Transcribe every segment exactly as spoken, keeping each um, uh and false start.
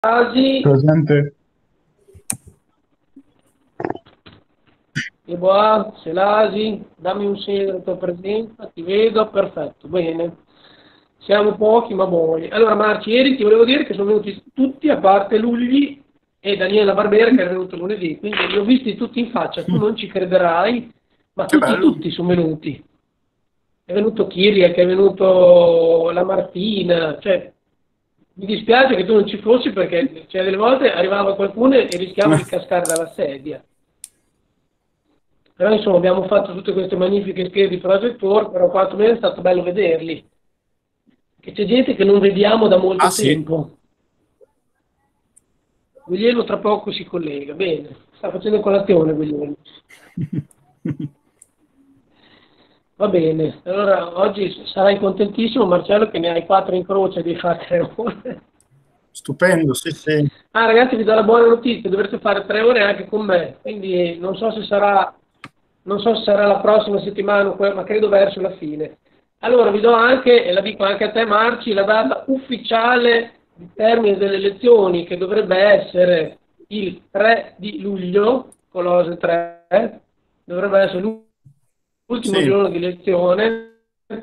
Asi, Presente. e boh, Selasi, dammi un segno della tua presenza, ti vedo, perfetto, bene. Siamo pochi ma buoni. Allora Marci, ieri ti volevo dire che sono venuti tutti, a parte Lugli e Daniela Barbera che è venuto lunedì, quindi li ho visti tutti in faccia, tu non ci crederai, ma Che tutti, bello. tutti sono venuti. È venuto Kyriak, è venuto la Martina, cioè mi dispiace che tu non ci fossi perché cioè, delle volte arrivava qualcuno e rischiavo di cascare dalla sedia. Però insomma abbiamo fatto tutte queste magnifiche schede di Project Tour, però quantomeno è stato bello vederli. Che c'è gente che non vediamo da Ah molto sì. tempo. Guglielmo tra poco si collega, bene, sta facendo colazione Guglielmo. Va bene, allora oggi sarai contentissimo Marcello che ne hai quattro in croce di fare tre ore. Stupendo, sì, sì. Ah ragazzi vi do la buona notizia, dovrete fare tre ore anche con me, quindi non so se sarà, non so se sarà la prossima settimana, ma credo verso la fine. Allora vi do anche, e la dico anche a te Marci, la data ufficiale di termine delle elezioni che dovrebbe essere il tre di luglio, colose tre, dovrebbe essere l'ultimo Sì. giorno di lezione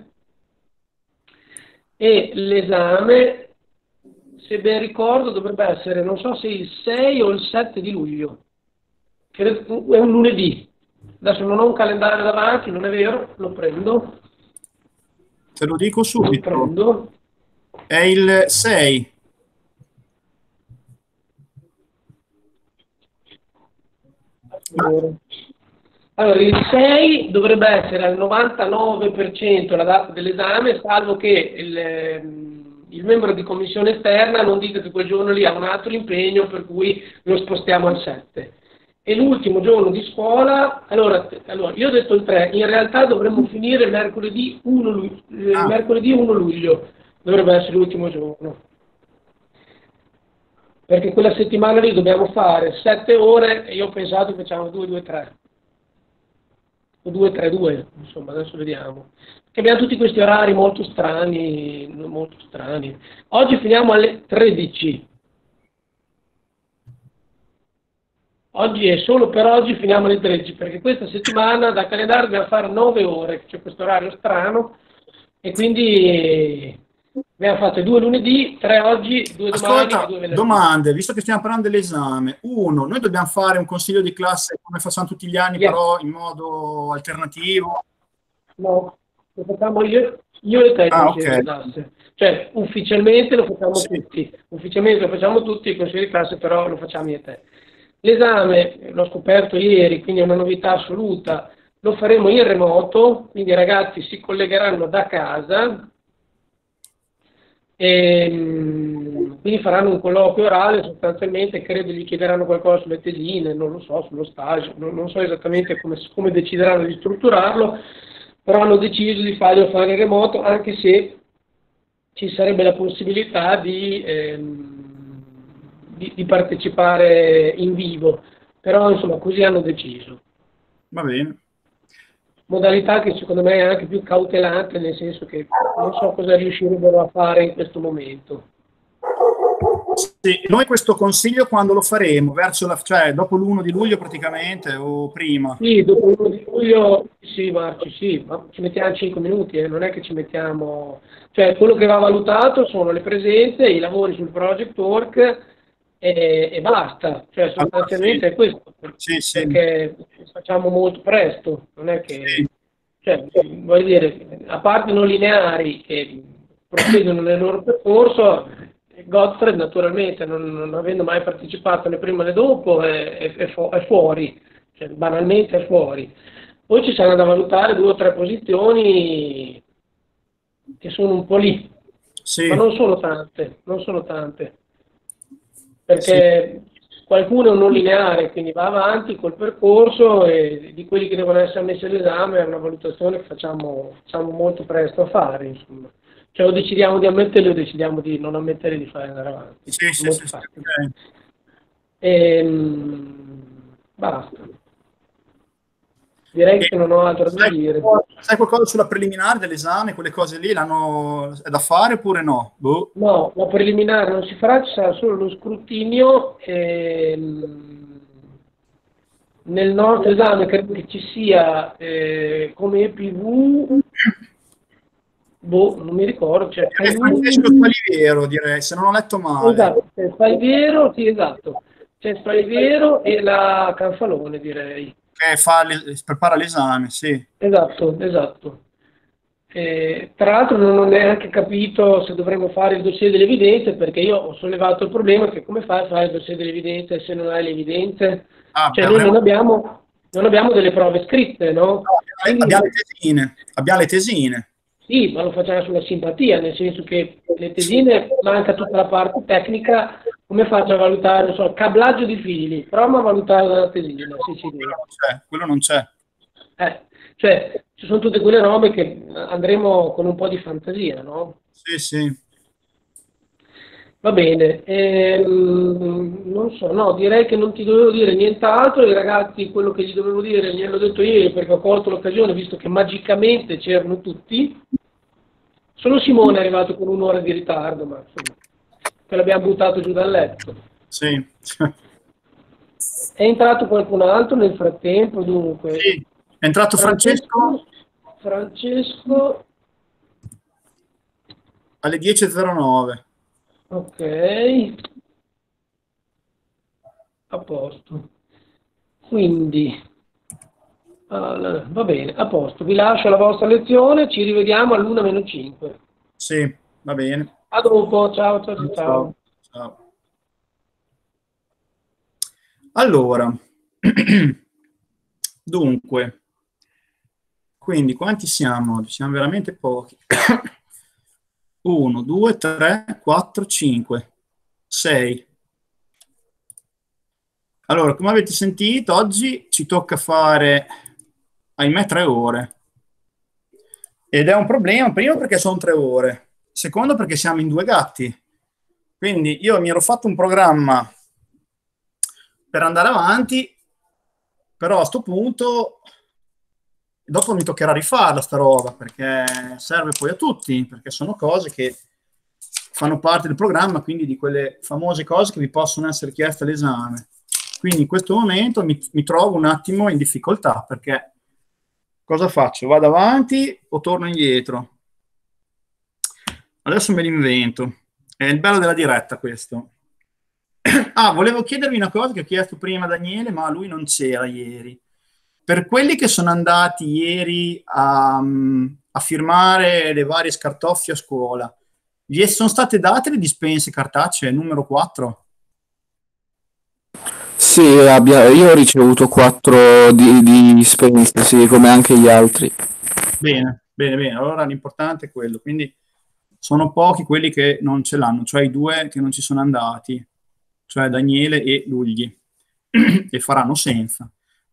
e l'esame, se ben ricordo, dovrebbe essere, non so se il sei o il sette di luglio, che è un lunedì. Adesso non ho un calendario davanti, non è vero, lo prendo, Te lo dico lo subito. prendo. È il sei. Allora, allora, il sei dovrebbe essere al novantanove per cento la data dell'esame, salvo che il, ehm, il membro di commissione esterna non dica che quel giorno lì ha un altro impegno per cui lo spostiamo al sette. E l'ultimo giorno di scuola, allora, allora, io ho detto il tre, in realtà dovremmo finire mercoledì primo luglio, eh, Ah, mercoledì primo luglio, dovrebbe essere l'ultimo giorno, perché quella settimana lì dobbiamo fare sette ore e io ho pensato che facciamo due, due, tre. O due tre due, insomma, adesso vediamo. Perché abbiamo tutti questi orari molto strani, molto strani. Oggi finiamo alle tredici. Oggi è solo per oggi finiamo alle tredici, perché questa settimana da calendario dobbiamo fare nove ore, c'è questo orario strano, e quindi abbiamo fatto due lunedì, tre oggi, due domani e ascolta, due venerdì. domande, visto che stiamo parlando dell'esame. Uno, noi dobbiamo fare un consiglio di classe come facciamo tutti gli anni, Yes. però in modo alternativo. No, lo facciamo io, io e te il Ah, ok. consiglio di classe. Cioè, ufficialmente lo facciamo Sì. tutti, ufficialmente lo facciamo tutti, il consiglio di classe però lo facciamo io e te. L'esame, l'ho scoperto ieri, quindi è una novità assoluta, lo faremo in remoto, quindi i ragazzi si collegheranno da casa e mh, quindi faranno un colloquio orale, sostanzialmente credo gli chiederanno qualcosa sulle tesine, non lo so, sullo stage, non, non so esattamente come, come decideranno di strutturarlo, però hanno deciso di farlo fare in remoto anche se ci sarebbe la possibilità di, ehm, di, di partecipare in vivo, però insomma così hanno deciso. Va bene. Modalità che secondo me è anche più cautelante, nel senso che non so cosa riuscirebbero a fare in questo momento. Sì, noi questo consiglio quando lo faremo? Verso la, cioè dopo l'primo di luglio praticamente o prima? Sì, dopo l'primo di luglio, sì, Marci, sì, ma ci mettiamo cinque minuti, eh, non è che ci mettiamo... Cioè, quello che va valutato sono le presenze, i lavori sul project work e, e basta. Cioè, Allora sì, sostanzialmente è questo, sì, sì, perché facciamo molto presto, non è sì. che... Cioè, voglio dire, a parte non lineari che proseguono nel loro percorso, Gottfried naturalmente, non, non avendo mai partecipato né prima né dopo, è, è, è fu- è fuori, cioè, banalmente è fuori. Poi ci saranno da valutare due o tre posizioni che sono un po' lì, ma Sì, non sono tante, non sono tante, sì. perché qualcuno è un non lineare, quindi va avanti col percorso e di quelli che devono essere messi all'esame è una valutazione che facciamo, facciamo molto presto a fare, insomma. Cioè o decidiamo di ammetterli o decidiamo di non ammettere di fare andare avanti, Sì, è sì, molto sì, sì, facile. ok. Ehm, basta. direi E che non ho altro da sai, dire. sai qualcosa sulla preliminare dell'esame, quelle cose lì, l'hanno, è da fare oppure no? Boh. No, la preliminare non si farà, ci sarà solo lo scrutinio. ehm, Nel nostro esame credo che ci sia eh, come E P V, boh, non mi ricordo, cioè fai È Francesco un... Spaliviero, direi, se non ho letto male. Esatto, c'è Spalviero, sì, esatto. C'è Spalviero e la Canfalone, direi. Che fa le- prepara l'esame, sì. Esatto, esatto. Eh, tra l'altro non ho neanche capito se dovremmo fare il dossier delle evidenze, perché io ho sollevato il problema che come fai a fare il dossier delle evidenze se non hai le evidenze? Ah, beh, Cioè noi non avremo... abbiamo, non abbiamo delle prove scritte, no? no, abbiamo le Quindi tesine, abbiamo le tesine. sì, ma lo facciamo sulla simpatia, nel senso che le tesine manca tutta la parte tecnica, come faccio a valutare, non so, il cablaggio di fili, prova a valutare la tesina, se ci Quello devo. non c'è, quello non c'è. Eh, cioè, ci sono tutte quelle robe che andremo con un po' di fantasia, no? Sì, sì. Va bene, ehm, non so, no, direi che non ti dovevo dire nient'altro, i ragazzi quello che gli dovevo dire gliel'ho detto ieri perché ho colto l'occasione, visto che magicamente c'erano tutti, solo Simone è arrivato con un'ora di ritardo, ma insomma, che l'abbiamo buttato giù dal letto. Sì. È entrato qualcun altro nel frattempo, dunque. Sì. È entrato Francesco Francesco, alle dieci e zero nove. ok, a posto. Quindi, allora, va bene, a posto. Vi lascio la vostra lezione, ci rivediamo all'una meno cinque. Sì, va bene. A dopo, ciao, ciao, ciao. Ciao. Ciao. Allora, dunque, quindi quanti siamo oggi? Siamo veramente pochi. uno, due, tre, quattro, cinque, sei. Allora, come avete sentito, oggi ci tocca fare, ahimè, tre ore. Ed è un problema, primo perché sono tre ore, secondo perché siamo in due gatti. Quindi io mi ero fatto un programma per andare avanti, però a sto punto dopo mi toccherà rifarla sta roba, perché serve poi a tutti, perché sono cose che fanno parte del programma, quindi di quelle famose cose che vi possono essere chieste all'esame. Quindi in questo momento mi, mi trovo un attimo in difficoltà, perché cosa faccio? Vado avanti o torno indietro? Adesso me l'invento. È il bello della diretta questo. Ah, volevo chiedervi una cosa che ho chiesto prima a Daniele, ma lui non c'era ieri. Per quelli che sono andati ieri a, a firmare le varie scartoffie a scuola, gli sono state date le dispense cartacee numero quattro? Sì, abbia- io ho ricevuto quattro di, di dispense, sì, come anche gli altri. Bene, bene, bene. Allora l'importante è quello. Quindi sono pochi quelli che non ce l'hanno, cioè i due che non ci sono andati, cioè Daniele e Lugli, e faranno senza.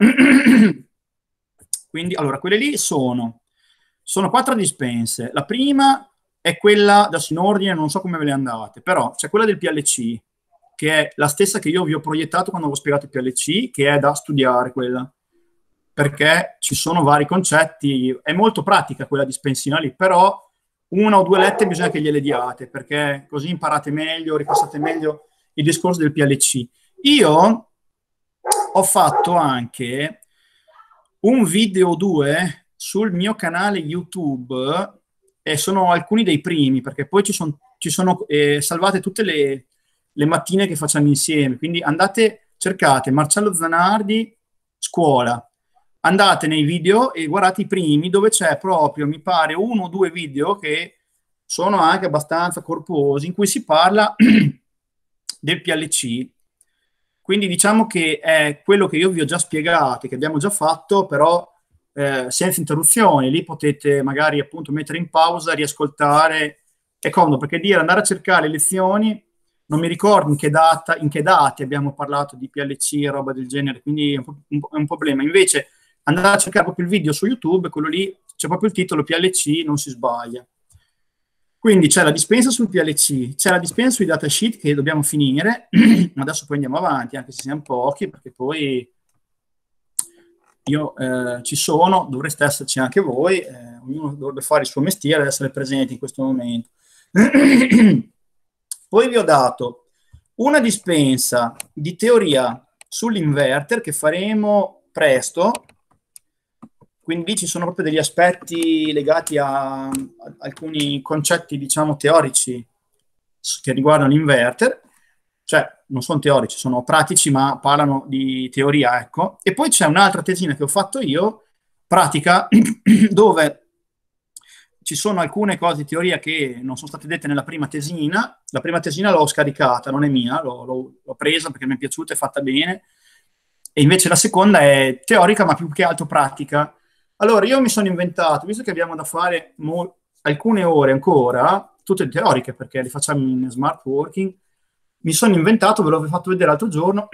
Quindi, allora, quelle lì sono, sono quattro dispense. La prima è quella, adesso in ordine, non so come ve le andate, però c'è quella del P L C, che è la stessa che io vi ho proiettato quando ho spiegato il P L C, che è da studiare quella, perché ci sono vari concetti, è molto pratica quella dispensina lì, però una o due lette bisogna che gliele diate, perché così imparate meglio, ripassate meglio il discorso del P L C. Io ho fatto anche un video o due sul mio canale YouTube, e sono alcuni dei primi, perché poi ci, son, ci sono eh, salvate tutte le, le mattine che facciamo insieme, quindi andate, cercate Marcello Zanardi scuola, andate nei video e guardate i primi, dove c'è proprio, mi pare, uno o due video che sono anche abbastanza corposi, in cui si parla del P L C. Quindi diciamo che è quello che io vi ho già spiegato, che abbiamo già fatto, però eh, senza interruzioni. Lì potete magari appunto mettere in pausa, riascoltare. È comodo, perché dire andare a cercare le lezioni, non mi ricordo in che data, in che date abbiamo parlato di P L C e roba del genere, quindi è un, po', un, è un problema. Invece andare a cercare proprio il video su YouTube, quello lì c'è proprio il titolo P L C, non si sbaglia. Quindi c'è la dispensa sul P L C, c'è la dispensa sui datasheet che dobbiamo finire, ma adesso poi andiamo avanti, anche se siamo pochi, perché poi io eh, ci sono, dovreste esserci anche voi, eh, ognuno dovrebbe fare il suo mestiere ed essere presenti in questo momento. Poi vi ho dato una dispensa di teoria sull'inverter che faremo presto, quindi ci sono proprio degli aspetti legati a, a alcuni concetti, diciamo, teorici che riguardano l'inverter, cioè non sono teorici, sono pratici, ma parlano di teoria, ecco. E poi c'è un'altra tesina che ho fatto io, pratica, dove ci sono alcune cose di teoria che non sono state dette nella prima tesina. La prima tesina l'ho scaricata, non è mia, l'ho, l'ho, l'ho presa perché mi è piaciuta, è fatta bene, e invece la seconda è teorica, ma più che altro pratica. Allora, io mi sono inventato, visto che abbiamo da fare mo- alcune ore ancora, tutte teoriche perché le facciamo in smart working, mi sono inventato, ve l'ho fatto vedere l'altro giorno,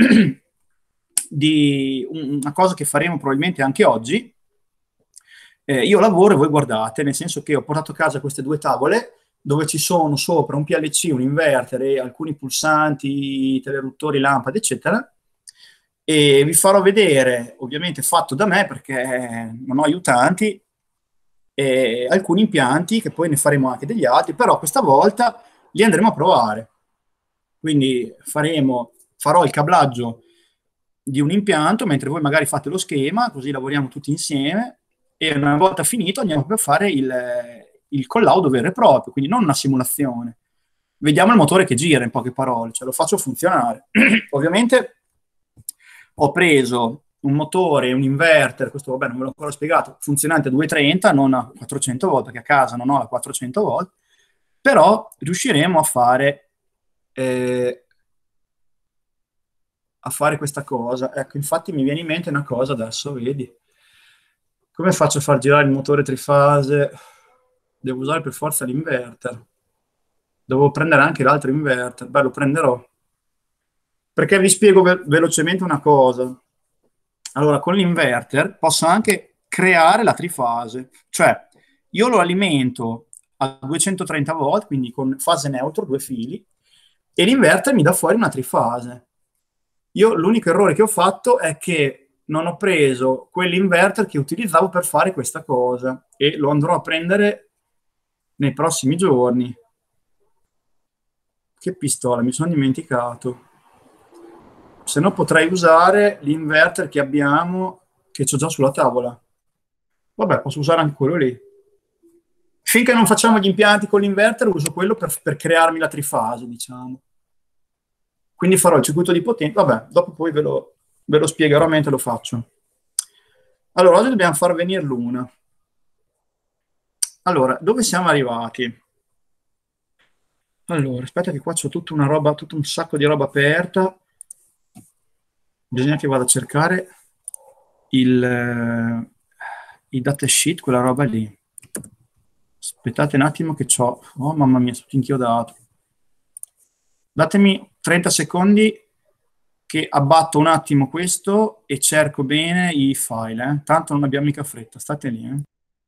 di una cosa che faremo probabilmente anche oggi. Eh, io lavoro e voi guardate, nel senso che ho portato a casa queste due tavole dove ci sono sopra un P L C, un inverter e alcuni pulsanti, interruttori, lampade, eccetera. E vi farò vedere, ovviamente fatto da me perché non ho aiutanti, e alcuni impianti che poi ne faremo anche degli altri, però questa volta li andremo a provare. Quindi faremo, farò il cablaggio di un impianto mentre voi magari fate lo schema, così lavoriamo tutti insieme e una volta finito andiamo a fare il, il collaudo vero e proprio, quindi non una simulazione. Vediamo il motore che gira, in poche parole, cioè lo faccio funzionare. Ovviamente ho preso un motore, un inverter, questo vabbè non ve l'ho ancora spiegato, funzionante a duecentotrenta, non a quattrocento volt, perché a casa non ho la quattrocento volt, però riusciremo a fare eh, a fare questa cosa. Ecco, infatti mi viene in mente una cosa adesso, vedi? Come faccio a far girare il motore trifase? Devo usare per forza l'inverter. Devo prendere anche l'altro inverter. Beh, lo prenderò. Perché vi spiego ve- velocemente una cosa. Allora, con l'inverter posso anche creare la trifase. Cioè, io lo alimento a duecentotrenta volt, quindi con fase neutro, due fili, e l'inverter mi dà fuori una trifase. Io l'unico errore che ho fatto è che non ho preso quell'inverter che utilizzavo per fare questa cosa e lo andrò a prendere nei prossimi giorni. Che pistola, mi sono dimenticato. Se no potrei usare l'inverter che abbiamo, che c'ho già sulla tavola. Vabbè, posso usare anche quello lì. Finché non facciamo gli impianti con l'inverter, uso quello per, per crearmi la trifase, diciamo. Quindi farò il circuito di potenza. Vabbè, dopo poi ve lo, ve lo spiegherò mentre lo faccio. Allora, oggi dobbiamo far venire l'una. Allora, dove siamo arrivati? Allora, aspetta che qua c'ho tutta una roba, tutto un sacco di roba aperta. Bisogna che vada a cercare il, eh, i datasheet, quella roba lì. Aspettate un attimo che c'ho... Oh, mamma mia, sono tutto inchiodato. Datemi trenta secondi che abbatto un attimo questo e cerco bene i file. Eh. Tanto non abbiamo mica fretta, state lì. Eh.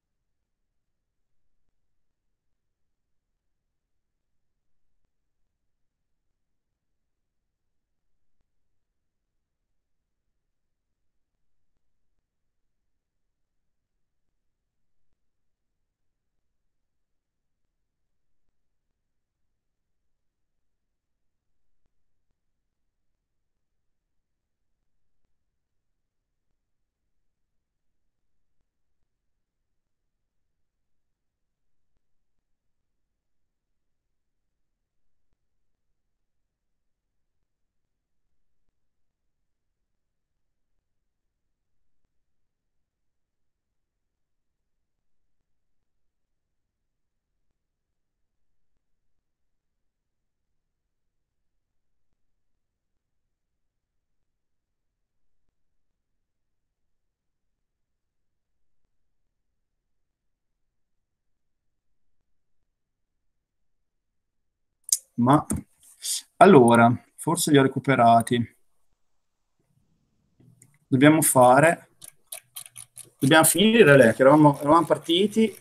Ma allora, forse li ho recuperati. Dobbiamo fare... Dobbiamo finire le che eravamo, eravamo partiti...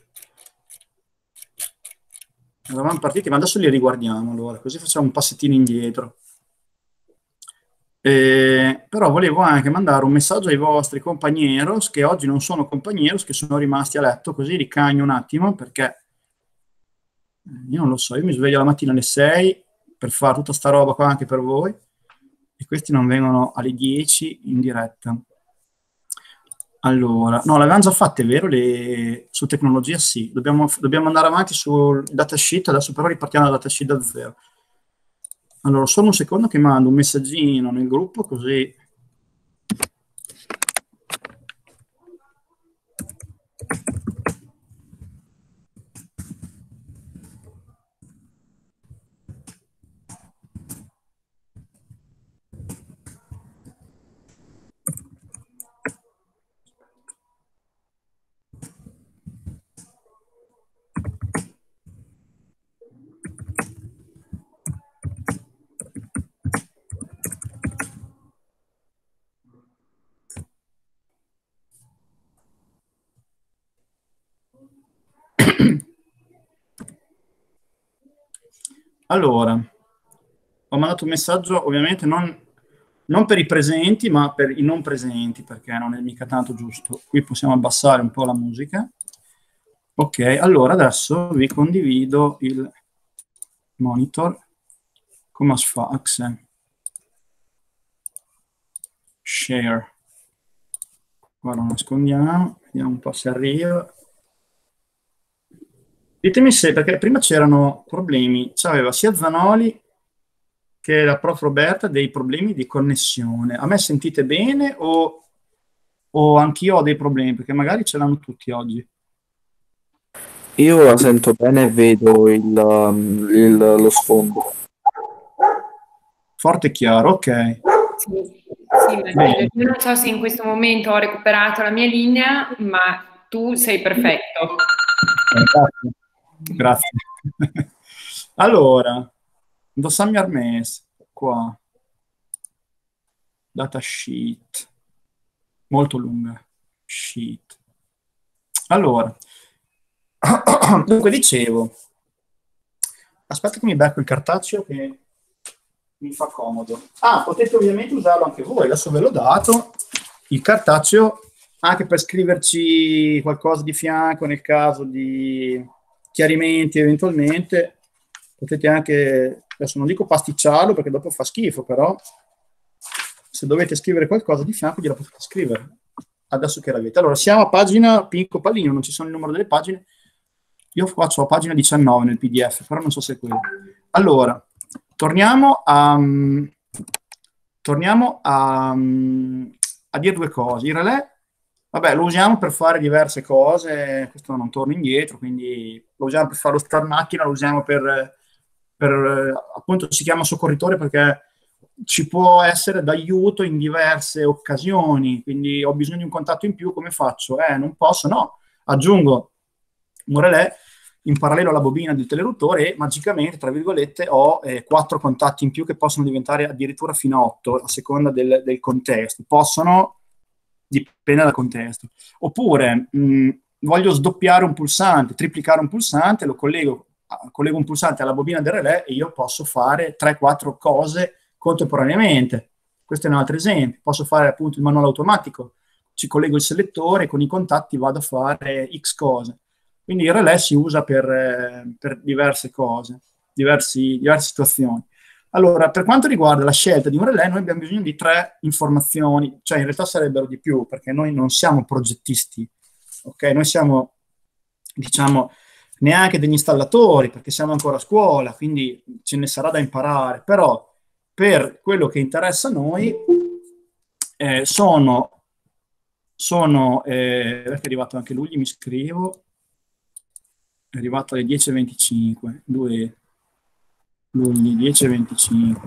Eravamo partiti, ma adesso li riguardiamo allora, così facciamo un passettino indietro. Eh, però volevo anche mandare un messaggio ai vostri compagneros, che oggi non sono compagneros, che sono rimasti a letto, così li cagno un attimo, perché io non lo so, io mi sveglio la mattina alle sei per fare tutta sta roba qua anche per voi, e questi non vengono alle dieci in diretta. Allora, no, l'avevamo già fatte, vero? Le... Su tecnologia sì, dobbiamo, dobbiamo andare avanti sul datasheet, adesso però ripartiamo dal datasheet da zero. Allora, solo un secondo che mando un messaggino nel gruppo, così... Allora, ho mandato un messaggio, ovviamente non, non per i presenti, ma per i non presenti, perché non è mica tanto giusto. Qui possiamo abbassare un po' la musica. Ok, allora adesso vi condivido il monitor. Come si fa? Accent. Share. Qua lo nascondiamo, vediamo un po' se arriva. Ditemi se, perché prima c'erano problemi, c'aveva sia Zanoli che la prof Roberta dei problemi di connessione. A me sentite bene o, o anch'io ho dei problemi? Perché magari ce l'hanno tutti oggi. Io la sento bene e vedo il, um, il- lo sfondo. Forte e chiaro, ok. Sì, sì, ma Bene. io non so se in questo momento ho recuperato la mia linea, ma tu sei perfetto. Grazie. Grazie. Allora, Dossami Armes, qua. Datasheet. Molto lunga. Sheet. Allora, dunque dicevo, aspetta che mi becco il cartaceo che mi fa comodo. Ah, potete ovviamente usarlo anche voi, adesso ve l'ho dato, il cartaceo, anche per scriverci qualcosa di fianco nel caso di chiarimenti eventualmente, potete anche, adesso non dico pasticciarlo perché dopo fa schifo, però se dovete scrivere qualcosa di fianco gliela potete scrivere, adesso che l'avete. Allora, siamo a pagina Pinco Pallino, non ci sono il numero delle pagine, io faccio a pagina diciannove nel P D F, però non so se è quello. Allora, torniamo a, um, torniamo a, um, a dire due cose. Il relè, vabbè, lo usiamo per fare diverse cose, questo non torna indietro, quindi lo usiamo per fare lo start macchina, lo usiamo per, per appunto si chiama soccorritore perché ci può essere d'aiuto in diverse occasioni, quindi ho bisogno di un contatto in più, come faccio? Eh, non posso, no, aggiungo un relè in parallelo alla bobina del teleruttore e magicamente, tra virgolette, ho eh, quattro contatti in più che possono diventare addirittura fino a otto, a seconda del, del contesto. Possono, dipende dal contesto. Oppure mh, voglio sdoppiare un pulsante, triplicare un pulsante, lo collego, collego un pulsante alla bobina del relè e io posso fare tre quattro cose contemporaneamente. Questo è un altro esempio. Posso fare appunto il manuale automatico, ci collego il selettore e con i contatti vado a fare X cose. Quindi il relè si usa per, eh, per diverse cose, diversi, diverse situazioni. Allora, per quanto riguarda la scelta di un relè, noi abbiamo bisogno di tre informazioni, cioè in realtà sarebbero di più, perché noi non siamo progettisti, ok? Noi siamo, diciamo, neanche degli installatori, perché siamo ancora a scuola, quindi ce ne sarà da imparare, però per quello che interessa a noi eh, sono, sono eh, perché è arrivato anche lui, mi scrivo, è arrivato alle dieci e venticinque, due luglio, dieci e venticinque,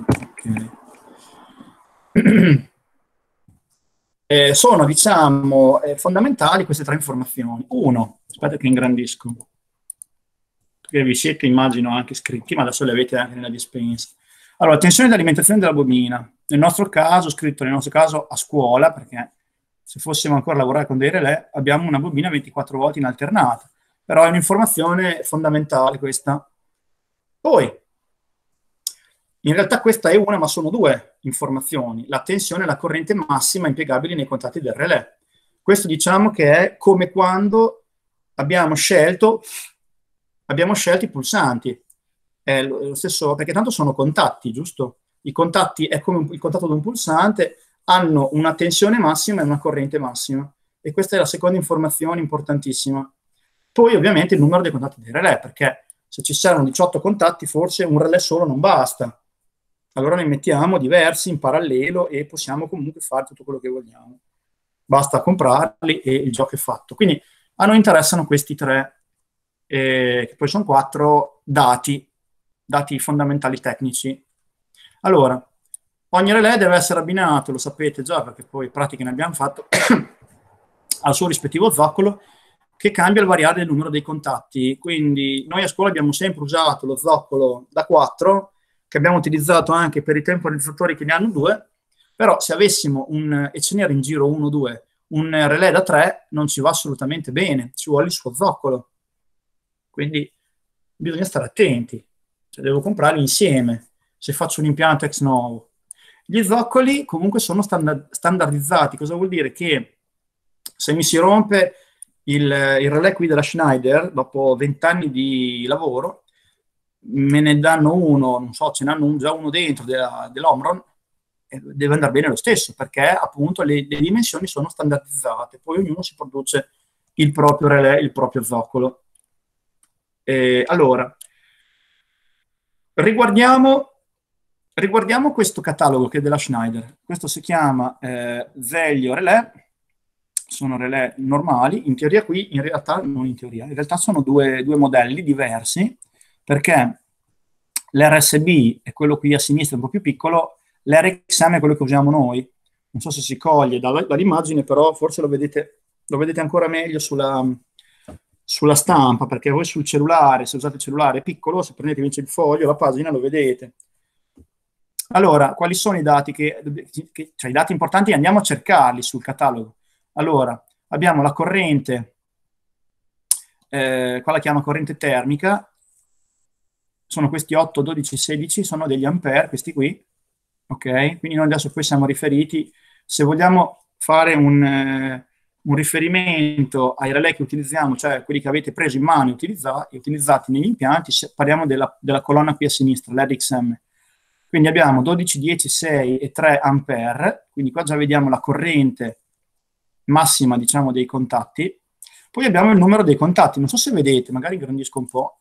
ok. Eh, sono, diciamo, eh, fondamentali queste tre informazioni. Uno, aspetta che ingrandisco, perché vi siete, immagino, anche scritti, ma adesso le avete anche nella dispensa. Allora, tensione di alimentazione della bobina. Nel nostro caso, scritto nel nostro caso a scuola, perché se fossimo ancora a lavorare con dei relè, abbiamo una bobina ventiquattro volt in alternata. Però è un'informazione fondamentale questa. Poi, In realtà questa è una, ma sono due informazioni, la tensione e la corrente massima impiegabili nei contatti del relè. Questo diciamo che è come quando abbiamo scelto, abbiamo scelto i pulsanti. È lo stesso, perché tanto sono contatti, giusto? I contatti è come un, il contatto di un pulsante, hanno una tensione massima e una corrente massima. E questa è la seconda informazione importantissima. Poi ovviamente il numero dei contatti del relè, perché se ci servono diciotto contatti forse un relè solo non basta. Allora ne mettiamo diversi in parallelo e possiamo comunque fare tutto quello che vogliamo. Basta comprarli e il gioco è fatto. Quindi a noi interessano questi tre, eh, che poi sono quattro dati, dati fondamentali tecnici. Allora, ogni relè deve essere abbinato, lo sapete già perché poi pratiche ne abbiamo fatto, al suo rispettivo zoccolo che cambia il variare del numero dei contatti. Quindi noi a scuola abbiamo sempre usato lo zoccolo da quattro, che abbiamo utilizzato anche per i temporizzatori che ne hanno due, però se avessimo un, e ce n'era in giro uno o due, un relè da tre non ci va assolutamente bene, ci vuole il suo zoccolo. Quindi bisogna stare attenti, cioè devo comprarli insieme, se faccio un impianto ex novo. Gli zoccoli comunque sono standard, standardizzati, cosa vuol dire? Che se mi si rompe il, il relè qui della Schneider, dopo vent'anni di lavoro, me ne danno uno, non so, ce ne hanno un, già uno dentro della, dell'Omron, e deve andare bene lo stesso, perché appunto le, le dimensioni sono standardizzate, poi ognuno si produce il proprio relè, il proprio zoccolo. Eh, allora, riguardiamo, riguardiamo questo catalogo che è della Schneider. Questo si chiama eh, Velio Relè, sono relè normali, in teoria qui, in realtà, non in teoria, in realtà sono due, due modelli diversi, perché l'R S B è quello qui a sinistra un po' più piccolo, l'R X M è quello che usiamo noi. Non so se si coglie dall'immagine, però forse lo vedete, lo vedete ancora meglio sulla, sulla stampa, perché voi sul cellulare, se usate il cellulare è piccolo, se prendete invece il foglio, la pagina, lo vedete. Allora, quali sono i dati che, che cioè i dati importanti? Andiamo a cercarli sul catalogo. Allora, abbiamo la corrente, eh, qua la chiama corrente termica, sono questi otto, dodici, sedici, sono degli ampere, questi qui, ok? Quindi noi adesso poi siamo riferiti, se vogliamo fare un, eh, un riferimento ai relè che utilizziamo, cioè quelli che avete preso in mano e utilizzati, utilizzati negli impianti, parliamo della, della colonna qui a sinistra, l'R X M. Quindi abbiamo dodici, dieci, sei e tre ampere, quindi qua già vediamo la corrente massima, diciamo, dei contatti. Poi abbiamo il numero dei contatti, non so se vedete, magari ingrandisco un po'.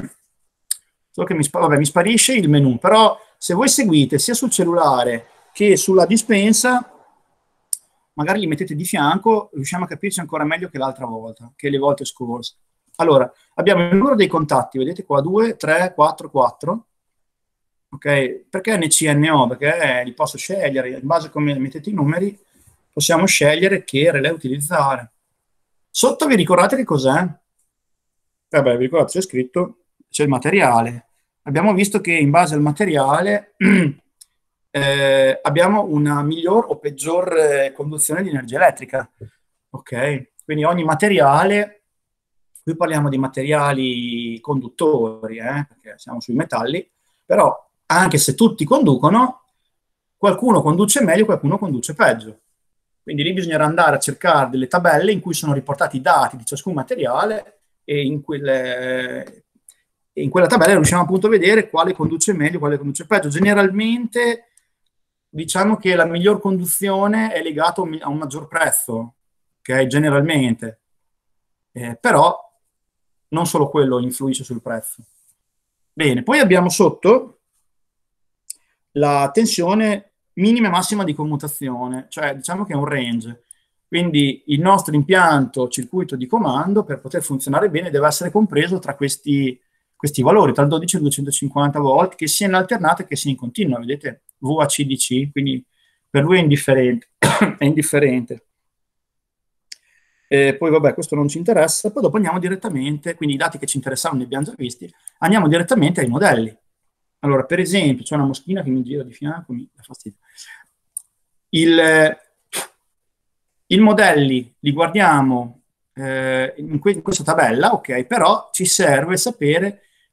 Solo che mi, vabbè, mi sparisce il menu, però se voi seguite sia sul cellulare che sulla dispensa, magari li mettete di fianco, riusciamo a capirci ancora meglio che l'altra volta, che le volte scorse. Allora, abbiamo il numero dei contatti, vedete qua, due, tre, quattro, quattro, ok? Perché N C N O? Perché li posso scegliere, in base a come mettete i numeri, possiamo scegliere che relè utilizzare. Sotto vi ricordate che cos'è? Vabbè, vi ricordate, c'è scritto, c'è il materiale. Abbiamo visto che in base al materiale eh, abbiamo una miglior o peggior eh, conduzione di energia elettrica. Ok? Quindi ogni materiale, qui parliamo di materiali conduttori, eh, perché siamo sui metalli, però anche se tutti conducono, qualcuno conduce meglio, qualcuno conduce peggio. Quindi lì bisognerà andare a cercare delle tabelle in cui sono riportati i dati di ciascun materiale e in quelle... in quella tabella riusciamo appunto a vedere quale conduce meglio, quale conduce peggio. Generalmente diciamo che la miglior conduzione è legata a un maggior prezzo, ok? Generalmente. Eh, però non solo quello influisce sul prezzo. Bene, poi abbiamo sotto la tensione minima e massima di commutazione, cioè diciamo che è un range. Quindi il nostro impianto circuito di comando, per poter funzionare bene, deve essere compreso tra questi questi valori, tra il dodici e il duecentocinquanta volt, che sia in alternata che sia in continua, vedete? V A C D C, quindi per lui è indifferente. è indifferente. E poi vabbè, questo non ci interessa, poi dopo andiamo direttamente, quindi i dati che ci interessavano li abbiamo già visti, andiamo direttamente ai modelli. Allora, per esempio, c'è una moschina che mi gira di fianco, mi dà fastidio. Il, I modelli li guardiamo eh, in, que in questa tabella, ok, però ci serve sapere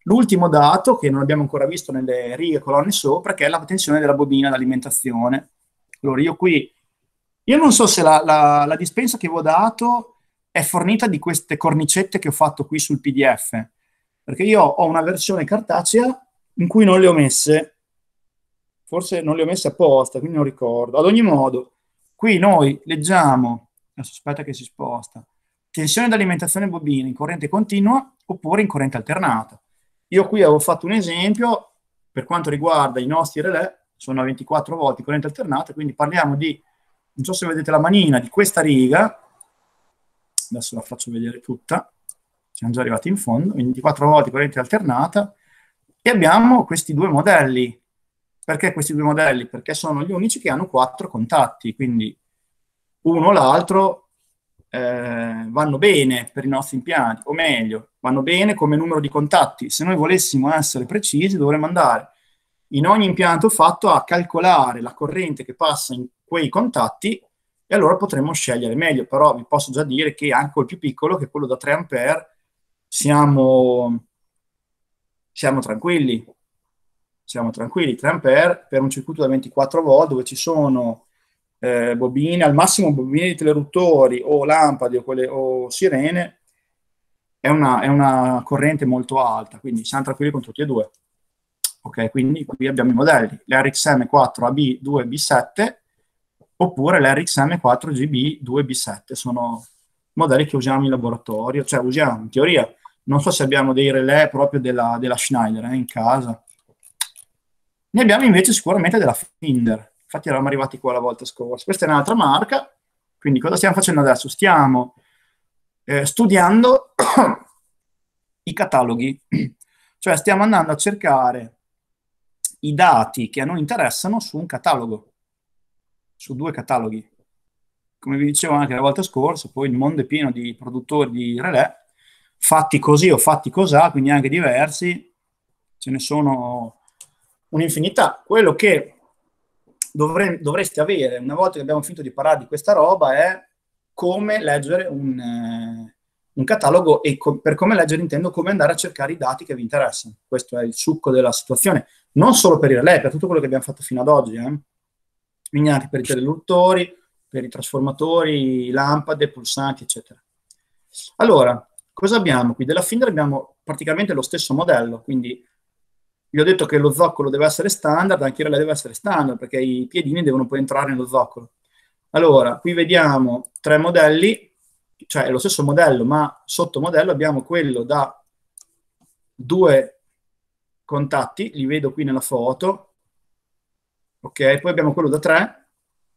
l'ultimo dato, che non abbiamo ancora visto nelle righe e colonne sopra, che è la tensione della bobina d'alimentazione. Allora, io qui, io non so se la, la, la dispensa che avevo dato è fornita di queste cornicette che ho fatto qui sul P D F, perché io ho una versione cartacea in cui non le ho messe, forse non le ho messe apposta, quindi non ricordo. Ad ogni modo, qui noi leggiamo, adesso aspetta che si sposta, tensione d'alimentazione bobina in corrente continua oppure in corrente alternata. Io qui avevo fatto un esempio per quanto riguarda i nostri relè, sono a ventiquattro volt corrente alternata, quindi parliamo di, non so se vedete la manina, di questa riga, adesso la faccio vedere tutta, siamo già arrivati in fondo, ventiquattro volt corrente alternata, e abbiamo questi due modelli. Perché questi due modelli? Perché sono gli unici che hanno quattro contatti, quindi uno o l'altro eh, vanno bene per i nostri impianti, o meglio, vanno bene come numero di contatti. Se noi volessimo essere precisi, dovremmo andare in ogni impianto fatto a calcolare la corrente che passa in quei contatti e allora potremmo scegliere meglio. Però vi posso già dire che anche col più piccolo, che è quello da tre ampere, siamo, siamo tranquilli. Siamo tranquilli, tre ampere per un circuito da ventiquattro volt dove ci sono eh, bobine, al massimo bobine di teleruttori o lampade o, quelle, o sirene, è una, è una corrente molto alta, quindi siamo tranquilli con tutti e due. Ok, quindi qui abbiamo i modelli, l'R X M quattro A B due B sette oppure l'R X M quattro G B due B sette, sono modelli che usiamo in laboratorio, cioè usiamo in teoria, non so se abbiamo dei relè proprio della, della Schneider eh, in casa. Ne abbiamo invece sicuramente della Finder, infatti eravamo arrivati qua la volta scorsa. Questa è un'altra marca, quindi cosa stiamo facendo adesso? Stiamo eh, studiando i cataloghi, cioè stiamo andando a cercare i dati che a noi interessano su un catalogo, su due cataloghi. Come vi dicevo anche la volta scorsa, poi il mondo è pieno di produttori di relè, fatti così o fatti cosà, quindi anche diversi, ce ne sono un'infinità. Quello che dovre dovreste avere una volta che abbiamo finito di parlare di questa roba è come leggere un, eh, un catalogo, e co per come leggere intendo come andare a cercare i dati che vi interessano. Questo è il succo della situazione, non solo per i relè, per tutto quello che abbiamo fatto fino ad oggi, eh? Quindi anche per i teleluttori, per i trasformatori, lampade, pulsanti, eccetera. Allora, cosa abbiamo qui? Della Finder abbiamo praticamente lo stesso modello, quindi vi ho detto che lo zoccolo deve essere standard, anche il relè deve essere standard, perché i piedini devono poi entrare nello zoccolo. Allora, qui vediamo tre modelli, cioè è lo stesso modello, ma sotto modello abbiamo quello da due contatti, li vedo qui nella foto, ok? Poi abbiamo quello da tre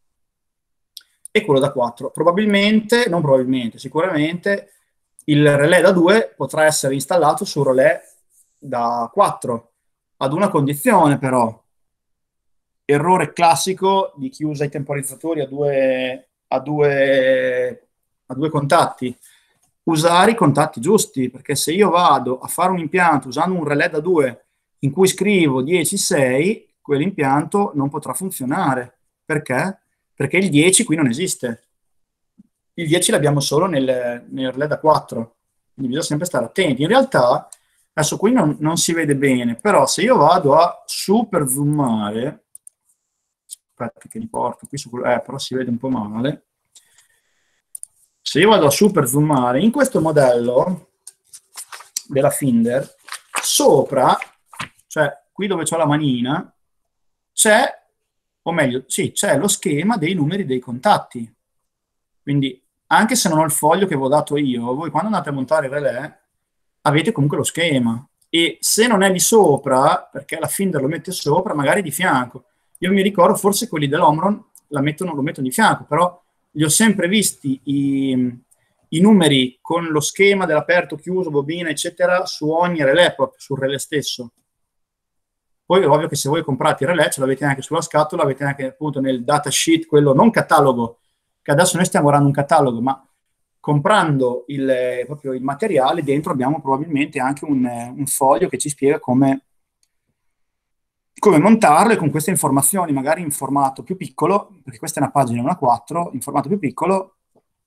e quello da quattro. Probabilmente, non probabilmente, sicuramente, il relè da due potrà essere installato su un relè da quattro, ad una condizione però, errore classico di chi usa i temporizzatori a due, a due, a due contatti, usare i contatti giusti, perché se io vado a fare un impianto usando un relè da due in cui scrivo dieci sei, quell'impianto non potrà funzionare. Perché? Perché il dieci qui non esiste. Il dieci l'abbiamo solo nel, nel relè da quattro, quindi bisogna sempre stare attenti. In realtà, adesso qui non, non si vede bene, però se io vado a super zoomare, aspetta che li porto qui su quello, eh, però si vede un po' male. Se io vado a super zoomare, in questo modello della Finder, sopra, cioè qui dove c'ho la manina, c'è, o meglio, sì, c'è lo schema dei numeri dei contatti. Quindi, anche se non ho il foglio che vi ho dato io, voi quando andate a montare il relè, avete comunque lo schema. E se non è di sopra, perché la Finder lo mette sopra, magari di fianco. Io mi ricordo, forse quelli dell'Omron la mettono, lo mettono di fianco, però li ho sempre visti i, i numeri con lo schema dell'aperto, chiuso, bobina, eccetera, su ogni relè, proprio sul relè stesso. Poi è ovvio che se voi comprate il relè, ce l'avete anche sulla scatola, avete anche appunto nel datasheet, quello non catalogo, che adesso noi stiamo guardando un catalogo, ma comprando il, proprio il materiale, dentro abbiamo probabilmente anche un, un foglio che ci spiega come, come montarlo, e con queste informazioni, magari in formato più piccolo, perché questa è una pagina, una quattro, in formato più piccolo,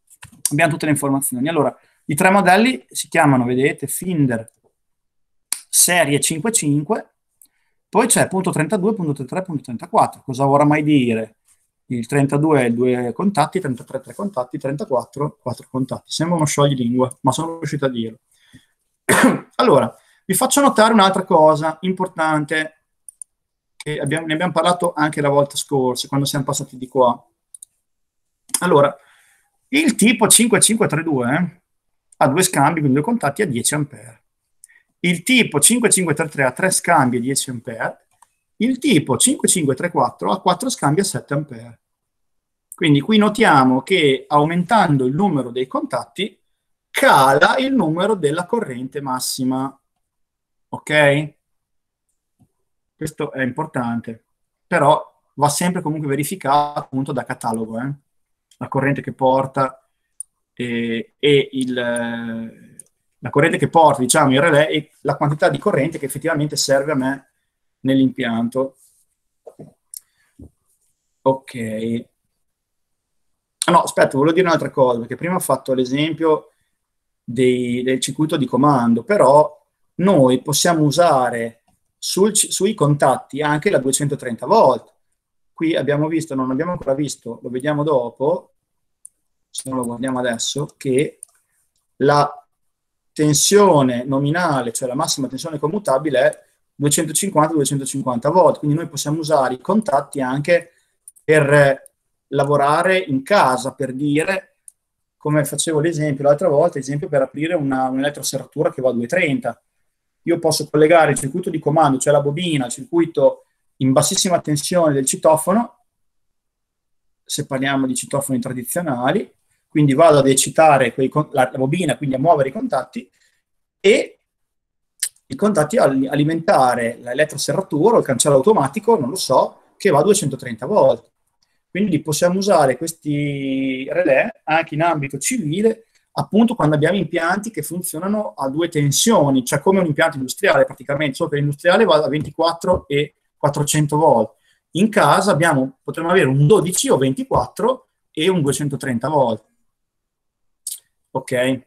abbiamo tutte le informazioni. Allora, i tre modelli si chiamano, vedete, Finder serie cinque cinque, poi c'è punto trentadue, punto trentatré, punto trentaquattro. Cosa vorrà mai dire? Il trentadue è due contatti, trentatré tre contatti, trentaquattro quattro contatti. Sembra uno scioglilingua, ma sono riuscito a dirlo. Allora, vi faccio notare un'altra cosa importante, che abbiamo, ne abbiamo parlato anche la volta scorsa, quando siamo passati di qua. Allora, il tipo cinque cinque tre due eh, ha due scambi con due contatti a dieci ampere. Il tipo cinque cinque tre tre ha tre scambi a dieci ampere. Il tipo cinque cinque tre quattro ha quattro scambi a sette ampere. Quindi qui notiamo che aumentando il numero dei contatti cala il numero della corrente massima. Ok? Questo è importante, però va sempre comunque verificato appunto da catalogo, eh? La corrente che porta e, e il, la corrente che porta, diciamo, il relè e la quantità di corrente che effettivamente serve a me nell'impianto. Ok. Ah, no, aspetta, volevo dire un'altra cosa, perché prima ho fatto l'esempio dei- del circuito di comando, però noi possiamo usare sul ci- sui contatti anche la duecentotrenta volt. Qui abbiamo visto, non abbiamo ancora visto, lo vediamo dopo, se non lo guardiamo adesso, che la tensione nominale, cioè la massima tensione commutabile, è duecentocinquanta duecentocinquanta volt, quindi noi possiamo usare i contatti anche per lavorare in casa, per dire, come facevo l'esempio l'altra volta, esempio per aprire una, un'elettroserratura che va a duecentotrenta. Io posso collegare il circuito di comando, cioè la bobina, al circuito in bassissima tensione del citofono, se parliamo di citofoni tradizionali, quindi vado ad eccitare quei, la, la bobina, quindi a muovere i contatti, e i contatti alimentare l'elettroserratura o il cancello automatico, non lo so, che va a duecentotrenta volt. Quindi possiamo usare questi relè anche in ambito civile, appunto quando abbiamo impianti che funzionano a due tensioni, cioè come un impianto industriale praticamente, solo che l'industriale va da ventiquattro e quattrocento volt. In casa abbiamo, potremmo avere un dodici o ventiquattro e un duecentotrenta volt. Ok?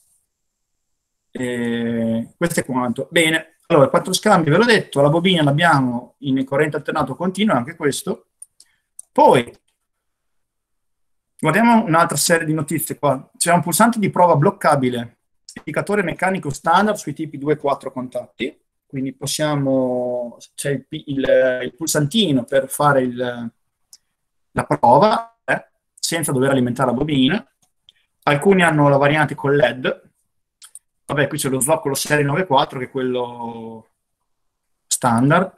E questo è quanto. Bene, allora, quattro scambi ve l'ho detto, la bobina l'abbiamo in corrente alternato continuo, anche questo. Poi, guardiamo un'altra serie di notizie qua. C'è un pulsante di prova bloccabile, indicatore meccanico standard sui tipi due quattro contatti, quindi possiamo, c'è il, il, il pulsantino per fare il, la prova, eh, senza dover alimentare la bobina. Alcuni hanno la variante con L E D. Vabbè, qui c'è lo zoccolo serie nove quattro, che è quello standard.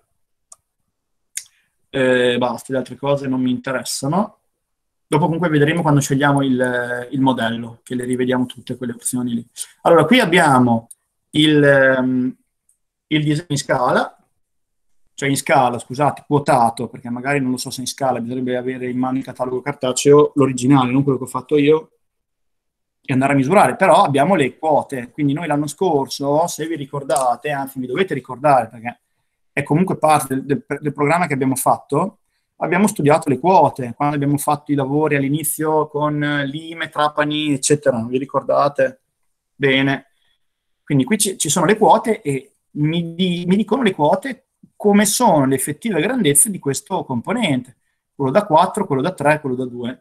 Eh, basta, le altre cose non mi interessano. Dopo comunque vedremo quando scegliamo il, il modello, che le rivediamo tutte quelle opzioni lì. Allora, qui abbiamo il, um, il disegno in scala, cioè in scala, scusate, quotato, perché magari non lo so se in scala, bisognerebbe avere in mano il catalogo cartaceo, l'originale, non quello che ho fatto io, e andare a misurare, però abbiamo le quote. Quindi noi l'anno scorso, se vi ricordate, anzi vi dovete ricordare, perché è comunque parte del, del, del programma che abbiamo fatto, abbiamo studiato le quote, quando abbiamo fatto i lavori all'inizio con Lime, Trapani, eccetera, vi ricordate? Bene. Quindi qui ci, ci sono le quote e mi, di, mi dicono le quote come sono le effettive grandezze di questo componente, quello da quattro, quello da tre, quello da due.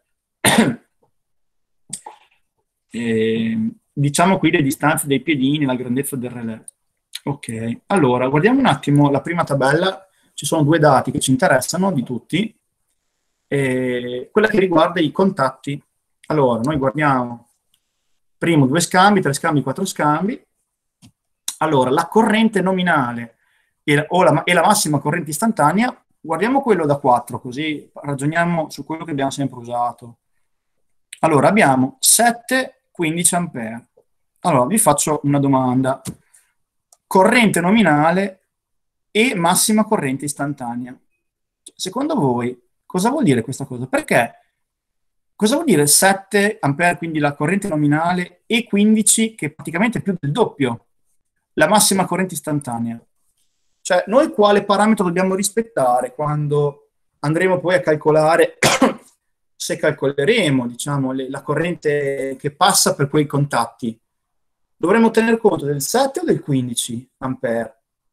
E, diciamo qui le distanze dei piedini, la grandezza del relè. Ok, allora guardiamo un attimo la prima tabella. Ci sono due dati che ci interessano di tutti, eh, quella che riguarda i contatti. Allora, noi guardiamo primo due scambi, tre scambi, quattro scambi. Allora, la corrente nominale e la, o la, e la massima corrente istantanea, guardiamo quello da quattro, così ragioniamo su quello che abbiamo sempre usato. Allora, abbiamo sette quindici ampere. Allora, vi faccio una domanda. Corrente nominale e massima corrente istantanea. Secondo voi, cosa vuol dire questa cosa? Perché? Cosa vuol dire sette ampere, quindi la corrente nominale, e quindici, che praticamente è più del doppio, la massima corrente istantanea? Cioè, noi quale parametro dobbiamo rispettare quando andremo poi a calcolare, se calcoleremo, diciamo, le, la corrente che passa per quei contatti? Dovremmo tener conto del sette o del quindici ampere?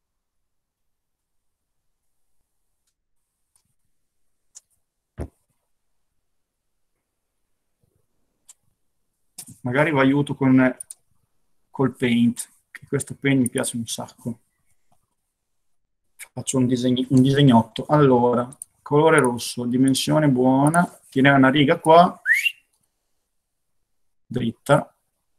magari vi aiuto con col Paint, che questo Paint mi piace un sacco. Faccio un, disegni, un disegnotto. Allora, colore rosso, dimensione buona, tiene una riga qua, dritta,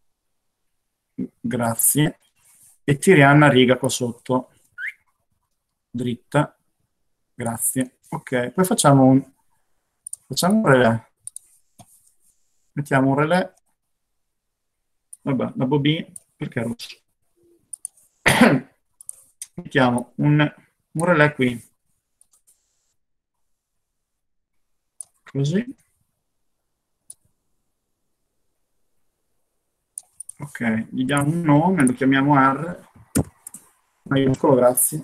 grazie, e tiriamo una riga qua sotto, dritta, grazie. Ok, poi facciamo un, facciamo un relè. Mettiamo un relè, vabbè, la bobina, perché è rosso? Mettiamo un, un relè qui, così. Ok, gli diamo un nome, lo chiamiamo R, maiuscolo, grazie.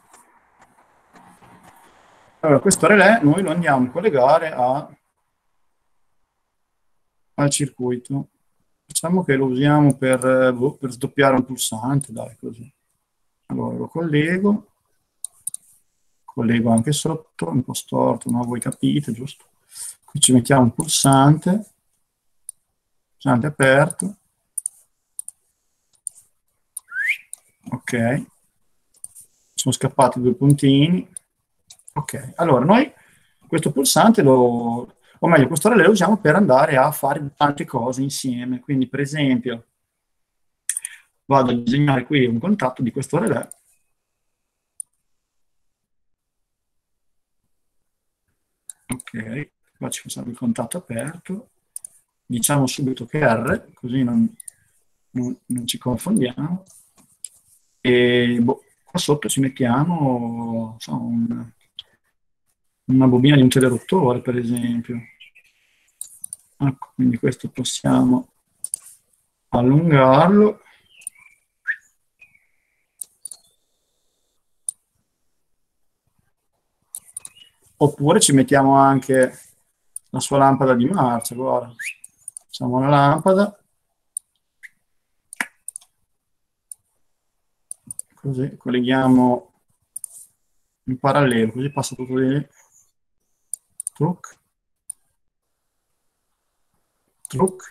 Allora, questo relè noi lo andiamo a collegare a, al circuito. Facciamo che lo usiamo per, boh, per sdoppiare un pulsante, dai, così. Allora, lo collego, collego anche sotto, un po' storto, ma voi capite, giusto? Qui ci mettiamo un pulsante, pulsante aperto. Ok, sono scappati due puntini. Ok, allora noi questo pulsante lo, o meglio, questo relè lo usiamo per andare a fare tante cose insieme. Quindi, per esempio, vado a disegnare qui un contatto di questo relè. Ok, qua ci facciamo il contatto aperto. Diciamo subito che è R, così non, non, non ci confondiamo. E boh, qua sotto ci mettiamo so, un, una bobina di un telerottore, per esempio. Ecco, quindi questo possiamo allungarlo. Oppure ci mettiamo anche la sua lampada di marcia, guarda. Facciamo una lampada. Così, colleghiamo in parallelo, così passa tutto lì. Truc. Truc.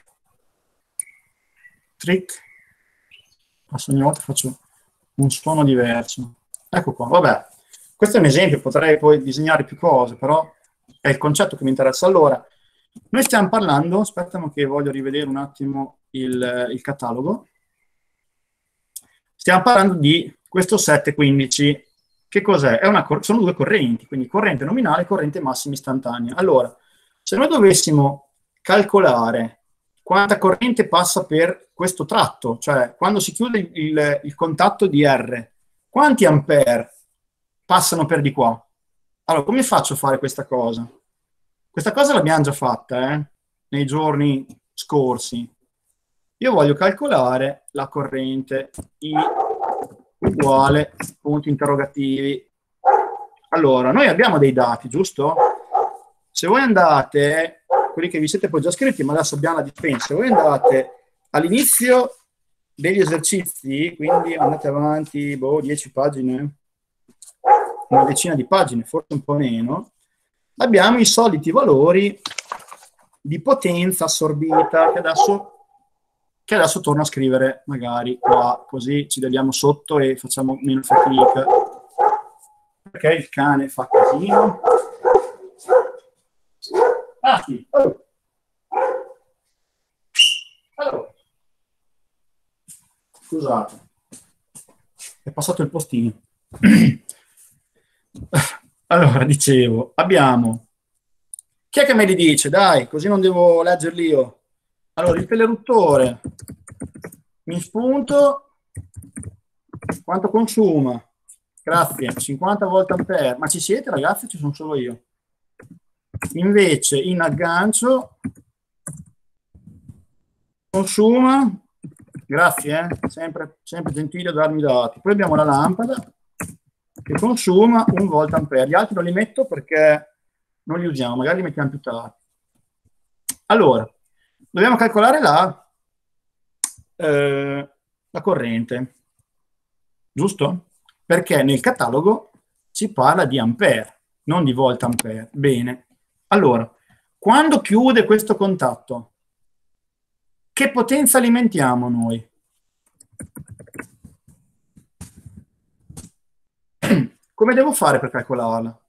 Trick. Passo ogni volta, faccio un suono diverso. Ecco qua, vabbè. Questo è un esempio, potrei poi disegnare più cose, però è il concetto che mi interessa. Allora, noi stiamo parlando, aspettamo che voglio rivedere un attimo il, il catalogo. Stiamo parlando di questo sette quindici. Che cos'è? Sono due correnti, quindi corrente nominale e corrente massima istantanea. Allora, se noi dovessimo calcolare quanta corrente passa per questo tratto, cioè quando si chiude il, il, il contatto di R, quanti ampere passano per di qua? Allora, come faccio a fare questa cosa? Questa cosa l'abbiamo già fatta, eh, nei giorni scorsi. Io voglio calcolare la corrente I uguale punti interrogativi. Allora, noi abbiamo dei dati, giusto? Se voi andate, quelli che vi siete poi già scritti, ma adesso abbiamo la dispensa, se voi andate all'inizio degli esercizi, quindi andate avanti, boh, dieci pagine, una decina di pagine, forse un po' meno, abbiamo i soliti valori di potenza assorbita, che adesso, che adesso torno a scrivere magari qua, così ci vediamo sotto e facciamo meno fatica. Perché il cane fa casino. Ah sì, allora. Allora. Scusate, è passato il postino. Allora, dicevo, abbiamo... Chi è che me li dice? Dai, così non devo leggerli io. Allora, il teleruttore, mi spunto, quanto consuma? Grazie, cinquanta volt ampere. Ma ci siete, ragazzi? Ci sono solo io. Invece, in aggancio, consuma, grazie, eh? sempre, sempre gentile a darmi i dati. Poi abbiamo la lampada, che consuma un volt ampere. Gli altri non li metto perché non li usiamo, magari li mettiamo più tardi. Allora, dobbiamo calcolare la, eh, la corrente, giusto? Perché nel catalogo si parla di ampere, non di volt ampere. Bene. Allora, quando chiude questo contatto, che potenza alimentiamo noi? Come devo fare per calcolarla?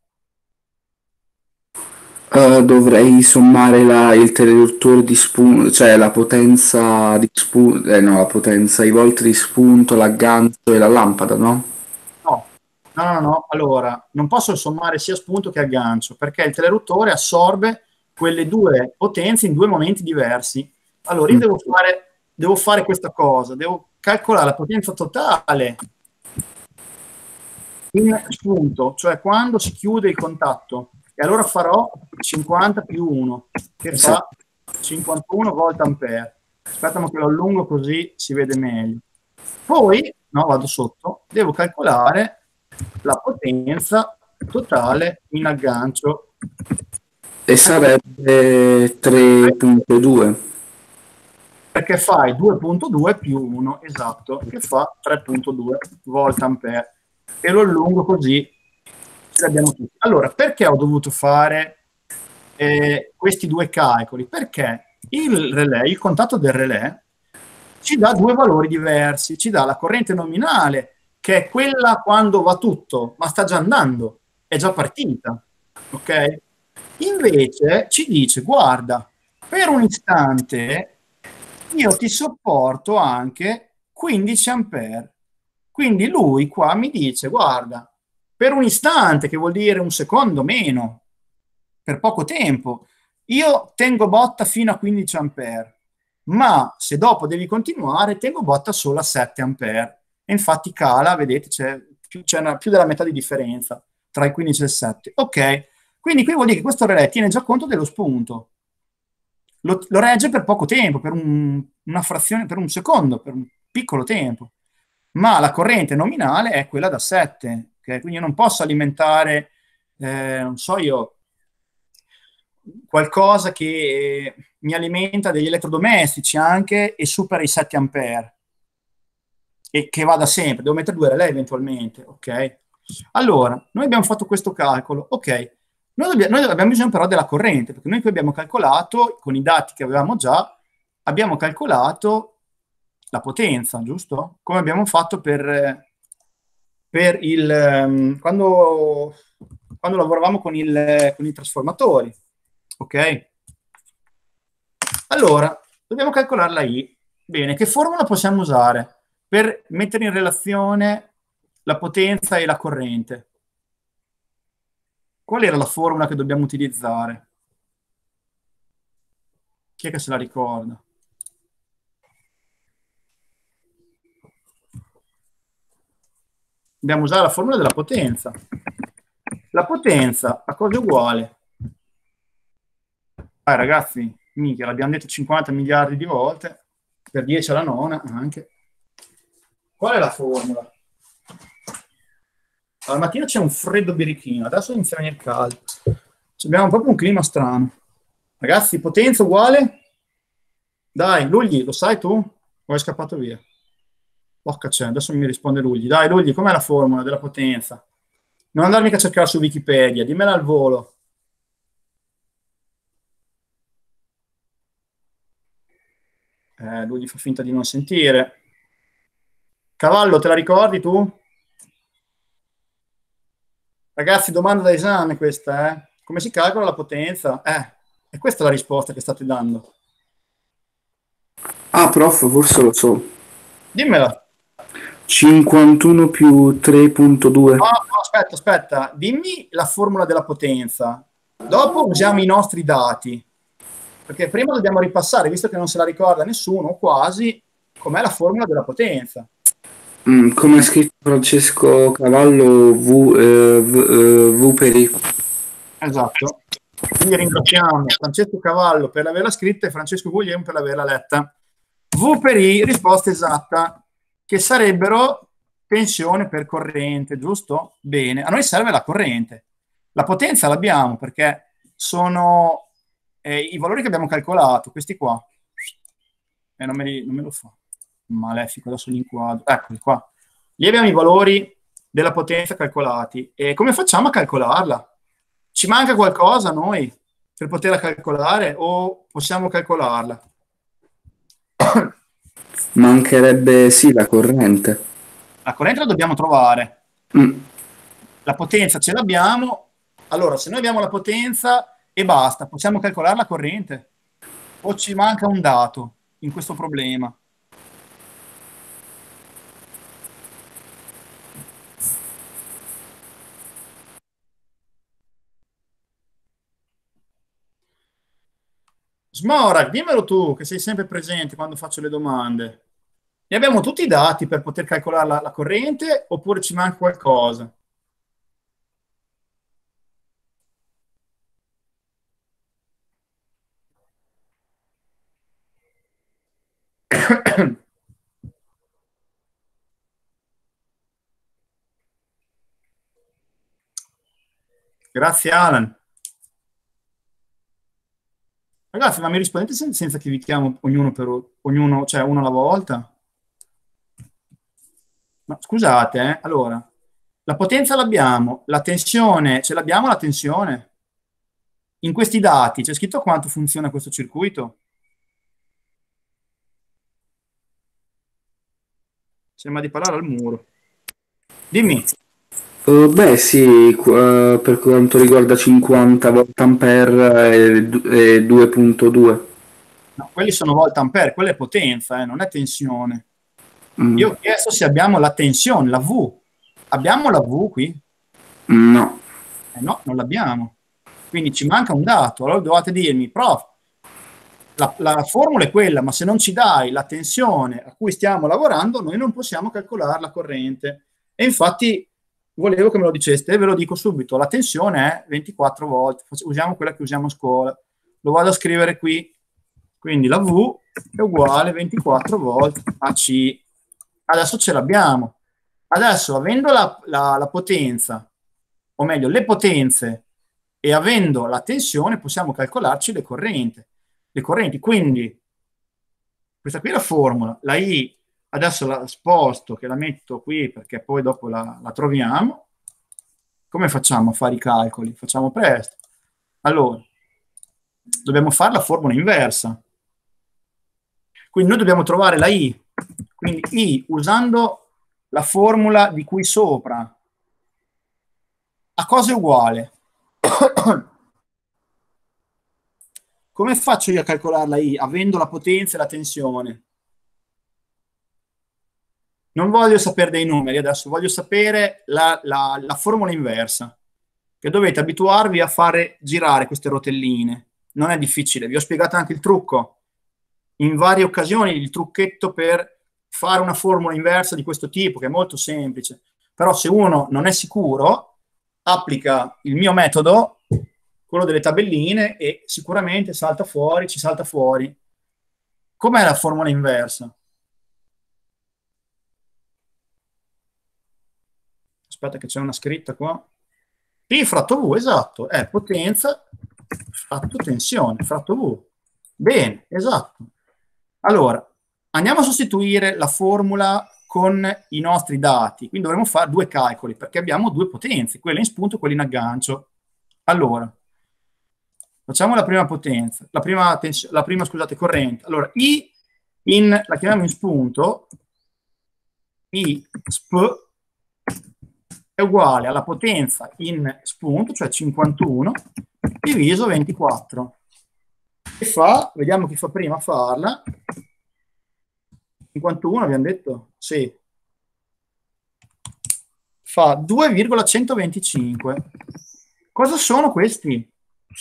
Uh, dovrei sommare la, il teleduttore di spunto, cioè la potenza di spunto, eh, no, la potenza, i volt di spunto, l'aggancio e la lampada, no? No, no, no, no. Allora, non posso sommare sia spunto che aggancio, perché il teleruttore assorbe quelle due potenze in due momenti diversi. Allora, io Mm. devo fare, devo fare questa cosa, devo calcolare la potenza totale in spunto, cioè quando si chiude il contatto, e allora farò cinquanta più uno, che fa cinquantuno volt ampere. Aspetta che lo allungo così si vede meglio. Poi, no, vado sotto, devo calcolare la potenza totale in aggancio. E sarebbe tre virgola due. Perché fai due virgola due più uno, esatto, che fa tre virgola due volt ampere. E lo allungo così ce l'abbiamo tutti. Allora, perché ho dovuto fare eh, questi due calcoli? Perché il relè, il contatto del relè, ci dà due valori diversi. Ci dà la corrente nominale, che è quella quando va tutto, ma sta già andando, è già partita. Ok? Invece ci dice, guarda, per un istante io ti sopporto anche quindici ampere. Quindi lui qua mi dice, guarda, per un istante, che vuol dire un secondo meno, per poco tempo, io tengo botta fino a quindici ampere, ma se dopo devi continuare, tengo botta solo a sette ampere. E infatti cala, vedete, c'è più, c'è una, più della metà di differenza tra il quindici e il sette. Ok, quindi qui vuol dire che questo relè tiene già conto dello spunto. Lo, lo regge per poco tempo, per un, una frazione, per un secondo, per un piccolo tempo. Ma la corrente nominale è quella da sette, okay? Quindi io non posso alimentare, eh, non so io, qualcosa che mi alimenta degli elettrodomestici anche e supera i sette ampere e che vada sempre, devo mettere due relè eventualmente, ok? Allora, noi abbiamo fatto questo calcolo, ok, noi, dobbiamo, noi abbiamo bisogno però della corrente, perché noi qui abbiamo calcolato, con i dati che avevamo già, abbiamo calcolato la potenza, giusto? Come abbiamo fatto per, per il, um, quando, quando lavoravamo con, il, con i trasformatori, ok? Allora, dobbiamo calcolare la I. Bene, che formula possiamo usare per mettere in relazione la potenza e la corrente? Qual era la formula che dobbiamo utilizzare? Chi è che se la ricorda? Dobbiamo usare la formula della potenza. La potenza a cosa è uguale? Ah, ragazzi, mica, l'abbiamo detto cinquanta miliardi di volte, per dieci alla nona anche. Qual è la formula? Alla mattina c'è un freddo birichino, adesso inizia a venire caldo. Abbiamo proprio un clima strano. Ragazzi, potenza uguale? Dai, Lugli, lo sai tu? O è scappato via? Porca c'è, adesso mi risponde Lugli. Dai, Lugli, com'è la formula della potenza? Non andarmi mica a cercare su Wikipedia, dimmela al volo. Eh, Lugli fa finta di non sentire. Cavallo, te la ricordi tu? Ragazzi, domanda da esame questa, eh? Come si calcola la potenza? Eh, e questa è la risposta che state dando. Ah, prof, forse lo so. Dimmela. cinquantuno più tre virgola due. No, no, aspetta, aspetta. Dimmi la formula della potenza. Dopo usiamo i nostri dati. Perché prima dobbiamo ripassare, visto che non se la ricorda nessuno, quasi, com'è la formula della potenza. Mm, come ha scritto Francesco Cavallo, V, eh, v, eh, v per I. Esatto. Quindi ringraziamo Francesco Cavallo per averla scritta e Francesco Guglielmo per averla letta. V per I, risposta esatta, che sarebbero tensione per corrente, giusto? Bene, a noi serve la corrente. La potenza l'abbiamo perché sono eh, i valori che abbiamo calcolato, questi qua. E non me, li, non me lo fa. Malefico, adesso li inquadro. Eccoli qua. Lì abbiamo i valori della potenza calcolati. E come facciamo a calcolarla? Ci manca qualcosa a noi per poterla calcolare o possiamo calcolarla? Mancherebbe, sì, la corrente. La corrente la dobbiamo trovare. Mm. La potenza ce l'abbiamo. Allora, se noi abbiamo la potenza e basta, possiamo calcolare la corrente? O ci manca un dato in questo problema? Smorag, dimmelo tu, che sei sempre presente quando faccio le domande. Ne abbiamo tutti i dati per poter calcolare la, la corrente oppure ci manca qualcosa? Grazie Alan. Ragazzi, ma mi rispondete sen- senza che vi chiamo ognuno per ognuno, cioè uno alla volta? No, scusate, eh. Allora, la potenza l'abbiamo, la tensione, ce l'abbiamo la tensione? In questi dati c'è scritto quanto funziona questo circuito? Sembra di parlare al muro. Dimmi. Uh, beh, sì, qu- uh, per quanto riguarda cinquanta volt ampere e, du- e due virgola due. No, quelli sono volt ampere, quella è potenza, eh, non è tensione. Mm, Io ho chiesto se abbiamo la tensione, la V. Abbiamo la V qui? no. Eh no, non l'abbiamo. Quindi ci manca un dato. Allora dovete dirmi, prof, la, la formula è quella, ma se non ci dai la tensione a cui stiamo lavorando, noi non possiamo calcolare la corrente. E infatti volevo che me lo diceste, e ve lo dico subito, la tensione è ventiquattro volt, usiamo quella che usiamo a scuola. Lo vado a scrivere qui. Quindi la V è uguale a ventiquattro volt A C. Adesso ce l'abbiamo. Adesso, avendo la, la, la potenza, o meglio, le potenze, e avendo la tensione, possiamo calcolarci le correnti. Le correnti. Quindi, questa qui è la formula. La I, adesso la sposto, che la metto qui, perché poi dopo la, la troviamo. Come facciamo a fare i calcoli? Facciamo presto. Allora, dobbiamo fare la formula inversa. Quindi noi dobbiamo trovare la I. Quindi I, usando la formula di qui sopra, a cosa è uguale? Come faccio io a calcolare la I, avendo la potenza e la tensione? Non voglio sapere dei numeri adesso, voglio sapere la, la, la formula inversa, che dovete abituarvi a fare girare queste rotelline. Non è difficile, vi ho spiegato anche il trucco. In varie occasioni il trucchetto per fare una formula inversa di questo tipo, che è molto semplice. Però se uno non è sicuro, applica il mio metodo, quello delle tabelline, e sicuramente salta fuori, ci salta fuori. Com'è la formula inversa? Aspetta che c'è una scritta qua. P fratto V, esatto, è potenza fratto tensione, fratto V. Bene, esatto. Allora, andiamo a sostituire la formula con i nostri dati. Quindi dovremo fare due calcoli, perché abbiamo due potenze, quella in spunto e quella in aggancio. Allora, facciamo la prima potenza, la prima, tens- la prima scusate, corrente. Allora, I in, la chiamiamo in spunto, I sp è uguale alla potenza in spunto, cioè cinquantuno, diviso ventiquattro. Che fa? Vediamo chi fa prima a farla. cinquantuno abbiamo detto? Sì. Fa due virgola centoventicinque. Cosa sono questi?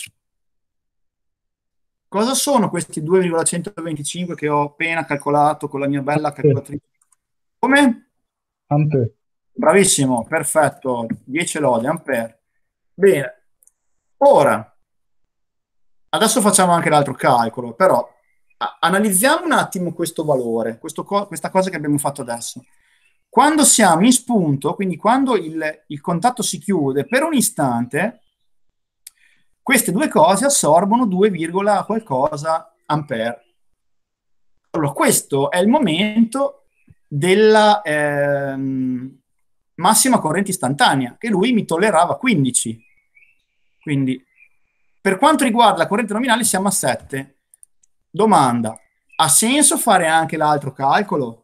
Cosa sono questi due virgola centoventicinque che ho appena calcolato con la mia bella calcolatrice? Come? Ampere. Bravissimo, perfetto, dieci lode, ampere. Bene, ora, adesso facciamo anche l'altro calcolo, però a- analizziamo un attimo questo valore, questo co- questa cosa che abbiamo fatto adesso. Quando siamo in spunto, quindi quando il, il contatto si chiude per un istante, queste due cose assorbono due, qualcosa ampere. Allora, questo è il momento della ehm, massima corrente istantanea, che lui mi tollerava quindici. Quindi, per quanto riguarda la corrente nominale, siamo a sette. Domanda: ha senso fare anche l'altro calcolo?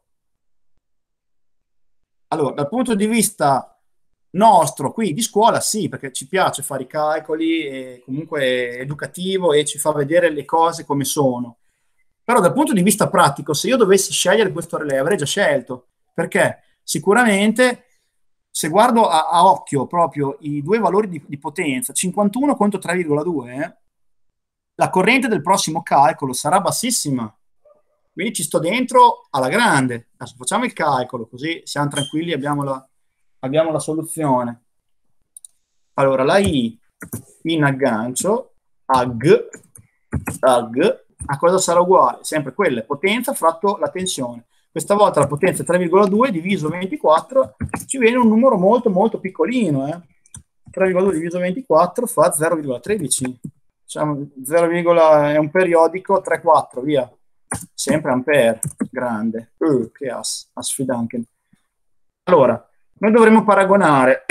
Allora, dal punto di vista nostro qui di scuola, sì, perché ci piace fare i calcoli, e comunque è educativo e ci fa vedere le cose come sono. Però dal punto di vista pratico, se io dovessi scegliere questo relè, avrei già scelto, perché sicuramente se guardo a, a occhio proprio i due valori di, di potenza, cinquantuno contro tre virgola due, eh, la corrente del prossimo calcolo sarà bassissima. Quindi ci sto dentro alla grande. Adesso facciamo il calcolo, così siamo tranquilli, abbiamo la, abbiamo la soluzione. Allora, la I in aggancio, ag, ag, a cosa sarà uguale? Sempre quella, potenza fratto la tensione. Questa volta la potenza è tre virgola due diviso ventiquattro, ci viene un numero molto molto piccolino. Eh? tre virgola due diviso ventiquattro fa zero virgola tredici. Diciamo, zero, è un periodico tre virgola quattro, via. Sempre ampere, grande. Uh, che as, as sfidanken. Allora, noi dovremmo paragonare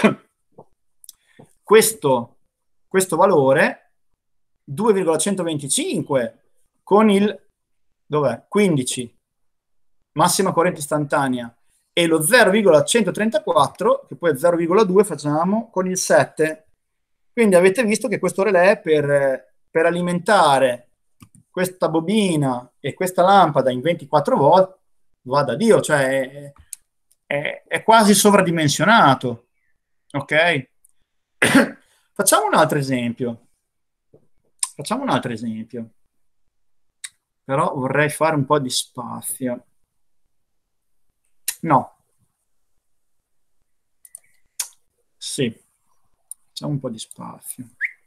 questo, questo valore due virgola centoventicinque con il dov'è? quindici, massima corrente istantanea, e lo zero virgola centotrentaquattro, che poi è zero virgola due, facciamo con il sette. Quindi avete visto che questo relè per, per alimentare questa bobina e questa lampada in ventiquattro volt va da Dio, cioè è, è, è quasi sovradimensionato. Ok? Facciamo un altro esempio. Facciamo un altro esempio. Però vorrei fare un po' di spazio. No. Sì. Facciamo un po' di spazio.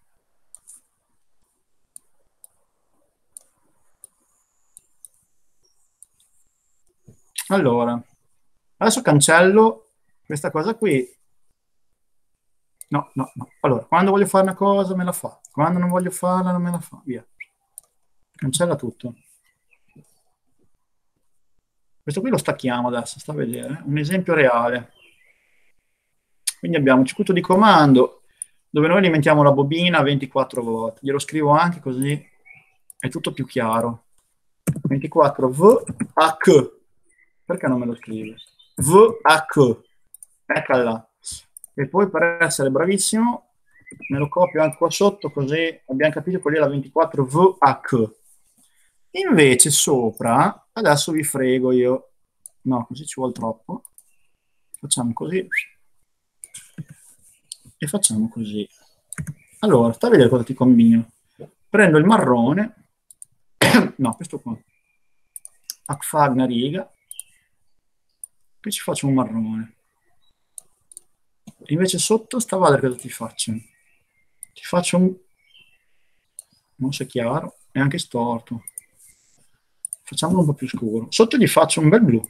Allora, adesso cancello questa cosa qui. No, no, no. Allora, quando voglio fare una cosa me la fa. Quando non voglio farla non me la fa. Via. Cancella tutto. Questo qui lo stacchiamo adesso, sta a vedere. Un esempio reale. Quindi abbiamo un circuito di comando dove noi alimentiamo la bobina a ventiquattro volt. Glielo scrivo anche così è tutto più chiaro. ventiquattro V A C. Perché non me lo scrive? V A C. Eccola. E poi per essere bravissimo me lo copio anche qua sotto, così abbiamo capito qual è la ventiquattro V A C. Invece sopra, adesso vi frego io. No, così ci vuole troppo. Facciamo così. E facciamo così. Allora, sta a vedere cosa ti combino. Prendo il marrone. No, questo qua. Fa una riga. Qui ci faccio un marrone. Invece sotto sta a vedere cosa ti faccio. Ti faccio un... non so se è chiaro, è anche storto. Facciamolo un po' più scuro. Sotto gli faccio un bel blu.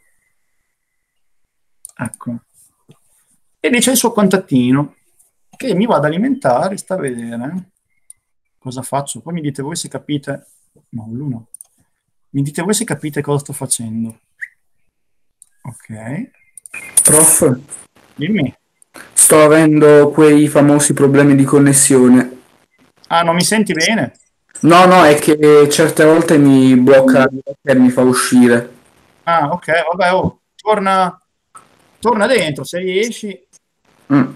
Ecco. E lì c'è il suo contattino che mi va ad alimentare, sta a vedere. Cosa faccio? Poi mi dite voi se capite... No, blu no. Mi dite voi se capite cosa sto facendo. Ok. Prof, Dimmi. sto avendo quei famosi problemi di connessione. Ah, non mi senti bene? No, no, è che certe volte mi blocca e mi fa uscire. Ah, ok, vabbè, oh, torna, torna dentro se riesci. Mm.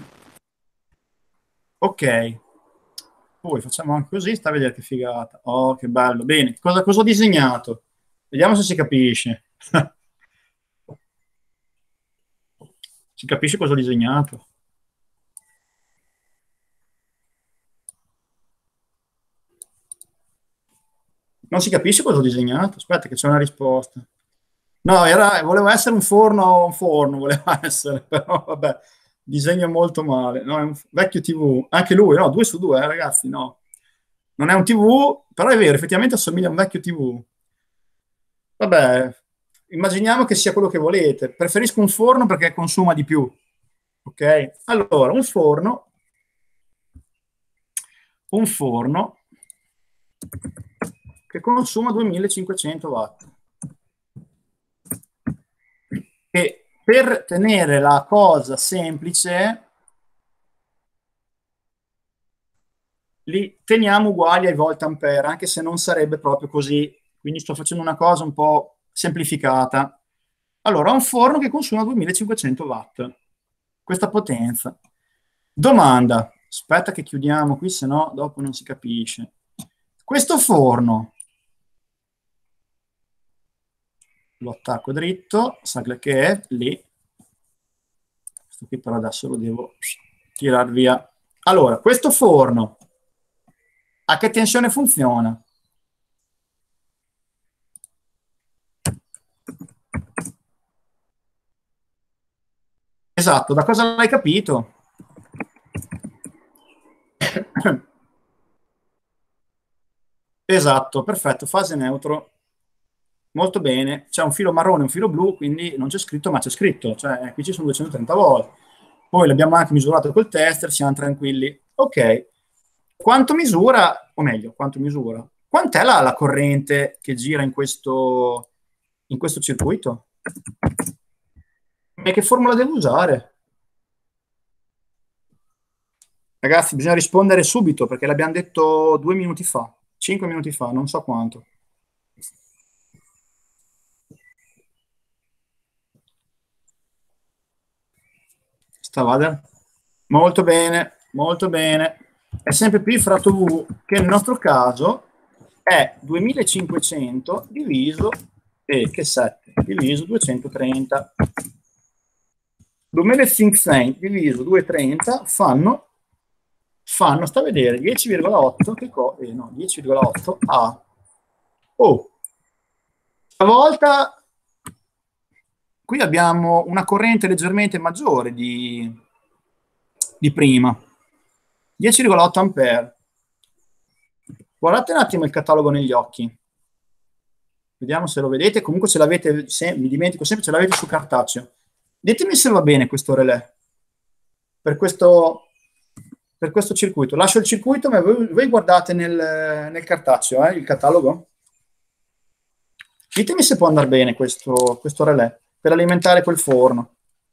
Ok. Poi facciamo anche così, sta a vedere che figata. Oh, che bello. Bene, cosa, cosa ho disegnato? Vediamo se si capisce. Si capisce cosa ho disegnato? Non si capisce cosa ho disegnato? Aspetta che c'è una risposta. No, era, voleva essere un forno, un forno voleva essere, però vabbè, disegno molto male. No, è un vecchio tivù. Anche lui, no, due su due, eh, ragazzi, no. Non è un tivù, però è vero, effettivamente assomiglia a un vecchio tivù. Vabbè, immaginiamo che sia quello che volete. Preferisco un forno perché consuma di più. Ok? Allora, un forno, un forno che consuma duemilacinquecento watt. E per tenere la cosa semplice, li teniamo uguali ai volt ampere, anche se non sarebbe proprio così quindi sto facendo una cosa un po' semplificata. Allora, ho un forno che consuma duemilacinquecento watt, questa potenza. Domanda, aspetta che chiudiamo qui, se no dopo non si capisce. Questo forno, lo attacco dritto, sa che è lì. Questo qui però adesso lo devo tirare via. Allora, questo forno, a che tensione funziona? Esatto, da cosa l'hai capito? Esatto, perfetto, fase neutro. Molto bene. C'è un filo marrone e un filo blu, quindi non c'è scritto, ma c'è scritto. Cioè, eh, qui ci sono duecentotrenta volt. Poi l'abbiamo anche misurato col tester, siamo tranquilli. Ok. Quanto misura, o meglio, quanto misura? Quant'è la, la corrente che gira in questo, in questo circuito? E che formula devo usare? Ragazzi, bisogna rispondere subito perché l'abbiamo detto due minuti fa, cinque minuti fa, non so quanto. Stavader? Molto bene, molto bene. È sempre P fratto V, che nel nostro caso è duemilacinquecento diviso, e che sette, diviso duecentotrenta. duemilacinquecento diviso duecentotrenta fanno, fanno, sta a vedere, dieci virgola otto, che co- eh, no, dieci virgola otto a... Oh, stavolta qui abbiamo una corrente leggermente maggiore di, di prima, dieci virgola otto ampere. Guardate un attimo il catalogo negli occhi. Vediamo se lo vedete. Comunque se l'avete, se, mi dimentico sempre, ce l'avete su cartaceo. Ditemi se va bene questo relè per questo, per questo circuito. Lascio il circuito, ma voi, voi guardate nel, nel cartaceo, eh, il catalogo. Ditemi se può andare bene questo, questo relè per alimentare quel forno.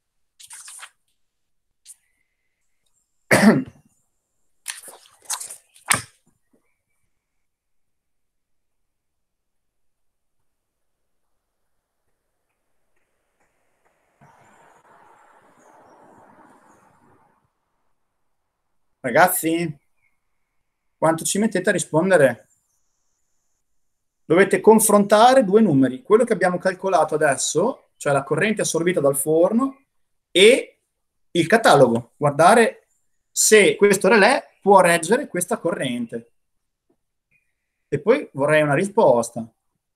Ragazzi, quanto ci mettete a rispondere? Dovete confrontare due numeri, quello che abbiamo calcolato adesso, cioè la corrente assorbita dal forno, e il catalogo, guardare se questo relè può reggere questa corrente. E poi vorrei una risposta.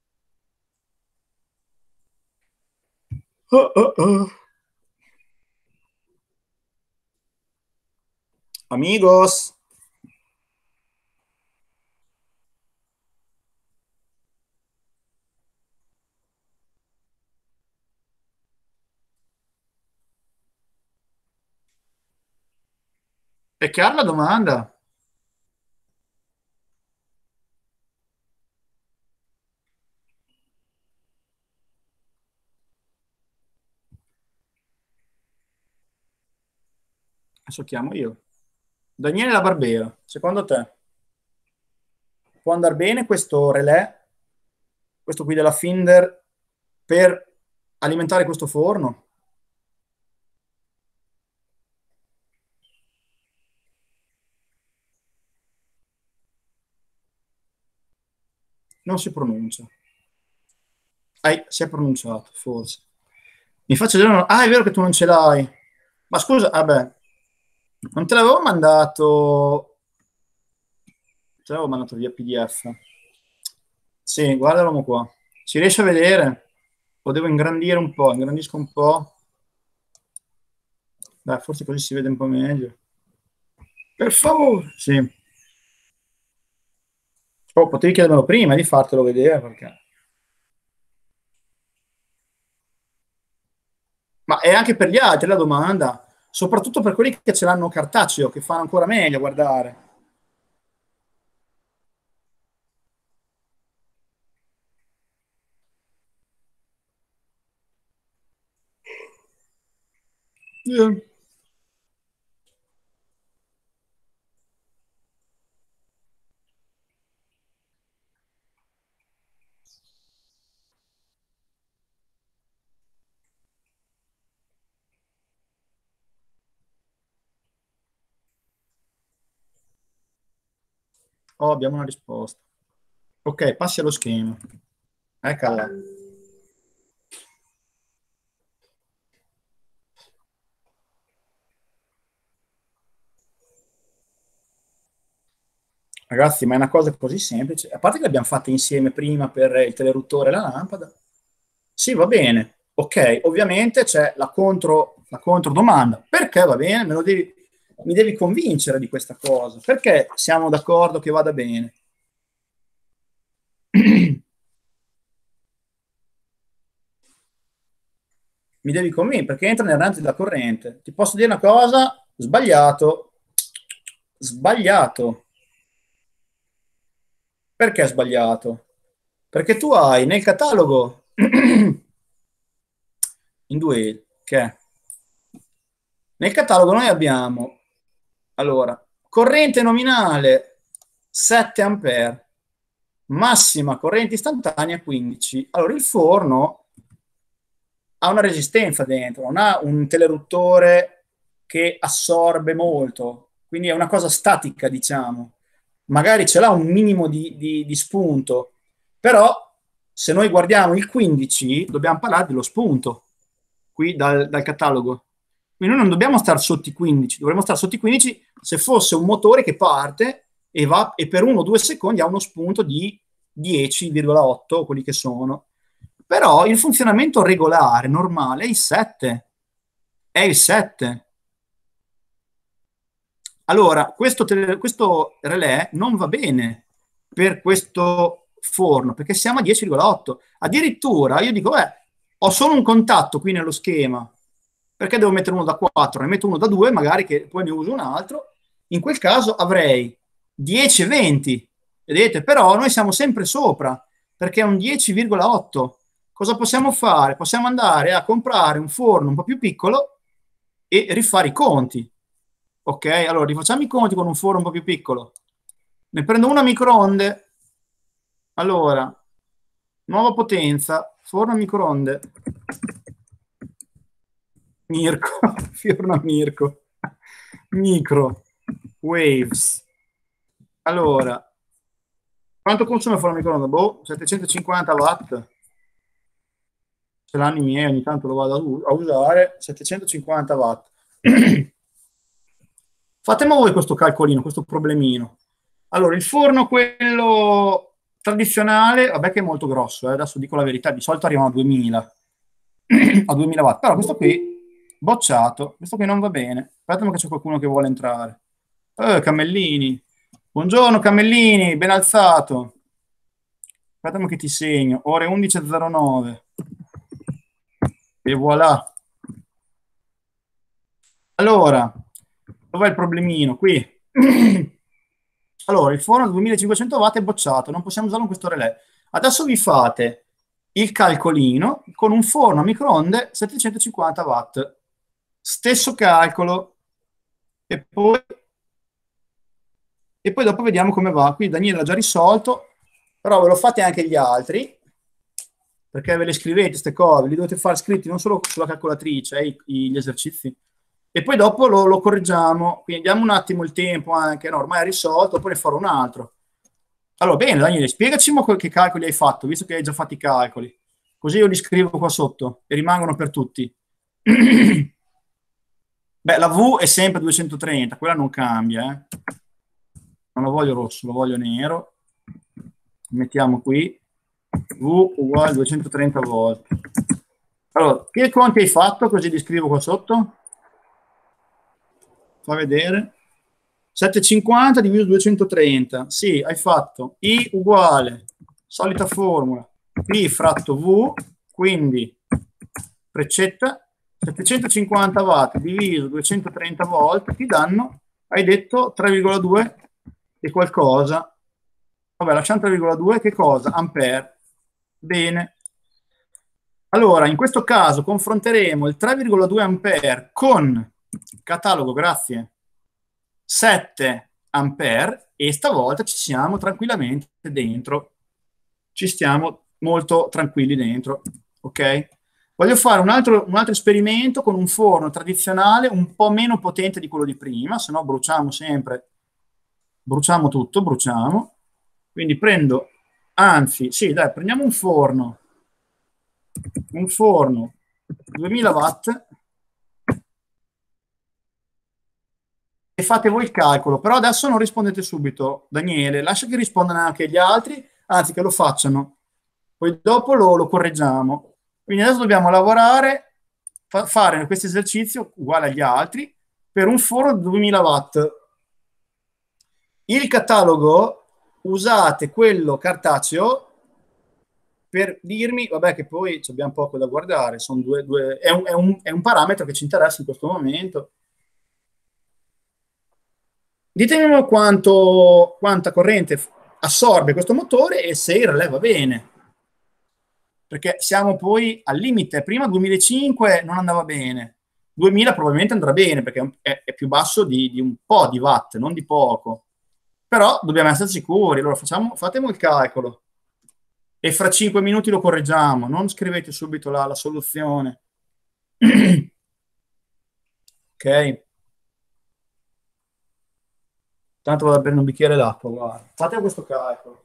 Oh, oh, oh. Amigos. È chiara la domanda? Adesso chiamo io. Daniele La Barbera, secondo te può andare bene questo relè, questo qui della Finder, per alimentare questo forno? Non si pronuncia. Ah, si è pronunciato, forse. Mi faccio vedere... Ah, è vero che tu non ce l'hai. Ma scusa, vabbè, non te l'avevo mandato... Te l'avevo mandato via P D F. Sì, guardalo qua. Si riesce a vedere? Lo devo ingrandire un po', ingrandisco un po'. Dai, forse così si vede un po' meglio. Per favore, sì. Oh, potevi chiedermelo prima di fartelo vedere, perché... Ma è anche per gli altri la domanda, soprattutto per quelli che ce l'hanno cartaceo, che fanno ancora meglio a guardare. Yeah. Oh, abbiamo una risposta. Ok, passi allo schema. Eccola. Ragazzi, ma è una cosa così semplice. A parte che l'abbiamo fatta insieme prima per il teleruttore e la lampada. Sì, va bene. Ok, ovviamente c'è la contro, la controdomanda. Perché va bene? Me lo devi, mi devi convincere di questa cosa. Perché siamo d'accordo che vada bene? Mi devi convincere perché entra nel range della corrente. Ti posso dire una cosa? Sbagliato. Sbagliato. Perché sbagliato? Perché tu hai nel catalogo in due che nel catalogo noi abbiamo allora corrente nominale sette ampere, massima corrente istantanea quindici. Allora il forno ha una resistenza dentro, non ha un teleruttore che assorbe molto, quindi è una cosa statica, diciamo. Magari ce l'ha un minimo di, di, di spunto, però se noi guardiamo il quindici dobbiamo parlare dello spunto qui dal, dal catalogo. Quindi noi non dobbiamo stare sotto i quindici, dovremmo stare sotto i quindici se fosse un motore che parte e, va, e per uno o due secondi ha uno spunto di dieci virgola otto, quelli che sono. Però il funzionamento regolare, normale, è il sette. È il sette. Allora, questo, tele, questo relè non va bene per questo forno, perché siamo a dieci virgola otto. Addirittura, io dico, beh, ho solo un contatto qui nello schema, perché devo mettere uno da quattro? Ne metto uno da due, magari che poi ne uso un altro. In quel caso avrei dieci e venti. Vedete? Però noi siamo sempre sopra, perché è un dieci virgola otto. Cosa possiamo fare? Possiamo andare a comprare un forno un po' più piccolo e rifare i conti. Ok? Allora, rifacciamo i conti con un forno un po' più piccolo. Ne prendo una microonde. Allora, nuova potenza, forno a microonde. Mirko, forno a Mirko. Micro, waves. Allora, quanto consuma il forno a microonde? Boh, settecentocinquanta watt. Ce l'hanno i miei, ogni tanto lo vado a usare, settecentocinquanta watt. Fatemi voi questo calcolino, questo problemino. Allora, il forno, quello tradizionale, vabbè che è molto grosso, eh, adesso dico la verità, di solito arrivano a duemila, a duemila watt, però questo qui, bocciato, questo qui non va bene. Aspetta che c'è qualcuno che vuole entrare. Eh, Camellini, buongiorno Camellini, ben alzato. Aspetta che ti segno, ore undici e zero nove. E voilà. Allora, dov'è il problemino? Qui. Allora, il forno a duemilacinquecento watt è bocciato, non possiamo usarlo in questo relè. Adesso vi fate il calcolino con un forno a microonde settecentocinquanta watt. Stesso calcolo. E poi, e poi dopo vediamo come va. Qui Daniele l'ha già risolto, però ve lo fate anche gli altri, perché ve le scrivete queste cose, li dovete fare scritti non solo sulla calcolatrice, eh, gli esercizi. E poi dopo lo, lo correggiamo, quindi diamo un attimo il tempo anche, no, ormai è risolto, poi ne farò un altro. Allora, bene, Daniele, spiegaci che calcoli hai fatto, visto che hai già fatto i calcoli. Così io li scrivo qua sotto e rimangono per tutti. Beh, la V è sempre duecentotrenta, quella non cambia, eh. Non lo voglio rosso, lo voglio nero. Mettiamo qui, V uguale duecentotrenta volt. Allora, che conti hai fatto? Così li scrivo qua sotto. Fa vedere. settecentocinquanta diviso duecentotrenta. Sì, hai fatto I uguale, solita formula, P fratto V, quindi freccetta, settecentocinquanta watt diviso duecentotrenta volt ti danno, hai detto tre virgola due e qualcosa. Vabbè, lasciamo tre virgola due, che cosa? Ampere. Bene. Allora, in questo caso confronteremo il tre virgola due ampere con catalogo, grazie, sette ampere, e stavolta ci siamo tranquillamente dentro. Ci stiamo molto tranquilli dentro, ok? Voglio fare un altro, un altro esperimento con un forno tradizionale un po' meno potente di quello di prima, se no bruciamo sempre bruciamo tutto, bruciamo. Quindi prendo, anzi, sì, dai, prendiamo un forno, un forno, duemila watt, e fate voi il calcolo. Però adesso non rispondete subito, Daniele, lascia che rispondano anche gli altri, anzi che lo facciano. Poi dopo lo, lo correggiamo. Quindi adesso dobbiamo lavorare, fa, fare questo esercizio uguale agli altri, per un forno di duemila watt. Il catalogo, usate quello cartaceo per dirmi, vabbè che poi abbiamo poco da guardare, sono due, due, è, un, è, un, è un parametro che ci interessa in questo momento. Ditemi quanto, quanta corrente assorbe questo motore e se il relè va bene. Perché siamo poi al limite. Prima duemilacinque non andava bene. duemila probabilmente andrà bene perché è, è più basso di, di un po' di watt, non di poco. Però dobbiamo essere sicuri. Allora facciamo, fatemi il calcolo. E fra cinque minuti lo correggiamo. Non scrivete subito la, la soluzione. Ok. Tanto vado a bere un bicchiere d'acqua, guarda. Fate questo calcolo.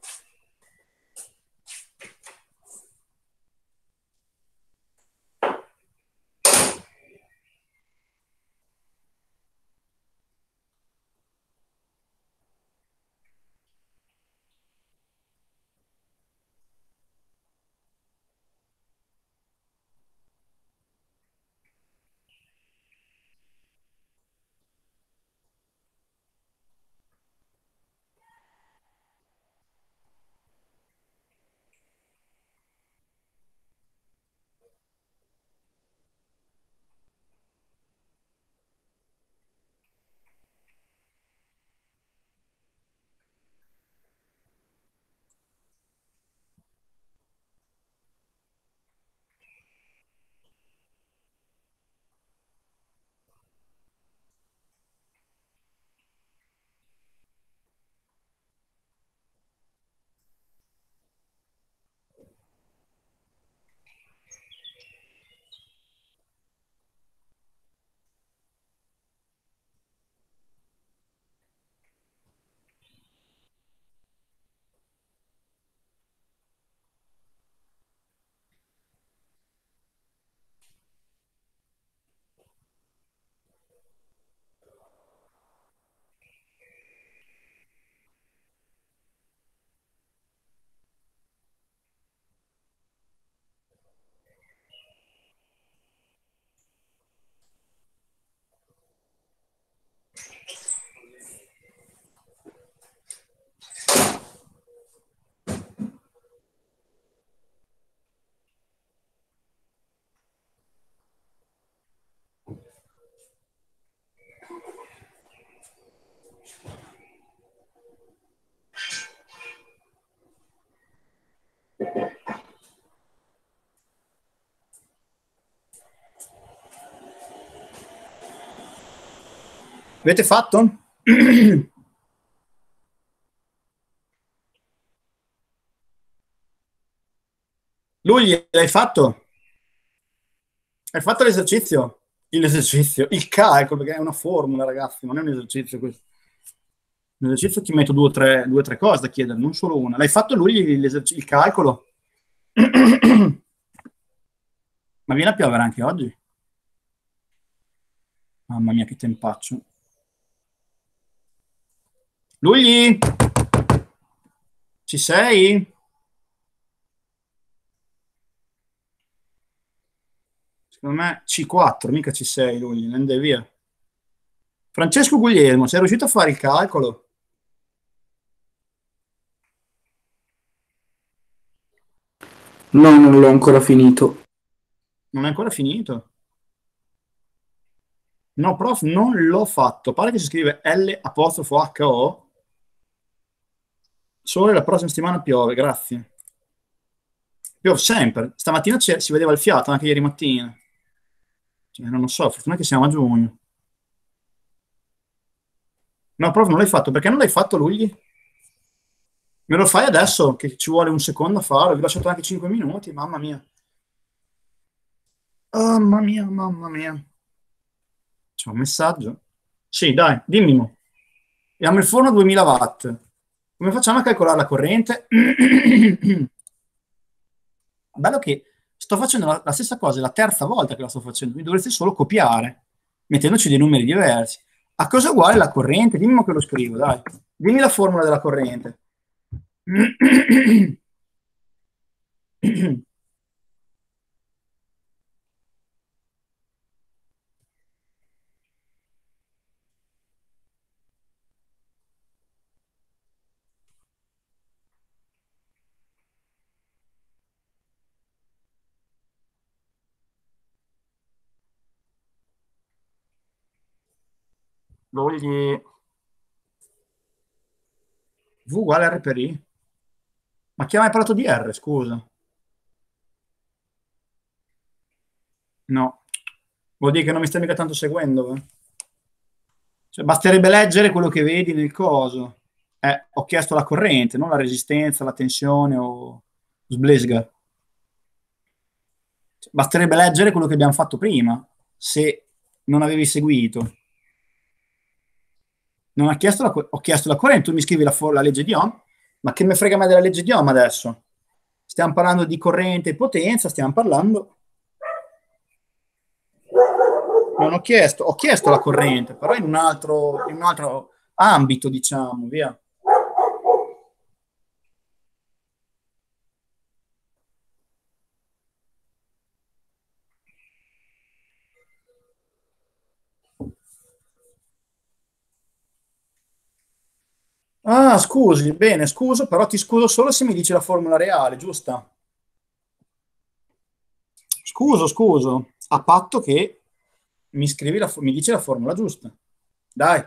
Avete fatto? Lui, l'hai fatto? Hai fatto l'esercizio? L'esercizio, il calcolo, perché è una formula, ragazzi, non è un esercizio questo. Un esercizio ti metto due o tre, due o tre cose da chiedere, non solo una. L'hai fatto lui il calcolo? Ma viene a piovere anche oggi? Mamma mia, che tempaccio. Lui? Ci sei? Secondo me C quattro, mica C sei lui, ne andai via. Francesco Guglielmo, sei riuscito a fare il calcolo? No, non l'ho ancora finito. Non è ancora finito? No, prof, non l'ho fatto. Pare che si scrive L apostrofo H O. Solo la prossima settimana piove, grazie. Piove sempre. Stamattina si vedeva il fiato, anche ieri mattina. Cioè, non lo so, fortuna che siamo a giugno. No, prof, non l'hai fatto. Perché non l'hai fatto lui? Me lo fai adesso, che ci vuole un secondo a farlo. Vi ho lasciato anche cinque minuti, mamma mia. Oh, mamma mia, mamma mia. C'è un messaggio? Sì, dai, dimmi. Abbiamo il forno a duemila watt. Come facciamo a calcolare la corrente? Bello che sto facendo la, la stessa cosa, è la terza volta che la sto facendo, quindi dovreste solo copiare, mettendoci dei numeri diversi. A cosa è uguale la corrente? Dimmi che lo scrivo, dai. Dimmi la formula della corrente. Vogli V uguale R per I? Ma chi ha mai parlato di R, scusa? No. Vuol dire che non mi stai mica tanto seguendo, eh? Cioè, basterebbe leggere quello che vedi nel coso. Eh, ho chiesto la corrente, non la resistenza, la tensione o sblesga. Cioè, basterebbe leggere quello che abbiamo fatto prima, se non avevi seguito. Non ha chiesto la, ho chiesto la corrente, tu mi scrivi la, la legge di Ohm, ma che me frega mai della legge di Ohm adesso? Stiamo parlando di corrente e potenza, stiamo parlando... Non ho chiesto, ho chiesto la corrente, però in un altro, in un altro ambito, diciamo, via. Ah, scusi, bene, scuso, però ti scuso solo se mi dici la formula reale, giusta? Scuso, scuso, a patto che mi scrivi la, mi dici la formula giusta. Dai.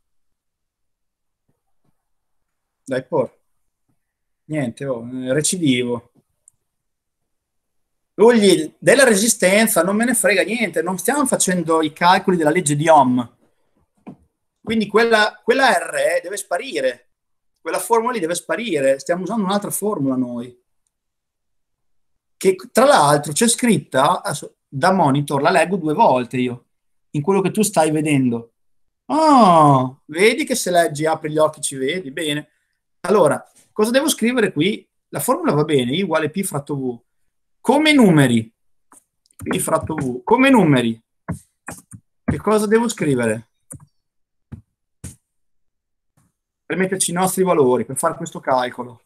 Dai, por. Niente, oh, recidivo. Lui, della resistenza non me ne frega niente, non stiamo facendo i calcoli della legge di Ohm. Quindi quella, quella R deve sparire. Quella formula lì deve sparire. Stiamo usando un'altra formula noi. Che tra l'altro c'è scritta da monitor, la leggo due volte io, in quello che tu stai vedendo. Oh, vedi che se leggi, apri gli occhi, ci vedi? Bene. Allora, cosa devo scrivere qui? La formula va bene, I uguale P fratto V. Come numeri, P fratto V, come numeri, che cosa devo scrivere? Per metterci i nostri valori, per fare questo calcolo.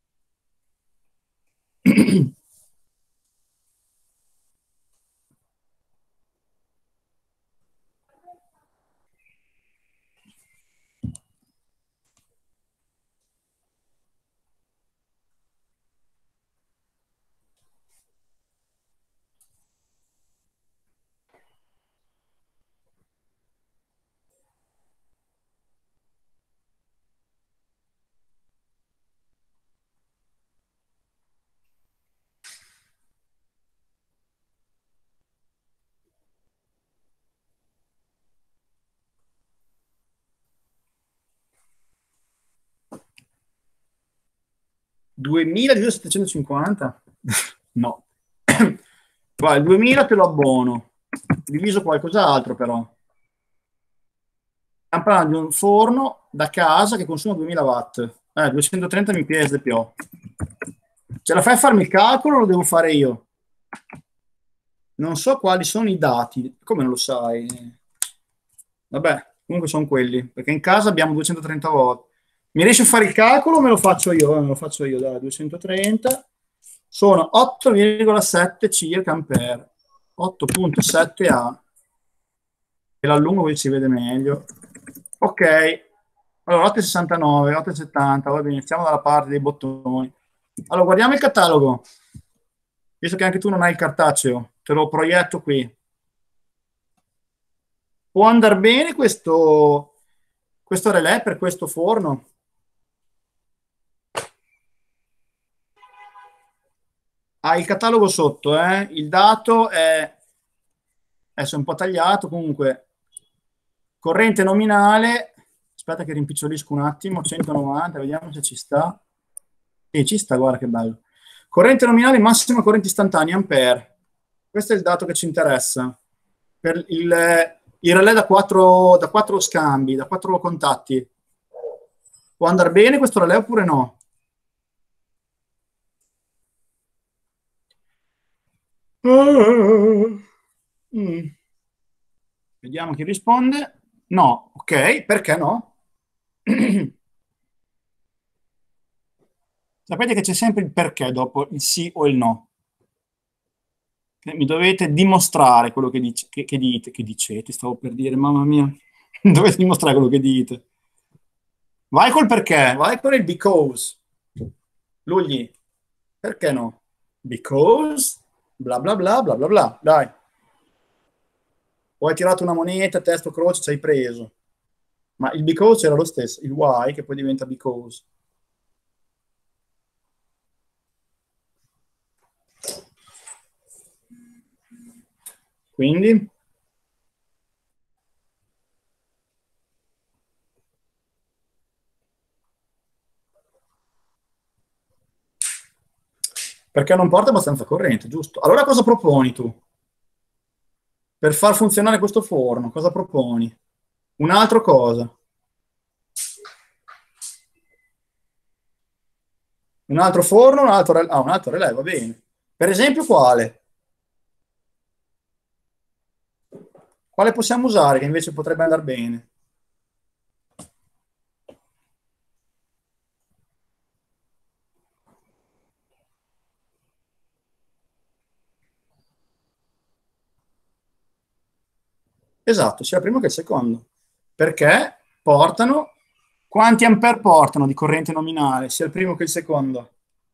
duemila diviso settecentocinquanta? No. Guarda, il duemila te lo abbono. Diviso qualcos'altro però. Stiamo parlando di un forno da casa che consuma duemila watt. Eh, duecentotrenta mi piace più. Ce la fai a farmi il calcolo o lo devo fare io? Non so quali sono i dati. Come non lo sai? Vabbè, comunque sono quelli. Perché in casa abbiamo duecentotrenta watt. Mi riesci a fare il calcolo o me lo faccio io? Me lo faccio io, dai, duecentotrenta. Sono otto virgola sette circa ampere. otto virgola sette A. E l'allungo così si vede meglio. Ok. Allora, otto virgola sessantanove, otto virgola settanta, va bene, iniziamo dalla parte dei bottoni. Allora, guardiamo il catalogo. Visto che anche tu non hai il cartaceo, te lo proietto qui. Può andare bene questo, questo relè per questo forno? Ha il catalogo sotto, eh? Il dato è adesso è un po' tagliato, comunque corrente nominale, aspetta che rimpicciolisco un attimo, centonovanta, vediamo se ci sta. E ci sta, guarda che bello. Corrente nominale, massima corrente istantanea, ampere. Questo è il dato che ci interessa. Per il, il relè da quattro, da quattro scambi, da quattro contatti. Può andare bene questo relè oppure no? Mm. Vediamo chi risponde. No, ok, perché no? Sapete che c'è sempre il perché dopo il sì o il no. Mi dovete dimostrare quello che, dice, che, che dite, che dicete, stavo per dire, mamma mia. Dovete dimostrare quello che dite. Vai col perché, vai con il because. Lugli, perché no? Because, bla bla bla bla bla bla, dai. O hai tirato una moneta, testo, croce, ci hai preso. Ma il because era lo stesso, il why che poi diventa because. Quindi? Perché non porta abbastanza corrente, giusto? Allora cosa proponi tu? Per far funzionare questo forno, cosa proponi? Un altro cosa? Un altro forno, un altro relè, ah, un altro relè, va bene. Per esempio quale? Quale possiamo usare che invece potrebbe andare bene? Esatto, sia il primo che il secondo. Perché portano... Quanti ampere portano di corrente nominale, sia il primo che il secondo?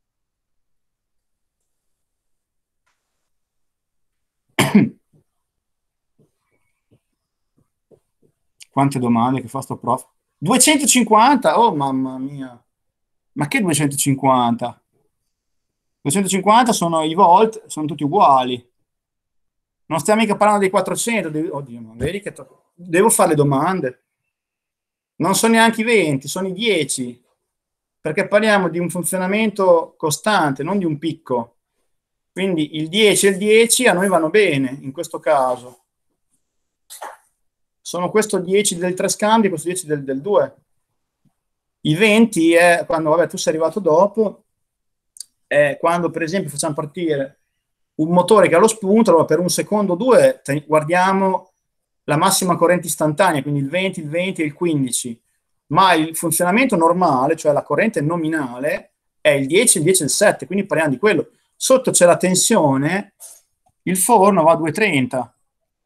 Quante domande che fa sto prof? duecentocinquanta? Oh mamma mia. Ma che duecentocinquanta? duecentocinquanta sono i volt, sono tutti uguali. Non stiamo mica parlando dei quattrocento. Devi... Oddio, ma vedi che to... devo fare le domande. Non sono neanche i venti, sono i dieci. Perché parliamo di un funzionamento costante, non di un picco. Quindi il dieci e il dieci a noi vanno bene, in questo caso. Sono questo dieci del tre scambi e questo dieci del, del due. I venti è quando, vabbè, tu sei arrivato dopo, è quando per esempio facciamo partire un motore che ha lo spunto, allora per un secondo o due guardiamo la massima corrente istantanea, quindi il venti, il venti e il quindici, ma il funzionamento normale, cioè la corrente nominale, è il dieci, il dieci e il sette, quindi parliamo di quello. Sotto c'è la tensione, il forno va a duecentotrenta,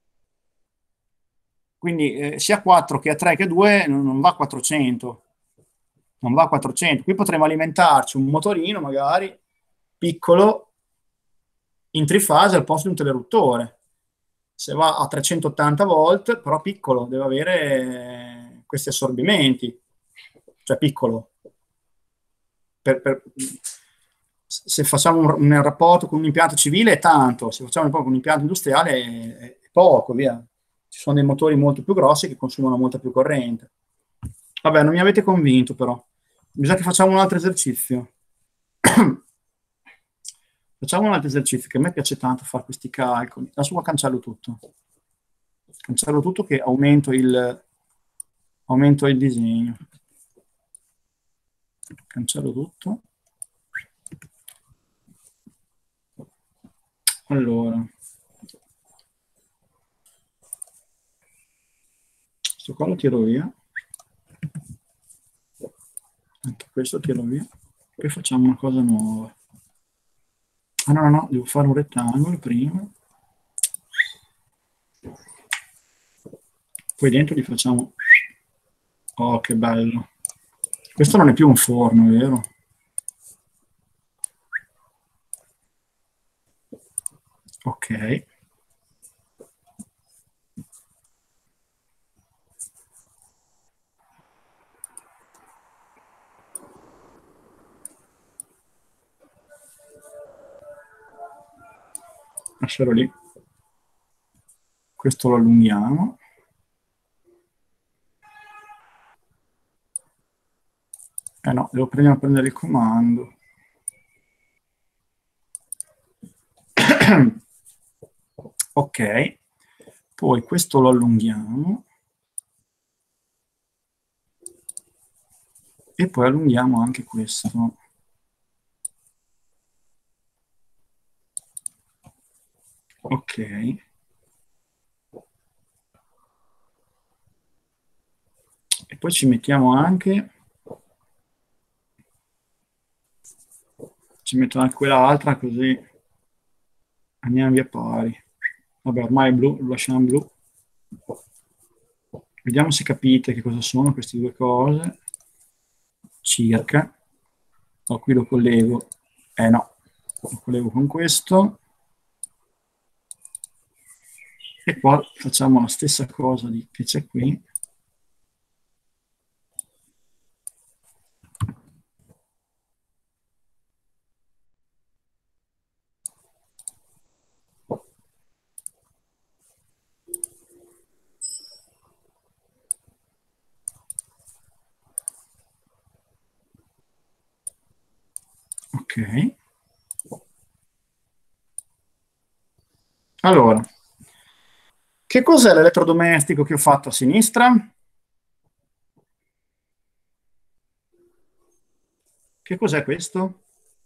quindi eh, sia a quattro che a tre che a due non, non va a quattrocento, non va a quattrocento. Qui potremo alimentarci un motorino magari piccolo in trifase al posto di un teleruttore. Se va a trecentottanta volt, però piccolo, deve avere questi assorbimenti, cioè piccolo. Per, per, se facciamo un, un rapporto con un impianto civile è tanto, se facciamo un po' con un impianto industriale è, è poco, via. Ci sono dei motori molto più grossi che consumano molta più corrente. Vabbè, non mi avete convinto però. Bisogna che facciamo un altro esercizio. Facciamo un altro esercizio, che a me piace tanto fare questi calcoli. Adesso cancello tutto. Cancello tutto che aumento il, aumento il disegno. Cancello tutto. Allora. Questo qua lo tiro via. Anche questo tiro via. Poi facciamo una cosa nuova. Ah no, no, no, devo fare un rettangolo prima. Poi dentro li facciamo... Oh, che bello. Questo non è più un forno, vero? Ok. Lascialo lì. Questo lo allunghiamo. Eh no, devo prima prendere il comando. Ok. Poi questo lo allunghiamo. E poi allunghiamo anche questo. Ok. E poi ci mettiamo anche, ci metto anche quell'altra così andiamo via pari. Vabbè, ormai è blu, lo lasciamo blu. Vediamo se capite che cosa sono queste due cose. Circa. Oh, qui lo collego. Eh no, lo collego con questo. E poi facciamo la stessa cosa di, che c'è qui. Ok. Allora, che cos'è l'elettrodomestico che ho fatto a sinistra? Che cos'è questo?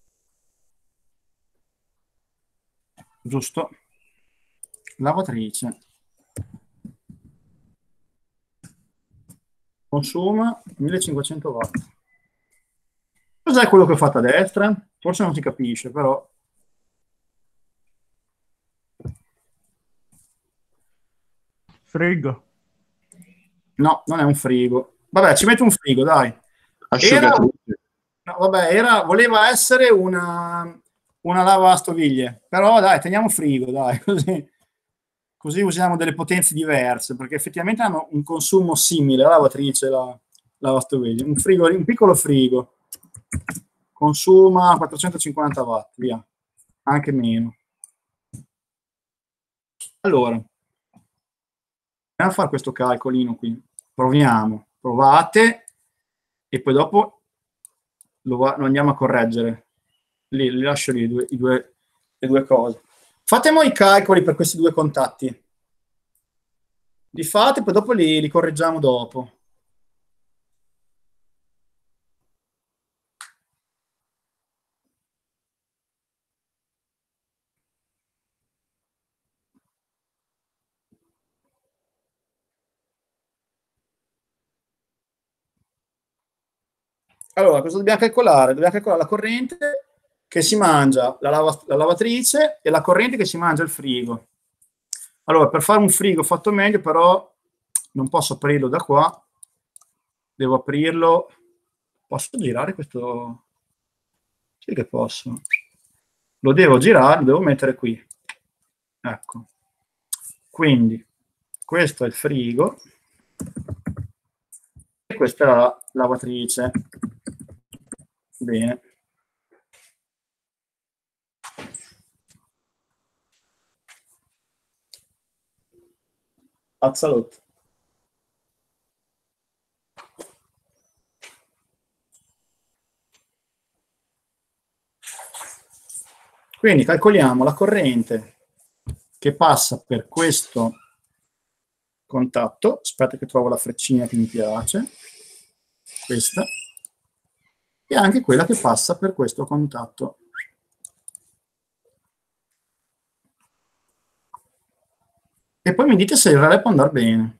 Giusto? Lavatrice. Consuma millecinquecento watt. Cos'è quello che ho fatto a destra? Forse non si capisce, però... Frigo. No, non è un frigo. Vabbè, ci metto un frigo, dai. Era, Asciugatrice. no, vabbè, era, voleva essere una, una lavastoviglie, però dai, teniamo frigo, dai, così, così usiamo delle potenze diverse, perché effettivamente hanno un consumo simile, la lavatrice e la lavastoviglie. Un frigo, un piccolo frigo consuma quattrocentocinquanta watt, via, anche meno. Allora, andiamo a fare questo calcolino qui. Proviamo, provate e poi dopo lo, va, lo andiamo a correggere. Lì, li lascio lì i due, i due, le due cose. Fatemi i calcoli per questi due contatti. Li fate, poi dopo li, li correggiamo dopo. Allora, cosa dobbiamo calcolare? Dobbiamo calcolare la corrente che si mangia la, lava, la lavatrice e la corrente che si mangia il frigo. Allora, per fare un frigo fatto meglio, però non posso aprirlo da qua. Devo aprirlo. Posso girare questo? Sì che posso. Lo devo girare, lo devo mettere qui. Ecco. Quindi, questo è il frigo. E questa è la lavatrice. Bene. Azzalotto. Quindi calcoliamo la corrente che passa per questo contatto. Aspetta che trovo la freccina che mi piace. Questa. E anche quella che passa per questo contatto. E poi mi dite se il relè può andare bene.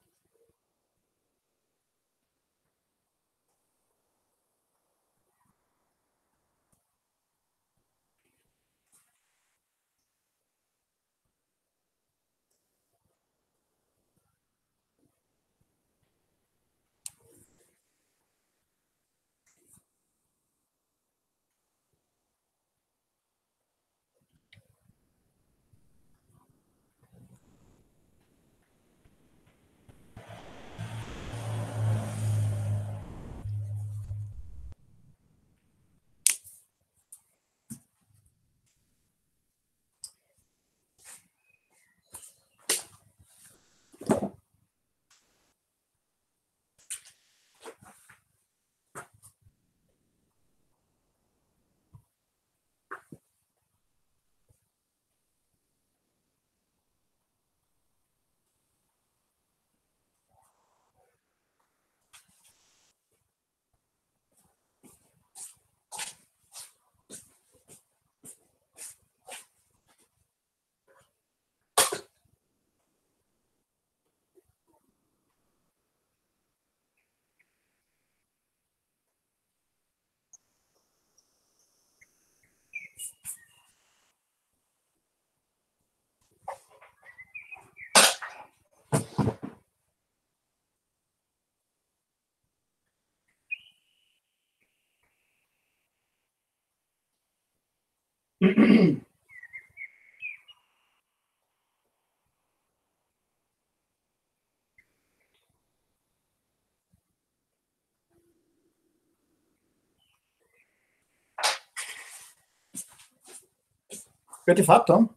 Che avete fatto?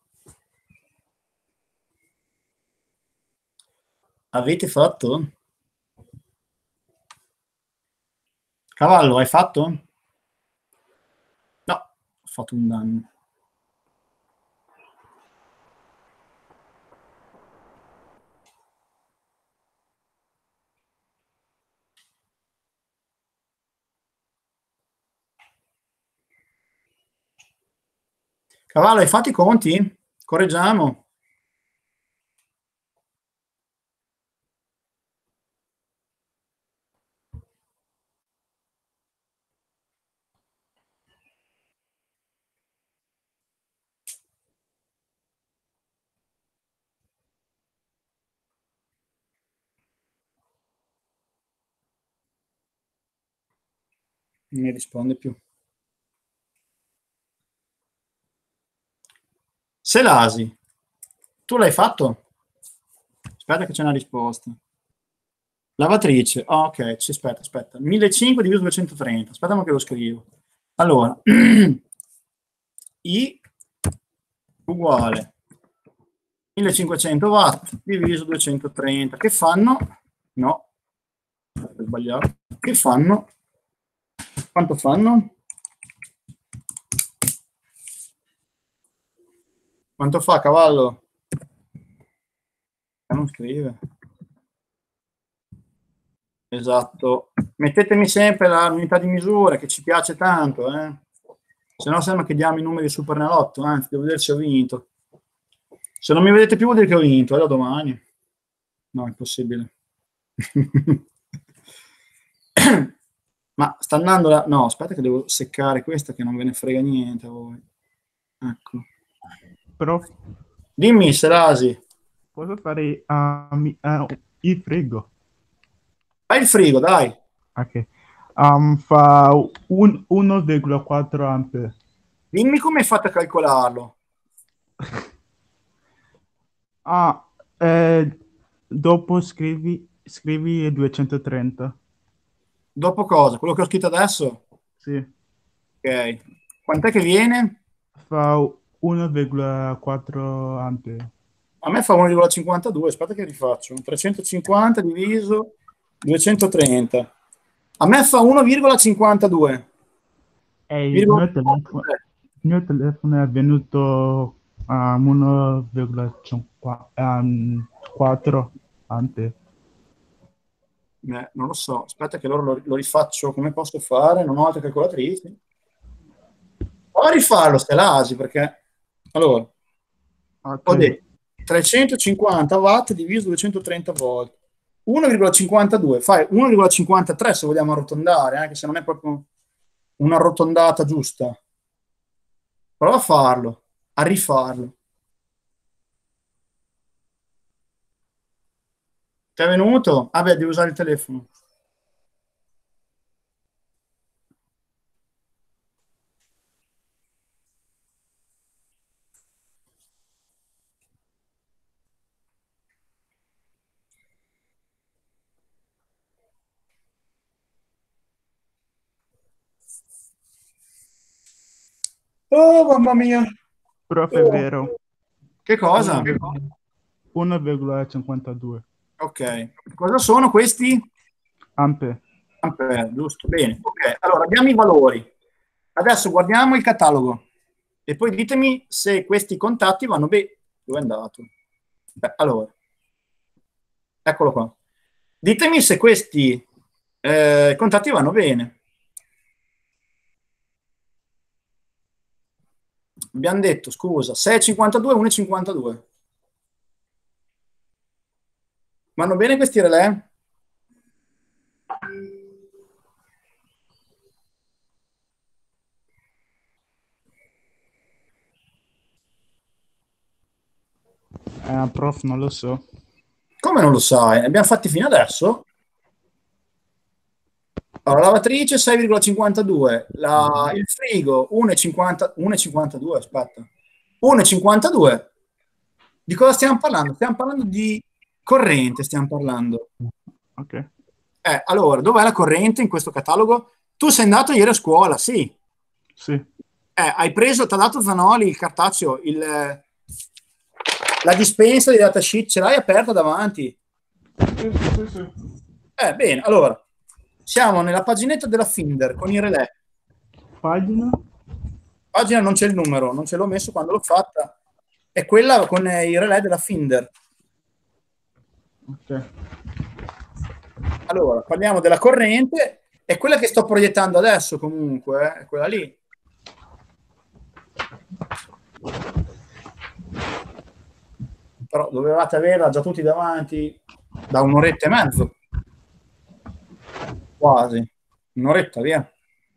Avete fatto? Cavallo, hai fatto? No, ho fatto un danno. Cavallo, hai fatto i conti? Correggiamo. Non mi risponde più. Selasi, tu l'hai fatto? Aspetta che c'è una risposta. Lavatrice, oh, ok, ci aspetta, aspetta. millecinquecento diviso duecentotrenta, aspetta che lo scrivo. Allora, I uguale millecinquecento watt diviso duecentotrenta, che fanno? No, ho sbagliato. Che fanno? Quanto fanno? Quanto fa, cavallo? Non scrive. Esatto. Mettetemi sempre l'unità di misura che ci piace tanto, eh? Se no sembra che diamo i numeri Super Nalotto, anzi, devo vedere se ho vinto. Se non mi vedete più vuol dire che ho vinto, è da domani. No, è impossibile. Ma sta andando la... No, aspetta che devo seccare questa che non ve ne frega niente a voi. Ecco. Però Dimmi, Serasi. posso fare uh, mi- uh, il frigo? Fai il frigo, dai. Ok. Um, fa un- uno virgola quattro ampere. Dimmi come hai fatto a calcolarlo. Ah, eh, dopo scrivi, scrivi duecentotrenta. Dopo cosa? Quello che ho scritto adesso? Sì. Ok. Quant'è che viene? Fa uno virgola quattro ampere. A me fa uno virgola cinquantadue, aspetta che rifaccio. trecentocinquanta diviso duecentotrenta. A me fa uno virgola cinquantadue. E il Virgola mio telefono, cinquantatré. il mio telefono è venuto a uno virgola quattro ampere. Eh, non lo so, aspetta che allora lo, lo rifaccio. Come posso fare? Non ho altre calcolatrici. Prova a rifarlo, Stelasi, perché... Allora, Ok. ho detto trecentocinquanta watt diviso duecentotrenta volt. uno virgola cinquantadue, fai uno virgola cinquantatré se vogliamo arrotondare, anche se non è proprio un'arrotondata giusta. Prova a farlo, a rifarlo. Ti è venuto? Ah beh, devi usare il telefono. Oh, mamma mia. Prof, è vero. Che cosa? uno virgola cinquantadue Ok. Cosa sono questi? ampere. Ampere, giusto. Bene. Ok, allora abbiamo i valori. Adesso guardiamo il catalogo e poi ditemi se questi contatti vanno bene. Dove è andato? Beh, allora, eccolo qua. Ditemi se questi eh, contatti vanno bene. Abbiamo detto, scusa, sei virgola cinquantadue e uno virgola cinquantadue. Vanno bene questi relè? Eh, prof, non lo so. Come non lo sai? Ne abbiamo fatti fino adesso? Allora, lavatrice sei virgola cinquantadue, la- il frigo uno virgola cinquanta uno virgola cinquantadue, aspetta, uno virgola cinquantadue. Di cosa stiamo parlando? Stiamo parlando di corrente, stiamo parlando. Ok. Eh, allora, dov'è la corrente in questo catalogo? Tu sei andato ieri a scuola, sì. Sì. Eh, hai preso, ti ha dato Zanoli il cartaceo, il, eh, la dispensa di datasheet, ce l'hai aperta davanti? Sì, sì, sì. Eh, bene, allora, siamo nella paginetta della Finder con i relè. Pagina? Pagina non c'è il numero, non ce l'ho messo quando l'ho fatta. È quella con eh, i relè della Finder. Ok. Allora, parliamo della corrente. È quella che sto proiettando adesso comunque, eh, è quella lì. Però dovevate averla già tutti davanti da un'oretta e mezzo. Quasi. Un'oretta, via.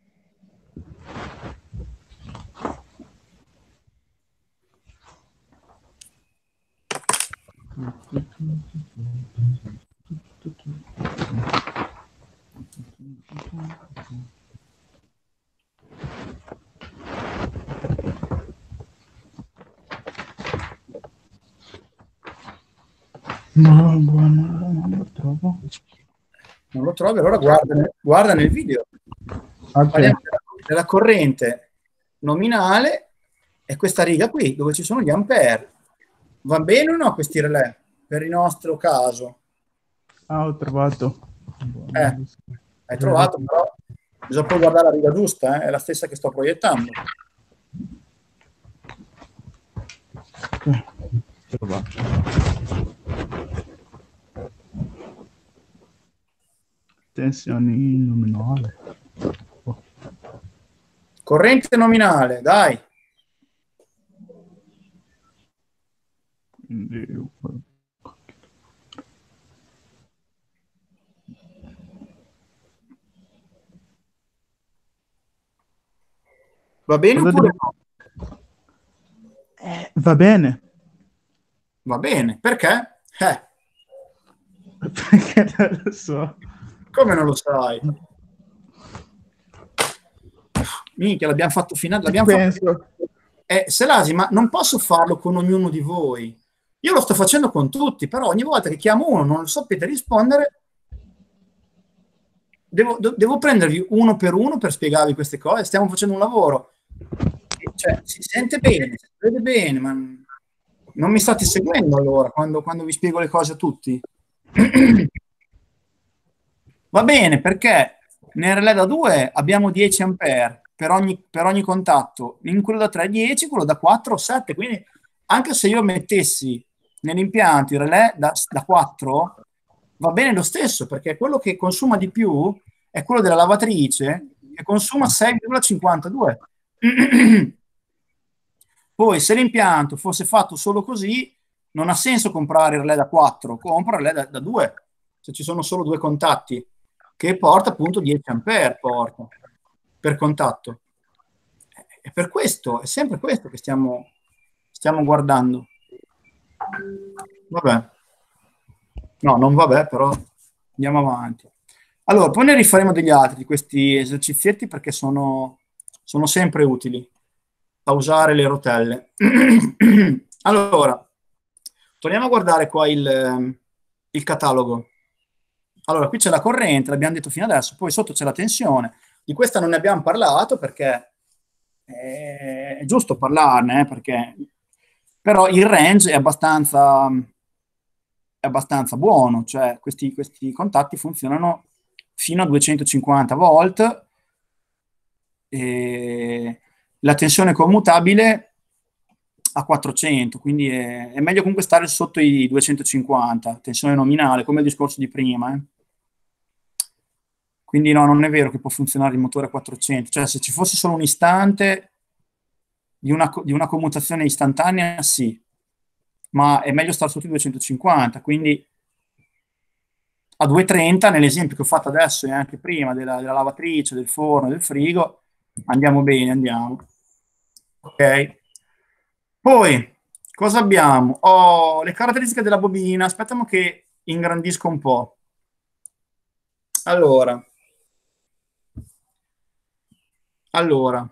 No, buono, non lo trovo. Non lo trovi? Allora guarda, guarda nel video. Ok. Parliamo della, della corrente nominale e questa riga qui dove ci sono gli ampere. Va bene o no questi relè per il nostro caso? Ah, ho trovato. Eh, hai trovato, però bisogna poi guardare la riga giusta, eh? È la stessa che sto proiettando. Ok, trovato. Tensioni nominale. Oh. Corrente nominale, dai. Quindi... Va bene Cosa oppure devo- no? Eh, va bene. Va bene, perché? Eh, Perché non lo so. come non lo sai? Minchia, l'abbiamo fatto finale, l'abbiamo fatto... Penso. Eh, Selasi, ma non posso farlo con ognuno di voi. Io lo sto facendo con tutti, però ogni volta che chiamo uno non sapete rispondere, devo, do- devo prendervi uno per uno per spiegarvi queste cose. Stiamo facendo un lavoro. Cioè, si sente bene, si vede bene, ma non mi state seguendo allora quando, quando vi spiego le cose a tutti. Va bene, perché nel relè da due abbiamo dieci ampere per ogni, per ogni contatto, in quello da tre dieci, quello da quattro sette, quindi anche se io mettessi nell'impianto il relè da, da quattro, va bene lo stesso, perché quello che consuma di più è quello della lavatrice, che consuma sei virgola cinquantadue. Poi se l'impianto fosse fatto solo così, non ha senso comprare il relè da quattro, compra il relè da, da due, se ci sono solo due contatti, che porta appunto dieci ampere porta per contatto. E per questo, è sempre questo che stiamo, stiamo guardando. Vabbè. No, non vabbè, però andiamo avanti. Allora, poi ne rifaremo degli altri di questi esercizietti perché sono, sono sempre utili a usare le rotelle. Allora, torniamo a guardare qua il, il catalogo. Allora, qui c'è la corrente, l'abbiamo detto fino adesso, poi sotto c'è la tensione. Di questa non ne abbiamo parlato perché è giusto parlarne, eh, perché però il range è abbastanza, è abbastanza buono, cioè questi, questi contatti funzionano fino a duecentocinquanta volt e la tensione commutabile a quattrocento, quindi è, è meglio comunque stare sotto i duecentocinquanta, tensione nominale, come il discorso di prima. Eh. Quindi no, non è vero che può funzionare il motore a quattrocento, cioè se ci fosse solo un istante di una, di una commutazione istantanea, sì, ma è meglio stare sotto i duecentocinquanta, quindi a duecentotrenta, nell'esempio che ho fatto adesso e anche prima della, della lavatrice, del forno, del frigo, andiamo bene, andiamo. Ok? Poi, cosa abbiamo? Ho le caratteristiche della bobina, aspettiamo che ingrandisco un po'. Allora, allora,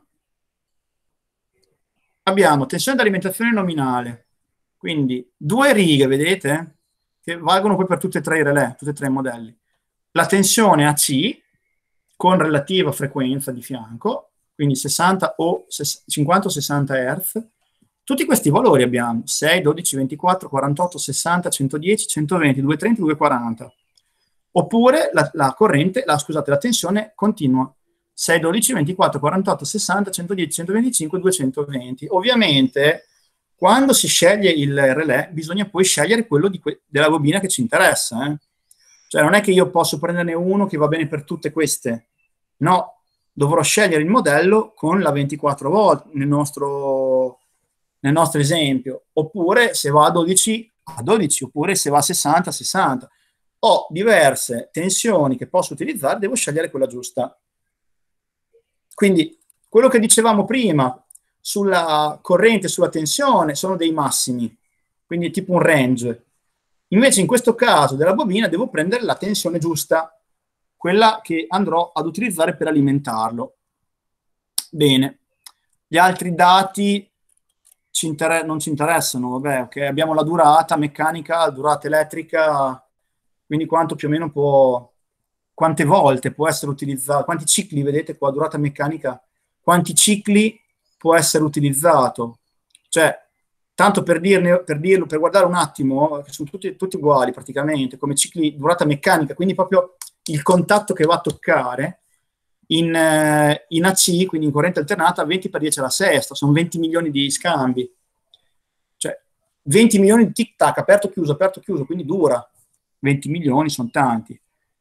abbiamo tensione d'alimentazione nominale, quindi due righe, vedete? Che valgono poi per tutti e tre i relè, tutti e tre i modelli. La tensione A C con relativa frequenza di fianco, quindi sessanta o cinquanta o sessanta Hz. Tutti questi valori abbiamo sei, dodici, ventiquattro, quarantotto, sessanta, centodieci, centoventi, duecentotrenta, duecentoquaranta. Oppure la, la corrente, la, scusate, la tensione continua sei, dodici, ventiquattro, quarantotto, sessanta, centodieci, centoventicinque, duecentoventi. Ovviamente quando si sceglie il relè bisogna poi scegliere quello di que- della bobina che ci interessa, eh? Cioè non è che io posso prenderne uno che va bene per tutte queste, no, dovrò scegliere il modello con la ventiquattro volt nel nostro, nel nostro esempio, oppure se va a dodici a dodici, oppure se va a sessanta a sessanta. Ho diverse tensioni che posso utilizzare, devo scegliere quella giusta. Quindi quello che dicevamo prima sulla corrente, sulla tensione, sono dei massimi, quindi tipo un range. Invece in questo caso della bobina devo prendere la tensione giusta, quella che andrò ad utilizzare per alimentarlo. Bene, gli altri dati ci inter- non ci interessano, vabbè, ok, abbiamo la durata meccanica, la durata elettrica, quindi quanto più o meno può, quante volte può essere utilizzato, quanti cicli, vedete qua, durata meccanica, quanti cicli può essere utilizzato. Cioè, tanto per, dirne, per dirlo, per guardare un attimo, che sono tutti, tutti uguali praticamente, come cicli durata meccanica, quindi proprio il contatto che va a toccare, in, eh, in A C, quindi in corrente alternata, venti per dieci alla sesta, sono venti milioni di scambi. Cioè, venti milioni di tic-tac, aperto, chiuso, aperto, chiuso, quindi dura. venti milioni sono tanti.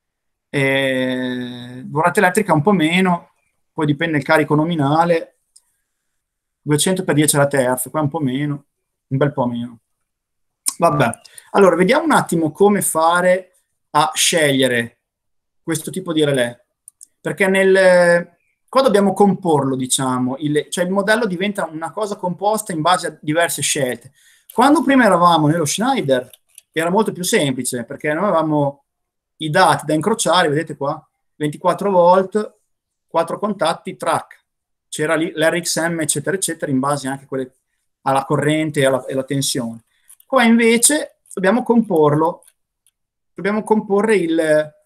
E durata elettrica un po' meno, poi dipende il carico nominale, duecento per dieci alla terza, qua un po' meno, un bel po' meno. Vabbè, allora vediamo un attimo come fare a scegliere questo tipo di relè, perché nel, qua dobbiamo comporlo, diciamo, il, cioè il modello diventa una cosa composta in base a diverse scelte. Quando prima eravamo nello Schneider era molto più semplice, perché noi avevamo i dati da incrociare, vedete qua, ventiquattro volt, quattro contatti, track. C'era lì l'R X M, eccetera, eccetera, in base anche quelle, alla corrente e alla, e alla tensione. Qua invece dobbiamo comporlo, dobbiamo comporre il,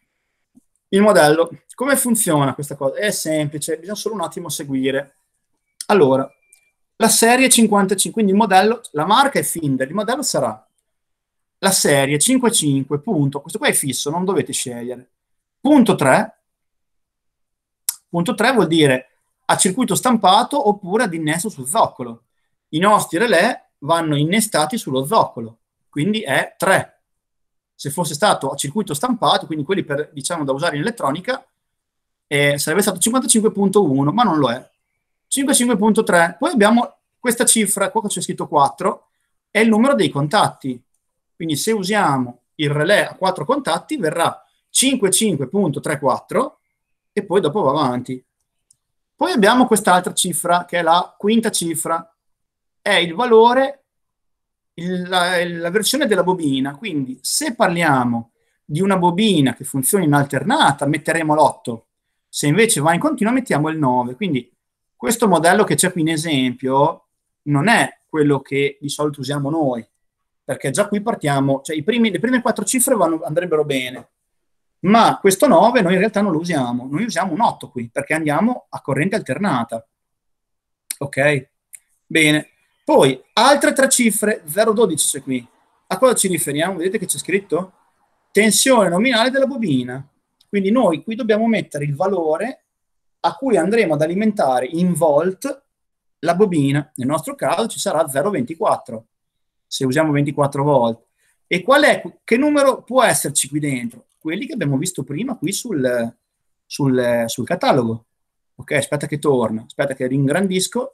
il modello. Come funziona questa cosa? È semplice, bisogna solo un attimo seguire. Allora, la serie cinquantacinque, quindi il modello, la marca è Finder, il modello sarà la serie cinquantacinque, punto, questo qua è fisso, non dovete scegliere, punto tre, punto tre vuol dire a circuito stampato oppure ad innesto sul zoccolo. I nostri relè vanno innestati sullo zoccolo, quindi è tre. Se fosse stato a circuito stampato, quindi quelli per, diciamo, da usare in elettronica, eh, sarebbe stato cinquantacinque punto uno, ma non lo è. cinquantacinque punto tre. Poi abbiamo questa cifra, qua che c'è scritto quattro, è il numero dei contatti. Quindi se usiamo il relè a quattro contatti verrà cinquantacinque punto trentaquattro e poi dopo va avanti. Poi abbiamo quest'altra cifra che è la quinta cifra, è il valore, il, la, la versione della bobina. Quindi se parliamo di una bobina che funziona in alternata metteremo l'otto, se invece va in continua mettiamo il nove. Quindi questo modello che c'è qui in esempio non è quello che di solito usiamo noi, perché già qui partiamo, cioè i primi, le prime quattro cifre vanno, andrebbero bene, ma questo nove noi in realtà non lo usiamo, noi usiamo un otto qui, perché andiamo a corrente alternata. Ok? Bene. Poi, altre tre cifre, zero dodici c'è qui. A cosa ci riferiamo? Vedete che c'è scritto? Tensione nominale della bobina. Quindi noi qui dobbiamo mettere il valore a cui andremo ad alimentare in volt la bobina. Nel nostro caso ci sarà zero virgola ventiquattro. Se usiamo ventiquattro volt. E qual è, che numero può esserci qui dentro? Quelli che abbiamo visto prima qui sul, sul, sul catalogo. Ok, aspetta che torna, aspetta che ringrandisco.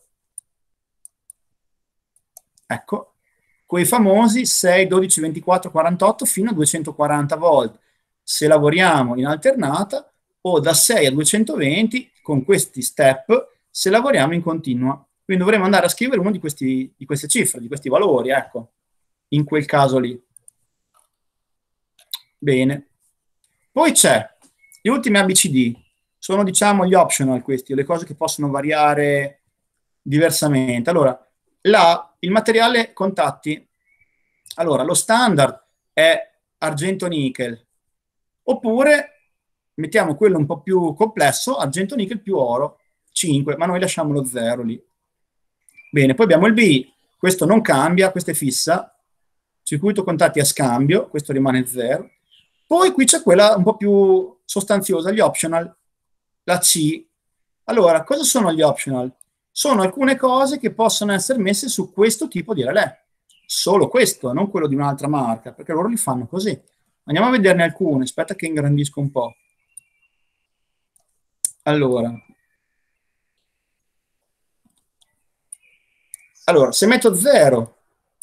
Ecco, quei famosi sei, dodici, ventiquattro, quarantotto fino a duecentoquaranta volt. Se lavoriamo in alternata, o da sei a duecentoventi con questi step se lavoriamo in continua. Quindi dovremo andare a scrivere uno di, questi, di queste cifre, di questi valori, ecco, in quel caso lì. Bene. Poi c'è gli ultimi A B C D, sono diciamo gli optional questi, le cose che possono variare diversamente. Allora, là, il materiale contatti, allora, lo standard è argento-nickel, oppure mettiamo quello un po' più complesso, argento-nickel più oro, cinque, ma noi lasciamo lo zero lì. Bene, poi abbiamo il B, questo non cambia, questo è fissa, circuito contatti a scambio, questo rimane zero. Poi qui c'è quella un po' più sostanziosa, gli optional, la C. Allora, cosa sono gli optional? Sono alcune cose che possono essere messe su questo tipo di relè. Solo questo, non quello di un'altra marca, perché loro li fanno così. Andiamo a vederne alcune, aspetta che ingrandisco un po'. Allora, allora se metto zero,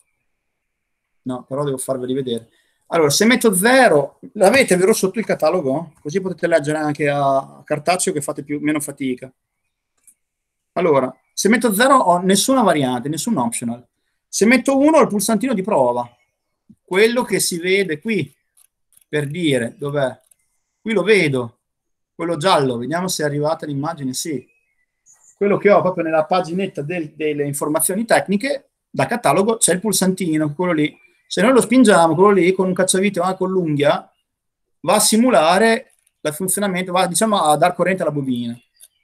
no, però devo farveli vedere. Allora, se metto zero, l'avete vero sotto il catalogo? Così potete leggere anche a cartaceo che fate più, meno fatica. Allora, se metto zero ho nessuna variante, nessun optional. Se metto uno ho il pulsantino di prova. Quello che si vede qui, per dire, dov'è? Qui lo vedo, quello giallo, vediamo se è arrivata l'immagine, sì. Quello che ho proprio nella paginetta del, delle informazioni tecniche, da catalogo, c'è il pulsantino, quello lì. Se noi lo spingiamo, quello lì, con un cacciavite o anche con l'unghia, va a simulare il funzionamento, va diciamo a dar corrente alla bobina.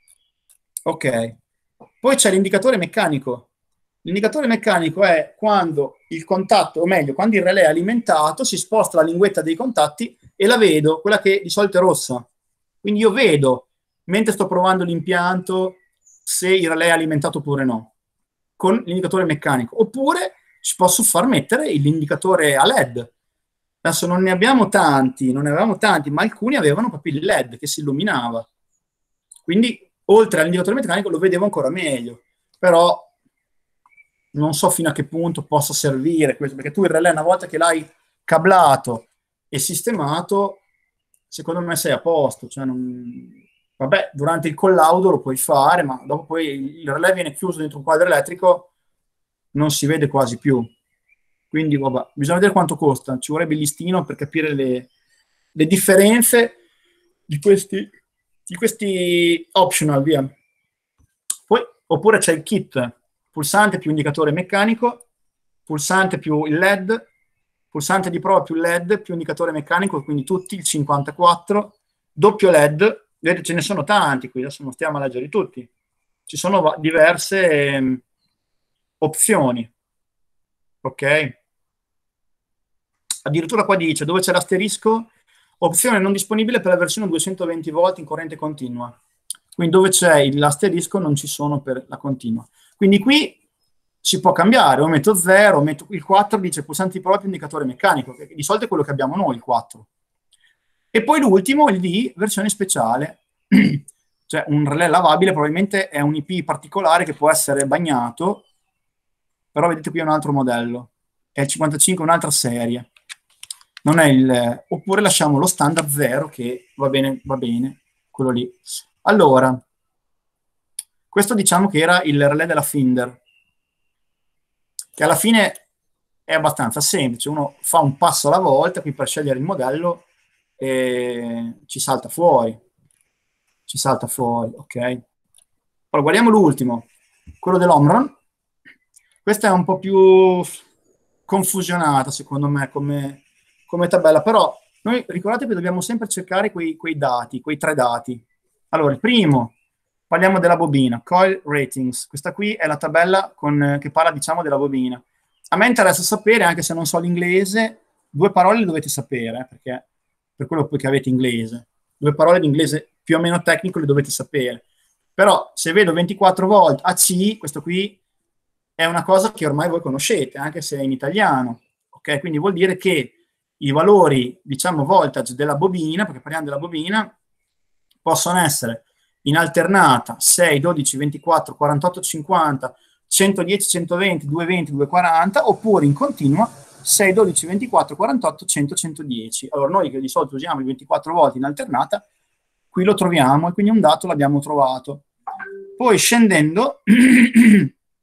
Ok. Poi c'è l'indicatore meccanico. L'indicatore meccanico è quando il contatto, o meglio, quando il relè è alimentato, si sposta la linguetta dei contatti e la vedo, quella che di solito è rossa. Quindi io vedo, mentre sto provando l'impianto, se il relè è alimentato oppure no, con l'indicatore meccanico. Oppure ci posso far mettere l'indicatore a L E D. Adesso non ne abbiamo tanti, non ne avevamo tanti, ma alcuni avevano proprio il L E D che si illuminava. Quindi, oltre all'indicatore meccanico, lo vedevo ancora meglio. Però non so fino a che punto possa servire questo, perché tu il relè, una volta che l'hai cablato e sistemato, secondo me sei a posto. Cioè non... Vabbè, durante il collaudo lo puoi fare, ma dopo poi il relè viene chiuso dentro un quadro elettrico, non si vede quasi più. Quindi, vabbè, bisogna vedere quanto costa. Ci vorrebbe il listino per capire le, le differenze di questi, di questi optional, via. Poi, oppure c'è il kit, pulsante più indicatore meccanico, pulsante più il L E D, pulsante di prova più L E D più indicatore meccanico, quindi tutti il cinquantaquattro, doppio L E D. Vedete, ce ne sono tanti qui, adesso non stiamo a leggerli tutti. Ci sono diverse eh, opzioni. Ok? Addirittura qua dice, dove c'è l'asterisco, opzione non disponibile per la versione duecentoventi volt in corrente continua. Quindi dove c'è l'asterisco non ci sono per la continua. Quindi qui si può cambiare, o metto zero, o metto il quattro, dice pulsanti proprio indicatore meccanico, che di solito è quello che abbiamo noi, il quattro. E poi l'ultimo, il D, versione speciale, cioè un relè lavabile, probabilmente è un I P particolare che può essere bagnato, però vedete qui è un altro modello, è il cinquantacinque, un'altra serie. Non è il... Oppure lasciamo lo standard zero, che va bene, va bene, quello lì. Allora, questo diciamo che era il relè della Finder, che alla fine è abbastanza semplice, uno fa un passo alla volta, qui per scegliere il modello, e ci salta fuori, ci salta fuori, ok? Allora, guardiamo l'ultimo, quello dell'Omron. Questa è un po' più confusionata, secondo me, come, come tabella, però noi ricordatevi che dobbiamo sempre cercare quei, quei dati, quei tre dati. Allora, il primo, parliamo della bobina, coil ratings. Questa qui è la tabella con, che parla, diciamo, della bobina. A me interessa sapere, anche se non so l'inglese, due parole le dovete sapere, eh, perché per quello che avete inglese. Due parole di inglese più o meno tecnico le dovete sapere. Però se vedo ventiquattro volt A C, questo qui è una cosa che ormai voi conoscete, anche se è in italiano. Ok? Quindi vuol dire che i valori, diciamo, voltage della bobina, perché parliamo della bobina, possono essere in alternata sei, dodici, ventiquattro, quarantotto, cinquanta, centodieci, centoventi, duecentoventi, duecentoquaranta, oppure in continua sei, dodici, ventiquattro, quarantotto, cento, centodieci. Allora noi che di solito usiamo i ventiquattro volt in alternata, qui lo troviamo e quindi un dato l'abbiamo trovato. Poi scendendo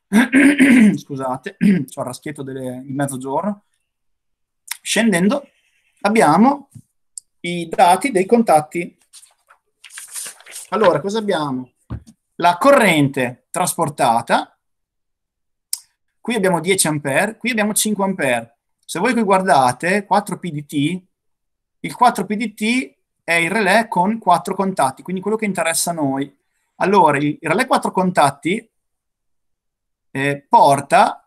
scusate, c'ho il raschietto delle, di mezzogiorno. Scendendo abbiamo i dati dei contatti. Allora, cosa abbiamo? La corrente trasportata, qui abbiamo dieci ampere, qui abbiamo cinque ampere. Se voi qui guardate quattro P D T, il quattro P D T è il relè con quattro contatti, quindi quello che interessa a noi. Allora, il relè quattro contatti eh, porta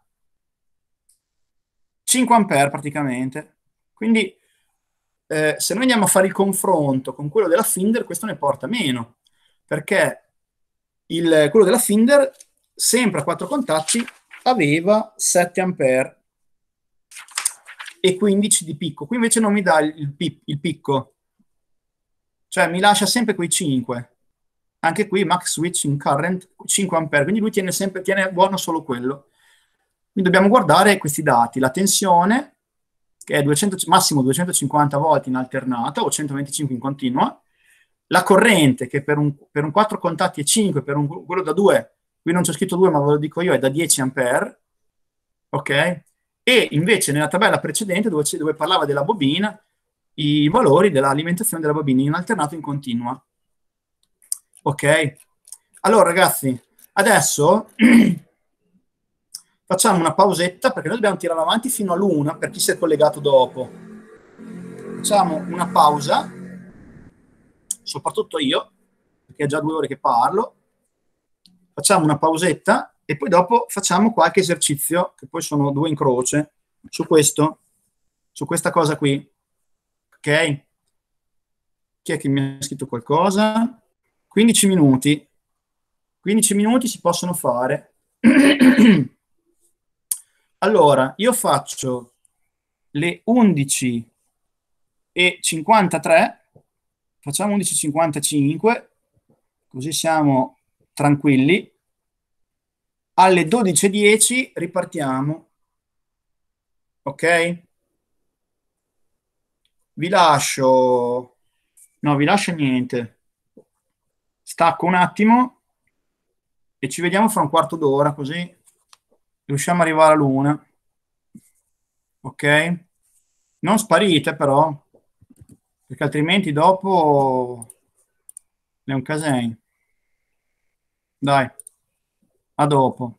cinque ampere praticamente. Quindi eh, se noi andiamo a fare il confronto con quello della Finder, questo ne porta meno, perché il, quello della Finder, sempre a quattro contatti, aveva sette ampere e quindici di picco. Qui invece non mi dà il, il, il picco, cioè mi lascia sempre quei cinque. Anche qui max switching current cinque ampere, quindi lui tiene sempre tiene buono solo quello. Quindi dobbiamo guardare questi dati, la tensione, che è duecento, massimo duecentocinquanta volt in alternata o centoventicinque in continua, la corrente, che per un, per un quattro contatti è cinque, per un, quello da due, qui non c'è scritto due, ma ve lo dico io, è da dieci ampere, ok? E invece nella tabella precedente, dove, dove parlava della bobina, i valori dell'alimentazione della bobina in alternato e in continua. Ok? Allora ragazzi, adesso facciamo una pausetta perché noi dobbiamo tirare avanti fino all'una per chi si è collegato dopo. Facciamo una pausa, soprattutto io, perché è già due ore che parlo. Facciamo una pausetta e poi dopo facciamo qualche esercizio, che poi sono due in croce, su questo, su questa cosa qui. Ok? Chi è che mi ha scritto qualcosa? quindici minuti. quindici minuti si possono fare. Allora, io faccio le undici e cinquantatré, facciamo undici e cinquantacinque, così siamo tranquilli. Alle dodici e dieci ripartiamo. Ok? Vi lascio... No, vi lascio niente. Stacco un attimo e ci vediamo fra un quarto d'ora, così riusciamo ad arrivare all'una. Ok? Non sparite però, perché altrimenti dopo è un casino. Dai, a dopo.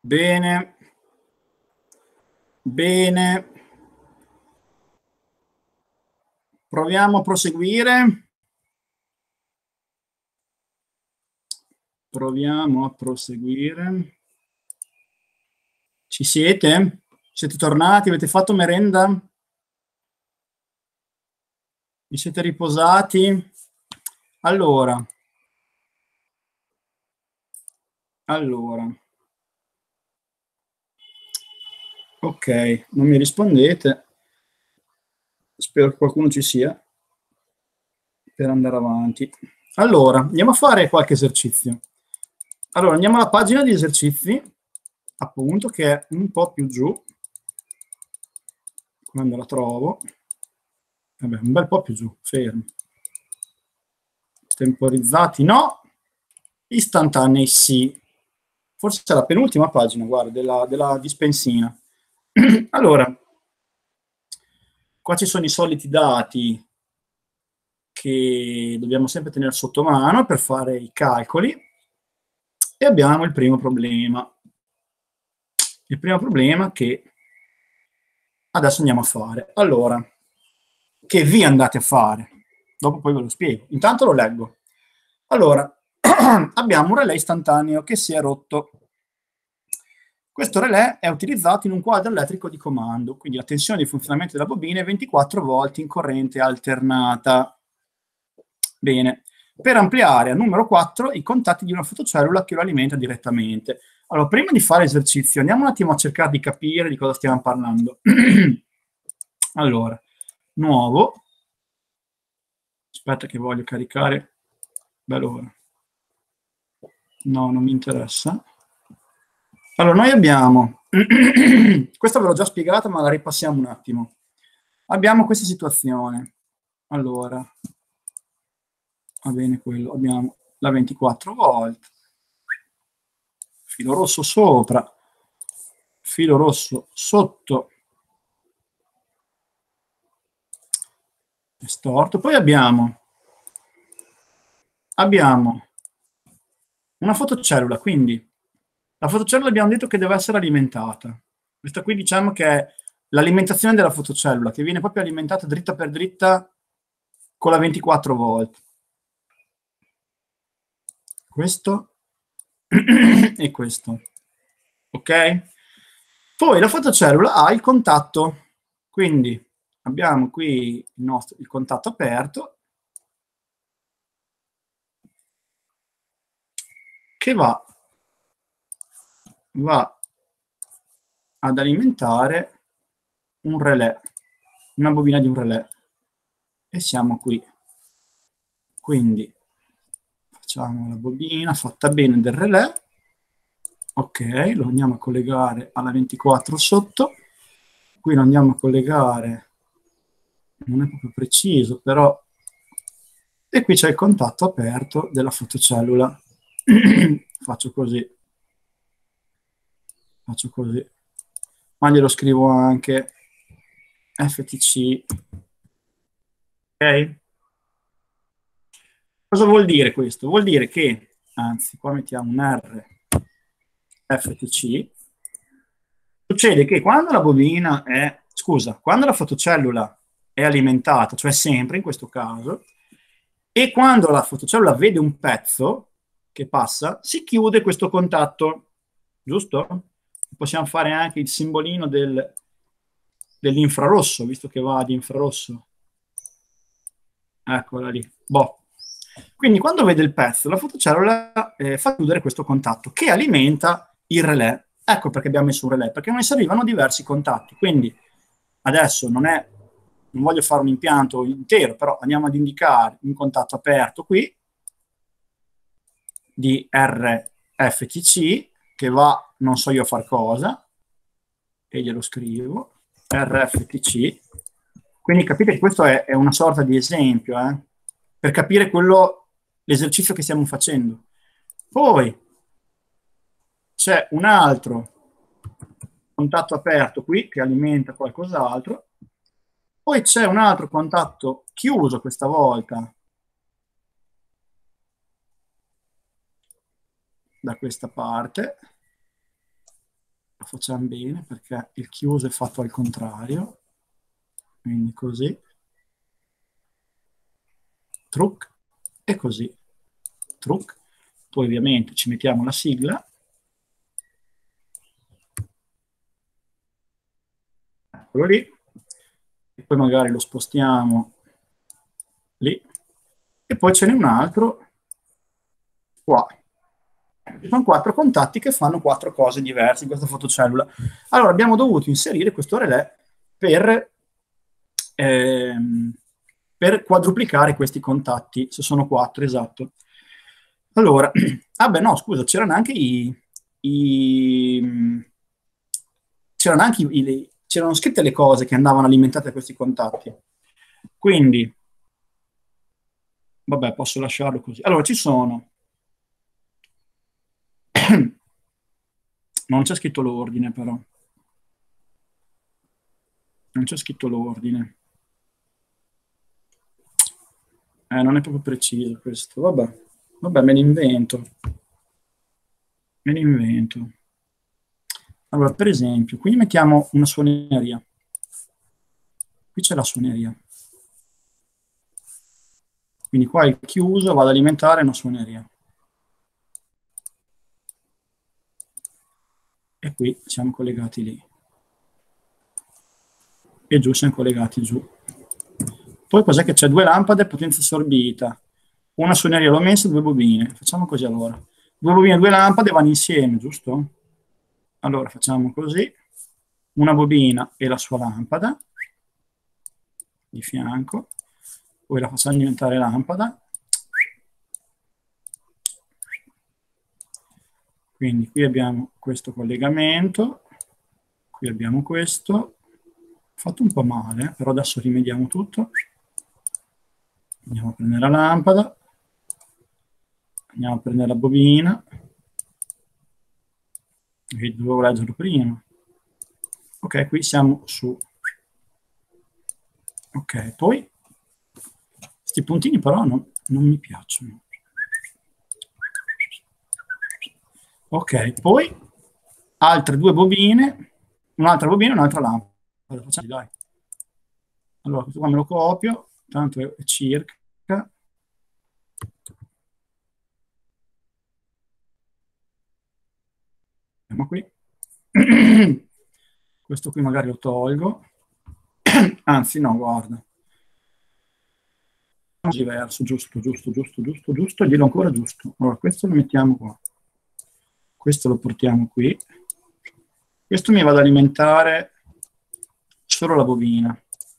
Bene. Bene. Proviamo a proseguire. Proviamo a proseguire. Ci siete? Siete tornati? Avete fatto merenda? Vi siete riposati? Allora. Allora. Ok, non mi rispondete. Spero che qualcuno ci sia per andare avanti. Allora, andiamo a fare qualche esercizio. Allora, andiamo alla pagina di esercizi, appunto, che è un po' più giù. Quando la trovo. Vabbè, un bel po' più giù, fermi. Temporizzati no, istantanei sì. Forse c'è la penultima pagina, guarda, della, della dispensina. Allora, qua ci sono i soliti dati che dobbiamo sempre tenere sotto mano per fare i calcoli e abbiamo il primo problema. Il primo problema che adesso andiamo a fare. Allora, che vi andate a fare? Dopo poi ve lo spiego. Intanto lo leggo. Allora, abbiamo un relè istantaneo che si è rotto. Questo relè è utilizzato in un quadro elettrico di comando, quindi la tensione di funzionamento della bobina è ventiquattro volt in corrente alternata. Bene, per ampliare a numero quattro i contatti di una fotocellula che lo alimenta direttamente. Allora, prima di fare l'esercizio, andiamo un attimo a cercare di capire di cosa stiamo parlando. Allora, nuovo. Aspetta che voglio caricare. Bello. No, non mi interessa. Allora, noi abbiamo, questa ve l'ho già spiegata, ma la ripassiamo un attimo. Abbiamo questa situazione. Allora, va bene quello, abbiamo la ventiquattro volt, filo rosso sopra, filo rosso sotto, è storto. Poi abbiamo, abbiamo una fotocellula, quindi la fotocellula abbiamo detto che deve essere alimentata. Questa qui diciamo che è l'alimentazione della fotocellula, che viene proprio alimentata dritta per dritta con la ventiquattro volt. Questo e questo. Ok? Poi la fotocellula ha il contatto, quindi abbiamo qui il, nostro, il contatto aperto che va va ad alimentare un relè, una bobina di un relè, e siamo qui. Quindi facciamo la bobina fatta bene del relè, ok, lo andiamo a collegare alla ventiquattro sotto, qui lo andiamo a collegare, non è proprio preciso, però, e qui c'è il contatto aperto della fotocellula. Faccio così. Faccio così, ma glielo scrivo anche F T C. Ok? Cosa vuol dire questo? Vuol dire che, anzi, qua mettiamo un R F T C, succede che quando la bobina è, scusa, quando la fotocellula è alimentata, cioè sempre in questo caso, e quando la fotocellula vede un pezzo che passa, si chiude questo contatto, giusto? Possiamo fare anche il simbolino del, dell'infrarosso, visto che va ad infrarosso. Eccola lì. Boh. Quindi quando vede il pezzo, la fotocellula eh, fa chiudere questo contatto che alimenta il relè. Ecco perché abbiamo messo un relè, perché noi servivano diversi contatti. Quindi adesso non è, non voglio fare un impianto intero, però andiamo ad indicare un contatto aperto qui di R F T C che va, non so io a far cosa, e glielo scrivo, R F T C. Quindi capite che questo è, è una sorta di esempio, eh, per capire quello, l'esercizio che stiamo facendo. Poi c'è un altro contatto aperto qui che alimenta qualcos'altro, poi c'è un altro contatto chiuso questa volta da questa parte, lo facciamo bene perché il chiuso è fatto al contrario, quindi così, truc, e così, truc. Poi ovviamente ci mettiamo la sigla, eccolo lì, e poi magari lo spostiamo lì, e poi ce n'è un altro qua. Ci sono quattro contatti che fanno quattro cose diverse in questa fotocellula. Allora abbiamo dovuto inserire questo relè per, ehm, per quadruplicare questi contatti, se sono quattro, esatto. Allora, ah beh no, scusa, c'erano anche i... i c'erano anche i, i, c'erano scritte le cose che andavano alimentate da questi contatti. Quindi, vabbè, posso lasciarlo così. Allora, ci sono... Non c'è scritto l'ordine, però. Non c'è scritto l'ordine. Eh, non è proprio preciso questo. Vabbè, vabbè, me l'invento. Me l'invento. Allora, per esempio, qui mettiamo una suoneria. Qui c'è la suoneria. Quindi qua è chiuso, vado ad alimentare una suoneria. E qui siamo collegati lì. E giù siamo collegati giù. Poi cos'è che c'è? Due lampade, potenza assorbita. Una suoneria l'ho messa, due bobine. Facciamo così allora. Due bobine e due lampade vanno insieme, giusto? Allora facciamo così. Una bobina e la sua lampada. Di fianco. Poi la facciamo diventare lampada. Quindi qui abbiamo questo collegamento, qui abbiamo questo, ho fatto un po' male, però adesso rimediamo tutto. Andiamo a prendere la lampada, andiamo a prendere la bobina, che dovevo leggerlo prima. Ok, qui siamo su. Ok, poi, questi puntini però non, non mi piacciono. Ok, poi altre due bobine, un'altra bobina e un'altra lampada. Facciamo, dai. Allora, questo qua me lo copio, tanto è circa. Andiamo qui. Questo qui magari lo tolgo. Anzi, no, guarda. Diverso, giusto, giusto, giusto, giusto, giusto, glielo ancora giusto. Allora, questo lo mettiamo qua. Questo lo portiamo qui. Questo mi va ad alimentare solo la bobina.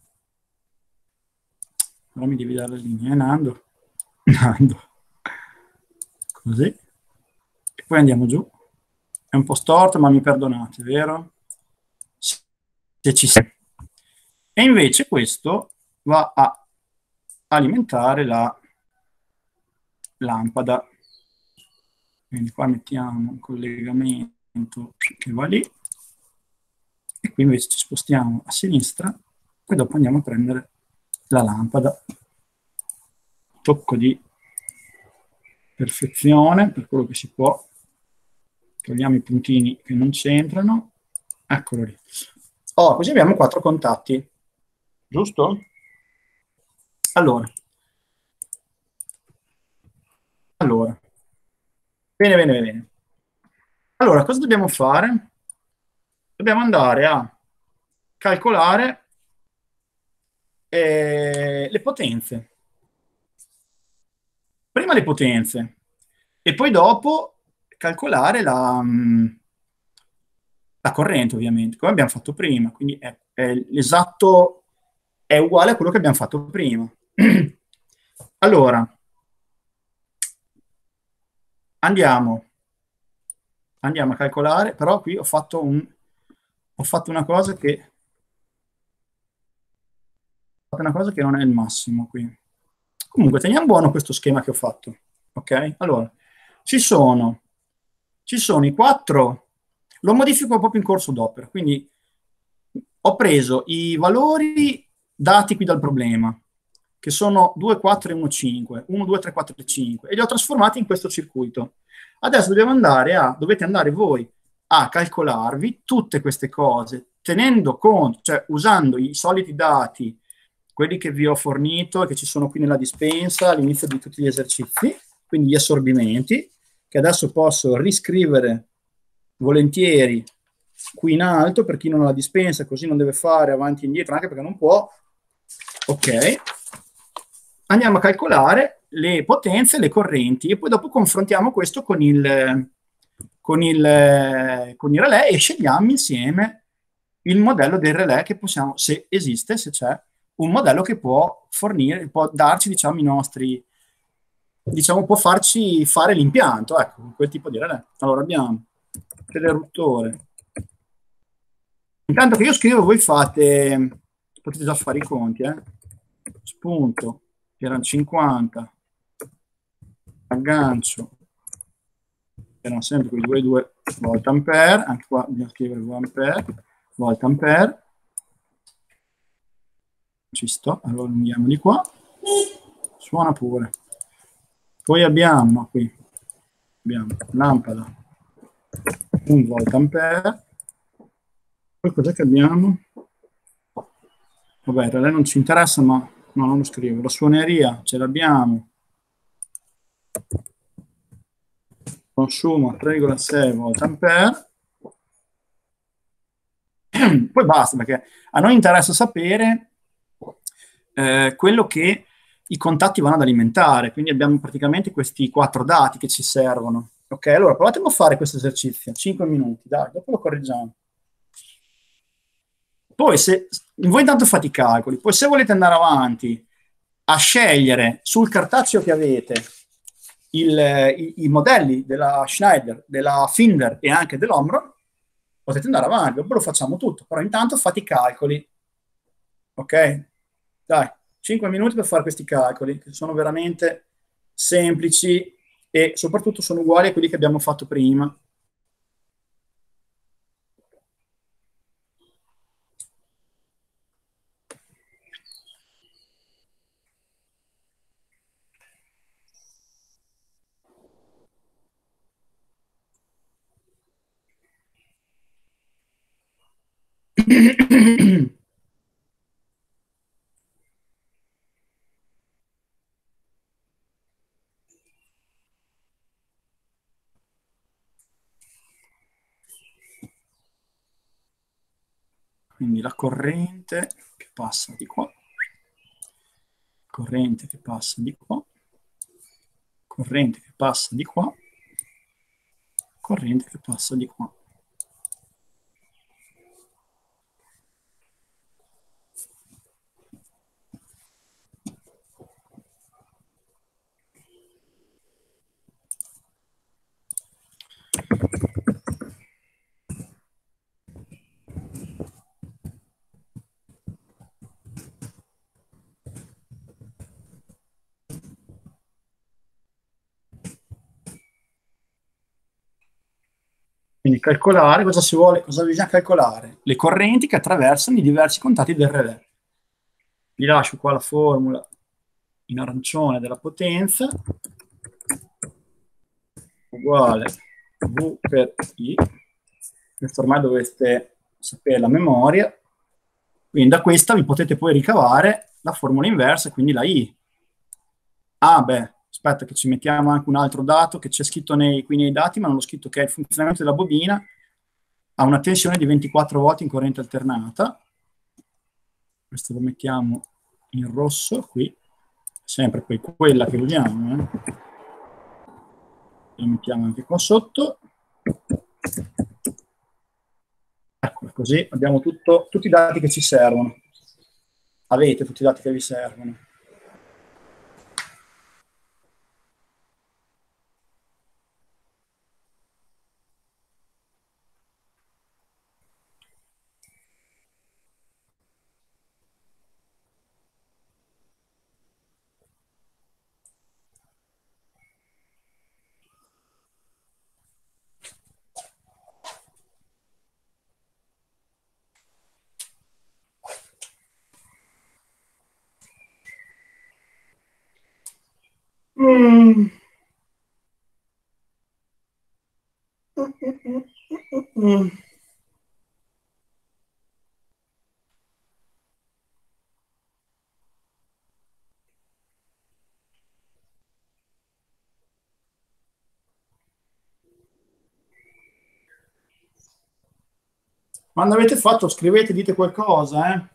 Però mi devi dare la linea, eh, Nando? Nando. Così. E poi andiamo giù. È un po' storto, ma mi perdonate, vero? Se ci sei. E invece questo va a alimentare la lampada. Quindi qua mettiamo un collegamento che va lì, e qui invece ci spostiamo a sinistra, e dopo andiamo a prendere la lampada. Tocco di perfezione, per quello che si può. Togliamo i puntini che non c'entrano. Eccolo lì. Oh, così abbiamo quattro contatti, giusto? Allora. Allora. Bene, bene, bene. Allora, cosa dobbiamo fare? Dobbiamo andare a calcolare eh, le potenze. Prima le potenze e poi dopo calcolare la, la corrente, ovviamente, come abbiamo fatto prima. Quindi è, è l'esatto, è uguale a quello che abbiamo fatto prima. Allora, Andiamo, andiamo a calcolare, però qui ho fatto, un, ho fatto una cosa che ho fatto una cosa che non è il massimo qui. Comunque teniamo buono questo schema che ho fatto, ok? Allora, ci sono, ci sono i quattro, lo modifico proprio in corso d'opera, quindi ho preso i valori dati qui dal problema, che sono due, quattro e uno, cinque, uno, due, tre, quattro e cinque, e li ho trasformati in questo circuito. Adesso dobbiamo andare a, dovete andare voi a calcolarvi tutte queste cose, tenendo conto, cioè usando i soliti dati, quelli che vi ho fornito e che ci sono qui nella dispensa all'inizio di tutti gli esercizi, quindi gli assorbimenti, che adesso posso riscrivere volentieri qui in alto per chi non ha la dispensa, così non deve fare avanti e indietro, anche perché non può. Ok, andiamo a calcolare le potenze e le correnti e poi dopo confrontiamo questo con il, con il, con il relè e scegliamo insieme il modello del relè che possiamo, se esiste, se c'è un modello che può fornire, può darci, diciamo, i nostri, diciamo, può farci fare l'impianto, ecco, quel tipo di relè. Allora abbiamo teleruttore. Intanto che io scrivo, voi fate, potete già fare i conti, eh? Spunto, che erano cinquanta, aggancio, erano sempre quei due due volt ampere, anche qua dobbiamo scrivere due ampere, volt ampere, ci sto, allora andiamo di qua, suona pure. Poi abbiamo, no, qui, abbiamo lampada, un volt ampere, poi cos'è che abbiamo? Vabbè, in realtà non ci interessa, ma no, non lo scrivo. La suoneria ce l'abbiamo. Consumo tre virgola sei volt ampere. Poi basta, perché a noi interessa sapere eh, quello che i contatti vanno ad alimentare. Quindi abbiamo praticamente questi quattro dati che ci servono. Ok, allora provate a fare questo esercizio. cinque minuti, dai, dopo lo correggiamo. Poi se voi intanto fate i calcoli, poi se volete andare avanti a scegliere sul cartaceo che avete il, i, i modelli della Schneider, della Finder e anche dell'Omron, potete andare avanti, dopo lo facciamo tutto, però intanto fate i calcoli, ok? Dai, cinque minuti per fare questi calcoli, che sono veramente semplici e soprattutto sono uguali a quelli che abbiamo fatto prima. Quindi la corrente che passa di qua, corrente che passa di qua, corrente che passa di qua, corrente che passa di qua. Quindi calcolare, cosa si vuole, cosa bisogna calcolare? Le correnti che attraversano i diversi contatti del relè. Vi lascio qua la formula in arancione della potenza, uguale V per I, questo ormai dovreste sapere la memoria, quindi da questa vi potete poi ricavare la formula inversa, quindi la I. Ah beh, aspetta che ci mettiamo anche un altro dato che c'è scritto nei, qui nei dati, ma non l'ho scritto, che è il funzionamento della bobina, ha una tensione di ventiquattro volt in corrente alternata. Questo lo mettiamo in rosso qui, sempre poi quella che vogliamo. Eh. Lo mettiamo anche qua sotto. Ecco, così abbiamo tutto, tutti i dati che ci servono. Avete tutti i dati che vi servono. Mm. Mm. Quando avete fatto, scrivete, dite qualcosa, eh?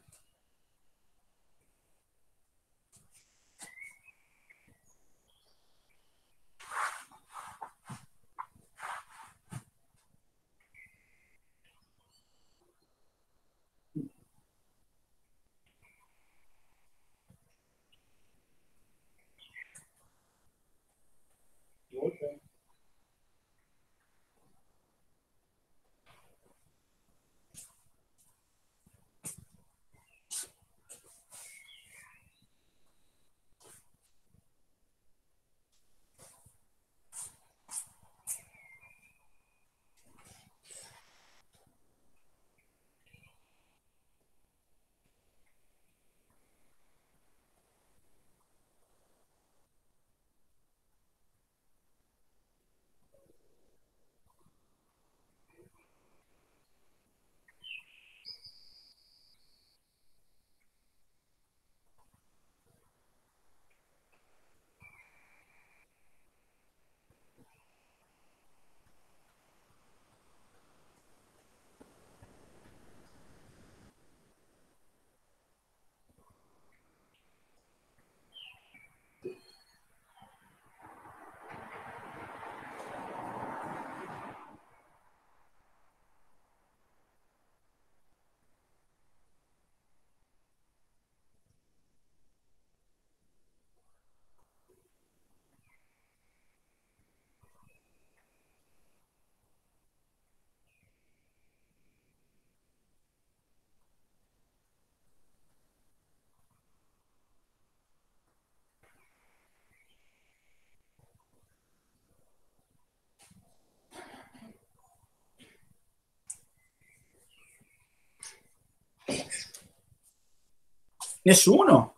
Nessuno?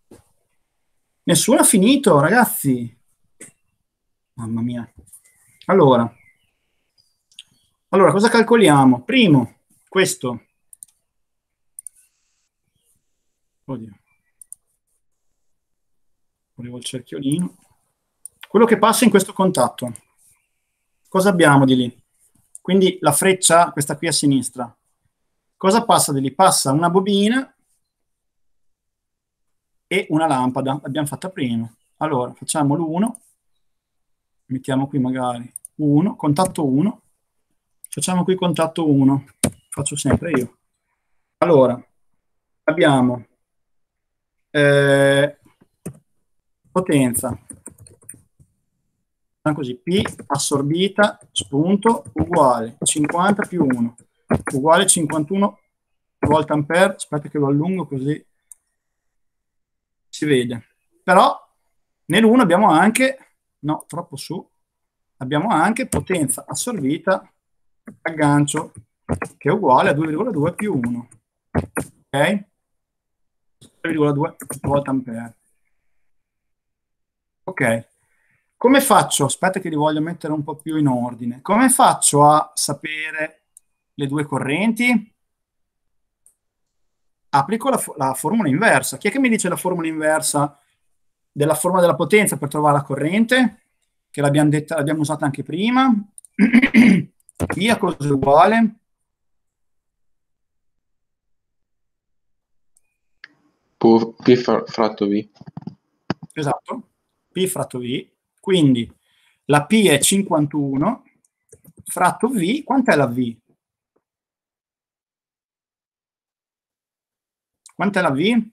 Nessuno ha finito, ragazzi? Mamma mia. Allora, allora cosa calcoliamo? Primo, questo. Oddio. Volevo il cerchiolino. Quello che passa in questo contatto. Cosa abbiamo di lì? Quindi la freccia, questa qui a sinistra. Cosa passa di lì? Passa una bobina e una lampada. L'abbiamo fatta prima. Allora, facciamo l'uno. Mettiamo qui magari uno, contatto uno. Facciamo qui contatto uno. Faccio sempre io. Allora, abbiamo eh, potenza. Così, P assorbita, spunto, uguale cinquanta più uno, uguale cinquantuno volt ampere. Aspetta che lo allungo così si vede. Però nell'uno abbiamo anche, no, troppo su, abbiamo anche potenza assorbita aggancio, che è uguale a due virgola due più uno. Ok? tre virgola due volt ampere. Ok. Come faccio? Aspetta che li voglio mettere un po' più in ordine. Come faccio a sapere le due correnti? Applico la, la formula inversa. Chi è che mi dice la formula inversa della formula della potenza per trovare la corrente? Che l'abbiamo detta, l'abbiamo usata anche prima. I a cosa è uguale? P fratto V. Esatto. P fratto V. Quindi la P è cinquantuno, fratto V, quant'è la V? Quant'è la V?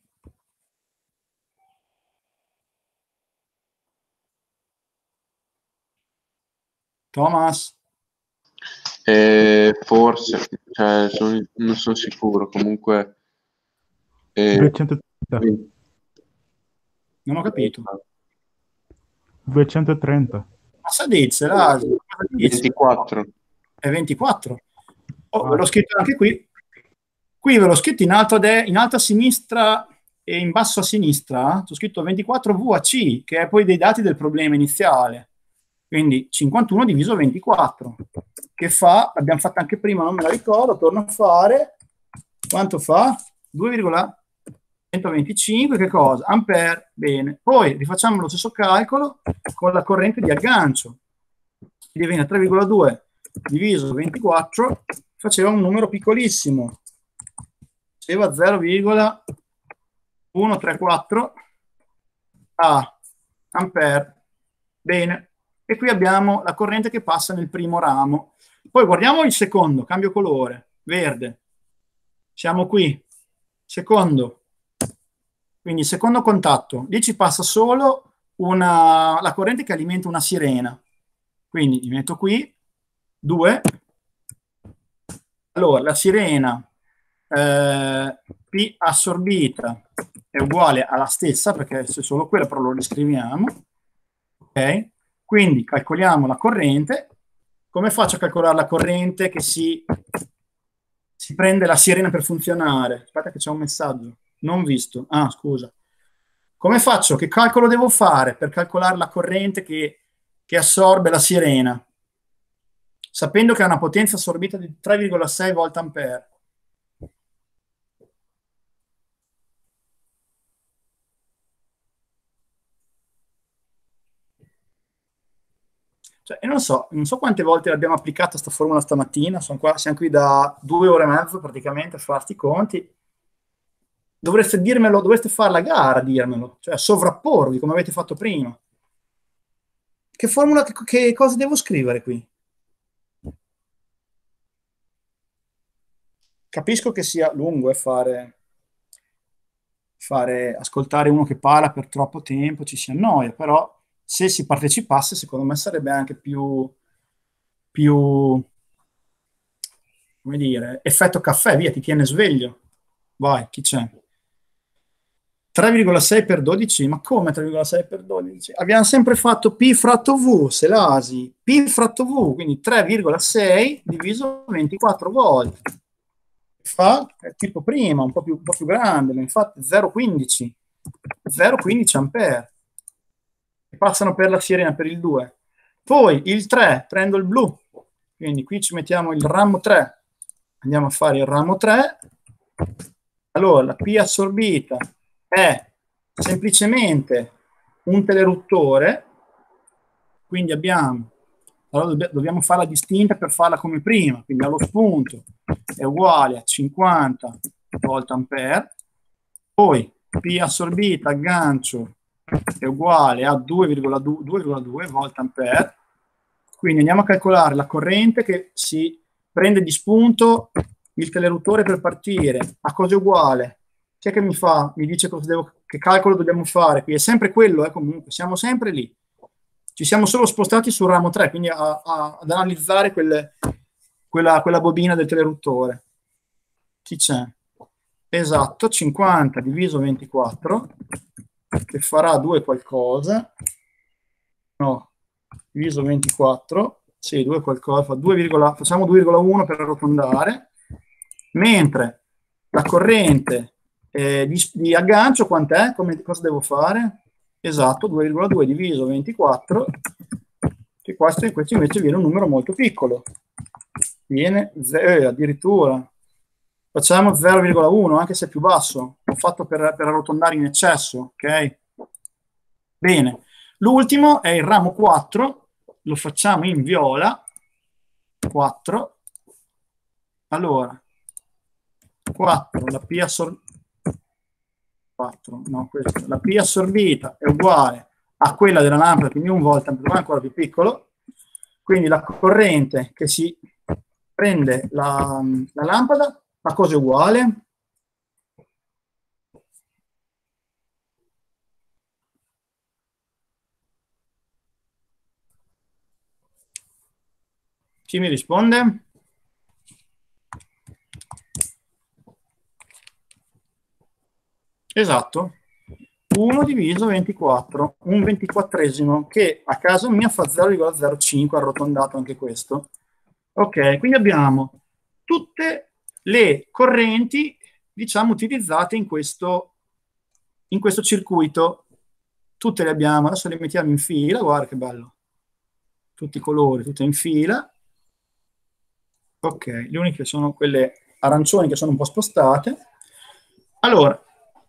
Thomas? Eh, forse, cioè, son, non sono sicuro, comunque... Eh, duecentotrenta. Non ho capito. duecentotrenta. Massa dice, Rasi? ventiquattro. È ventiquattro. Oh, ve l'ho scritto anche qui. Qui ve l'ho scritto in alto a, de- in alto a sinistra e in basso a sinistra. Ho scritto ventiquattro V A C, che è poi dei dati del problema iniziale. Quindi cinquantuno diviso ventiquattro, che fa, l'abbiamo fatta anche prima, non me la ricordo, torno a fare, quanto fa? due virgola centoventicinque, che cosa? Ampere, bene. Poi rifacciamo lo stesso calcolo con la corrente di aggancio, che viene tre virgola due diviso ventiquattro, faceva un numero piccolissimo, faceva zero virgola centotrentaquattro a ampere, bene. E qui abbiamo la corrente che passa nel primo ramo. Poi guardiamo il secondo, cambio colore, verde. Siamo qui, secondo. Quindi secondo contatto, lì ci passa solo una, la corrente che alimenta una sirena. Quindi li metto qui, due. Allora, la sirena eh, P assorbita è uguale alla stessa, perché se solo quella, però lo riscriviamo. Ok? Quindi calcoliamo la corrente. Come faccio a calcolare la corrente che si, si prende la sirena per funzionare? Aspetta che c'è un messaggio. Non visto. Ah, scusa. Come faccio? Che calcolo devo fare per calcolare la corrente che, che assorbe la sirena? Sapendo che ha una potenza assorbita di tre virgola sei volt ampere. Cioè, non so, non so quante volte l'abbiamo applicata questa formula stamattina, sono qua, siamo qui da due ore e mezzo praticamente a farti i conti. Dovreste dirmelo, dovreste fare la gara a dirmelo, cioè sovrapporvi come avete fatto prima. Che formula, che, che cosa devo scrivere qui? Capisco che sia lungo e fare, fare, ascoltare uno che parla per troppo tempo, ci si annoia, però se si partecipasse, secondo me sarebbe anche più, più, come dire, effetto caffè, via, ti tiene sveglio. Vai, chi c'è? tre virgola sei per dodici? Ma come tre virgola sei per dodici? Abbiamo sempre fatto P fratto V, Selasi. P fratto V, quindi tre virgola sei diviso ventiquattro volt. Fa è tipo prima, un po' più, un po' più grande, infatti zero virgola quindici. zero virgola quindici ampere. E passano per la sirena per il due. Poi il tre, prendo il blu. Quindi qui ci mettiamo il ramo tre. Andiamo a fare il ramo tre. Allora, la P assorbita è semplicemente un teleruttore, quindi abbiamo, allora dobbiamo farla distinta per farla come prima, quindi allo spunto è uguale a cinquanta volt ampere, poi P assorbita aggancio è uguale a due virgola due volt ampere, quindi andiamo a calcolare la corrente che si prende di spunto il teleruttore per partire, a cosa è uguale? Chi è che mi fa, mi dice cosa devo, che calcolo dobbiamo fare? Qui è sempre quello, eh, comunque, siamo sempre lì. Ci siamo solo spostati sul ramo tre, quindi a, a, ad analizzare quelle, quella, quella bobina del teleruttore. Chi c'è? Esatto, cinquanta diviso ventiquattro, che farà due qualcosa. No, diviso ventiquattro, sì, due qualcosa, fa due, facciamo due virgola uno per arrotondare, mentre la corrente Eh, di, di aggancio quant'è? Come, cosa devo fare? Esatto, due virgola due diviso ventiquattro, che questo, questo invece viene un numero molto piccolo, viene eh, addirittura, facciamo zero virgola uno, anche se è più basso, l'ho fatto per, per arrotondare in eccesso, ok? Bene, l'ultimo è il ramo quattro, lo facciamo in viola, quattro, allora, quattro, la P assorbita, no, questo, la P assorbita è uguale a quella della lampada, quindi un volt, ma ancora più piccolo, quindi la corrente che si prende la, la lampada, a cosa è uguale? Chi mi risponde? Esatto, uno diviso ventiquattro, un ventiquattresimo che a casa mia fa zero virgola zero cinque, arrotondato anche questo. Ok, quindi abbiamo tutte le correnti, diciamo, utilizzate in questo, in questo circuito. Tutte le abbiamo, adesso le mettiamo in fila, guarda che bello. tutti i colori, tutte in fila. Ok, le uniche sono quelle arancioni che sono un po' spostate. Allora,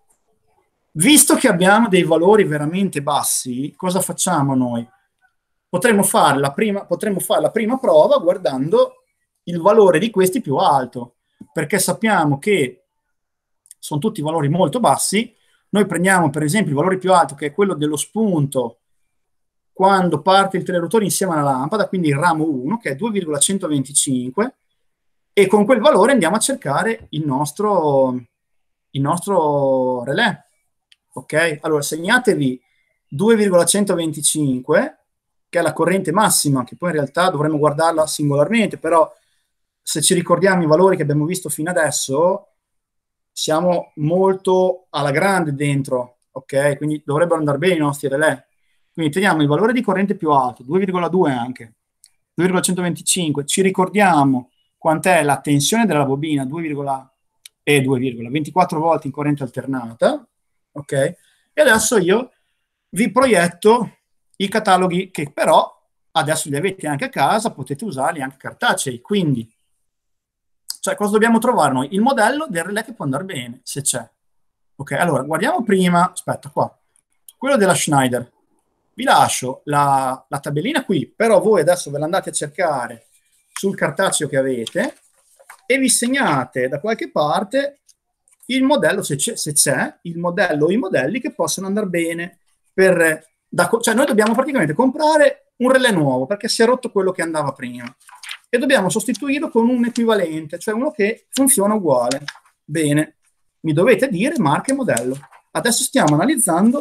visto che abbiamo dei valori veramente bassi, cosa facciamo noi? Potremmo fare la prima, potremmo fare la prima prova guardando il valore di questi più alto, perché sappiamo che sono tutti valori molto bassi. Noi prendiamo per esempio il valore più alto, che è quello dello spunto quando parte il telerotore insieme alla lampada, quindi il ramo uno, che è due virgola centoventicinque, e con quel valore andiamo a cercare il nostro, il nostro relè. Ok? Allora segnatevi due virgola centoventicinque, che è la corrente massima, che poi in realtà dovremmo guardarla singolarmente, però se ci ricordiamo i valori che abbiamo visto fino adesso, siamo molto alla grande dentro, ok? Quindi dovrebbero andare bene i nostri relè. Quindi teniamo il valore di corrente più alto, due virgola due anche, due virgola centoventicinque, ci ricordiamo quant'è la tensione della bobina, due, e due, ventiquattro volte in corrente alternata, ok? E adesso io vi proietto i cataloghi che però adesso li avete anche a casa, potete usarli anche cartacei, quindi cioè cosa dobbiamo trovare noi? Il modello del relè che può andare bene, se c'è. Ok, allora guardiamo prima, aspetta qua, quello della Schneider. Vi lascio la, la tabellina qui, però voi adesso ve l'andate a cercare sul cartaceo che avete e vi segnate da qualche parte il modello, se c'è, se c'è il modello o i modelli che possono andare bene per... Da, cioè noi dobbiamo praticamente comprare un relè nuovo perché si è rotto quello che andava prima e dobbiamo sostituirlo con un equivalente, cioè uno che funziona uguale. Bene, mi dovete dire marca e modello. Adesso stiamo analizzando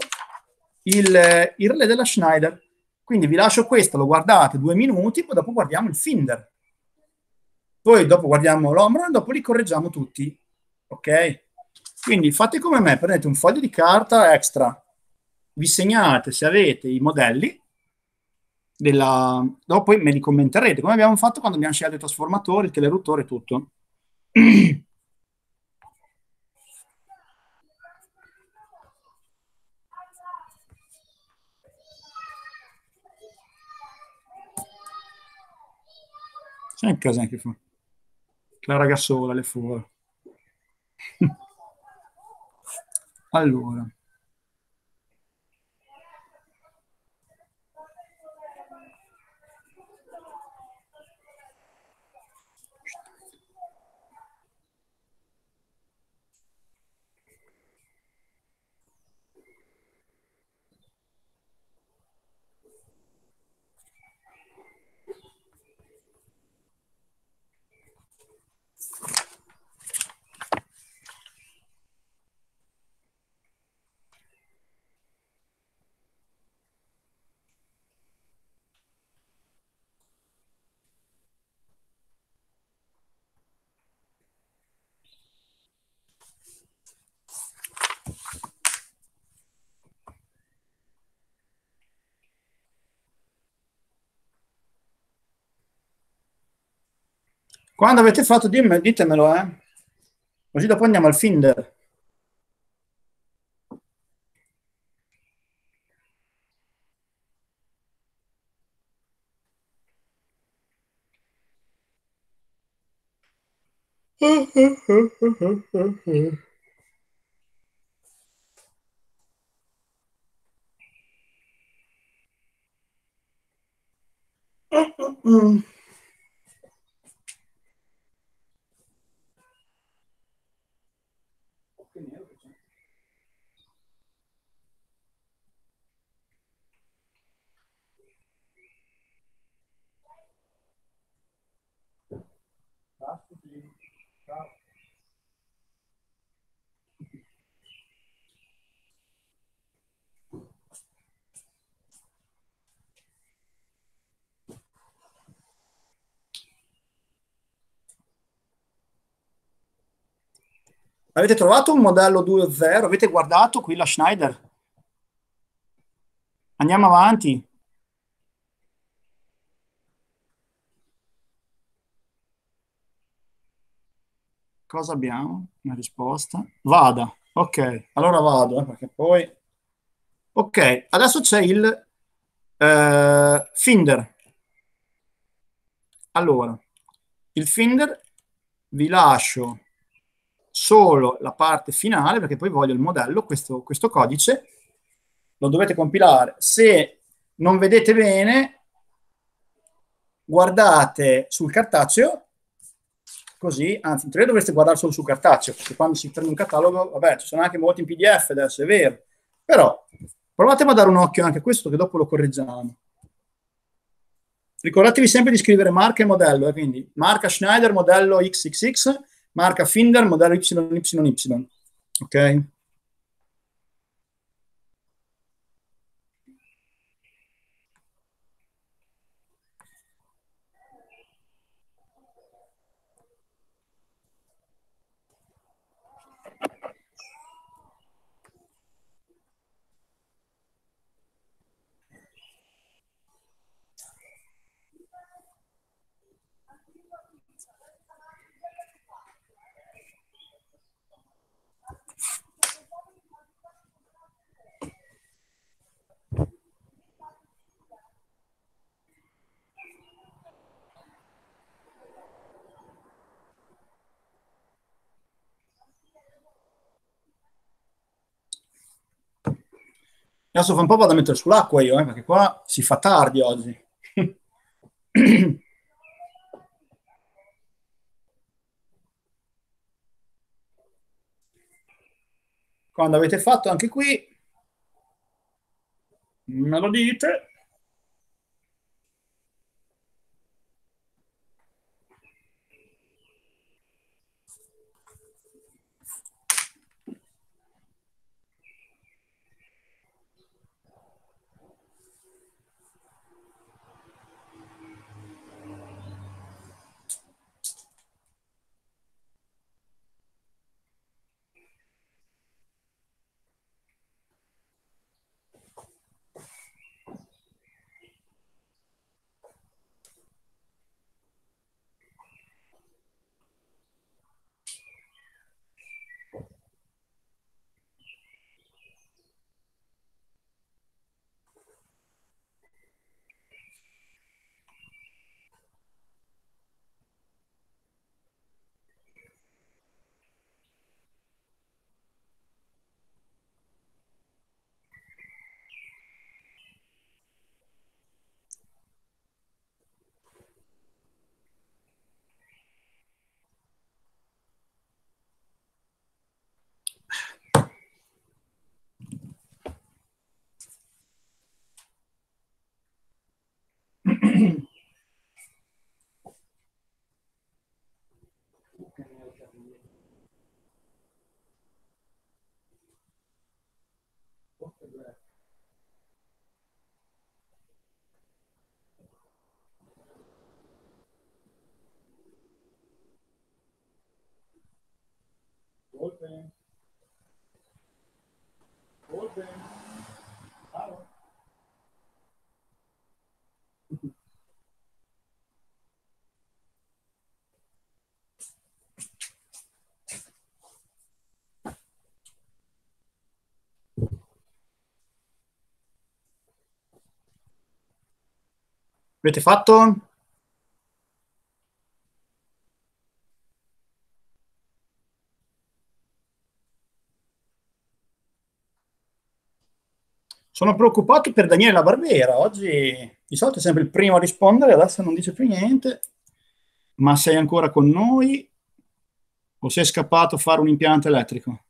il, il relè della Schneider, quindi vi lascio questo, lo guardate due minuti, poi dopo guardiamo il Finder, poi dopo guardiamo l'Omron e dopo li correggiamo tutti, ok? Quindi fate come me, prendete un foglio di carta extra, vi segnate se avete i modelli, della... dopo me li commenterete, come abbiamo fatto quando abbiamo scelto i trasformatori, il teleruttore e tutto. Sai che cosa che fa? Clara Gassola, le fuori. Allora. Quando avete fatto, ditemelo, eh? Così dopo andiamo al Finder. Avete trovato un modello due punto zero? Avete guardato qui la Schneider? Andiamo avanti. Cosa abbiamo? Una risposta. Vada. Ok, allora vado, eh, perché poi... Ok, adesso c'è il eh, Finder. Allora, il Finder vi lascio solo la parte finale perché poi voglio il modello, questo, questo codice lo dovete compilare. Se non vedete bene, guardate sul cartaceo, così, anzi in teoria dovreste guardare solo sul cartaceo, perché quando si prende un catalogo, vabbè, ci sono anche molti in P D F adesso, è vero, però provate a dare un occhio anche a questo che dopo lo correggiamo. Ricordatevi sempre di scrivere marca e modello, eh, quindi marca Schneider, modello X X X, marca Finder, modello Y Y Y. Ok? Adesso fra un po' vado a mettere sull'acqua io, eh, perché qua si fa tardi oggi. Quando avete fatto anche qui, me lo dite. Avete fatto? Sono preoccupato per Daniele La Barbera. Oggi di solito è sempre il primo a rispondere, adesso non dice più niente. Ma sei ancora con noi o sei scappato a fare un impianto elettrico?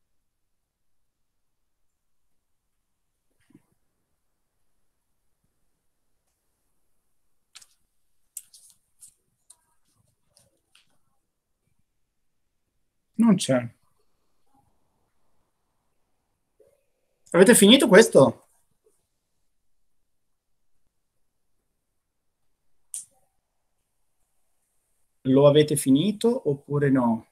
Non c'è. Avete finito questo? Lo avete finito oppure no?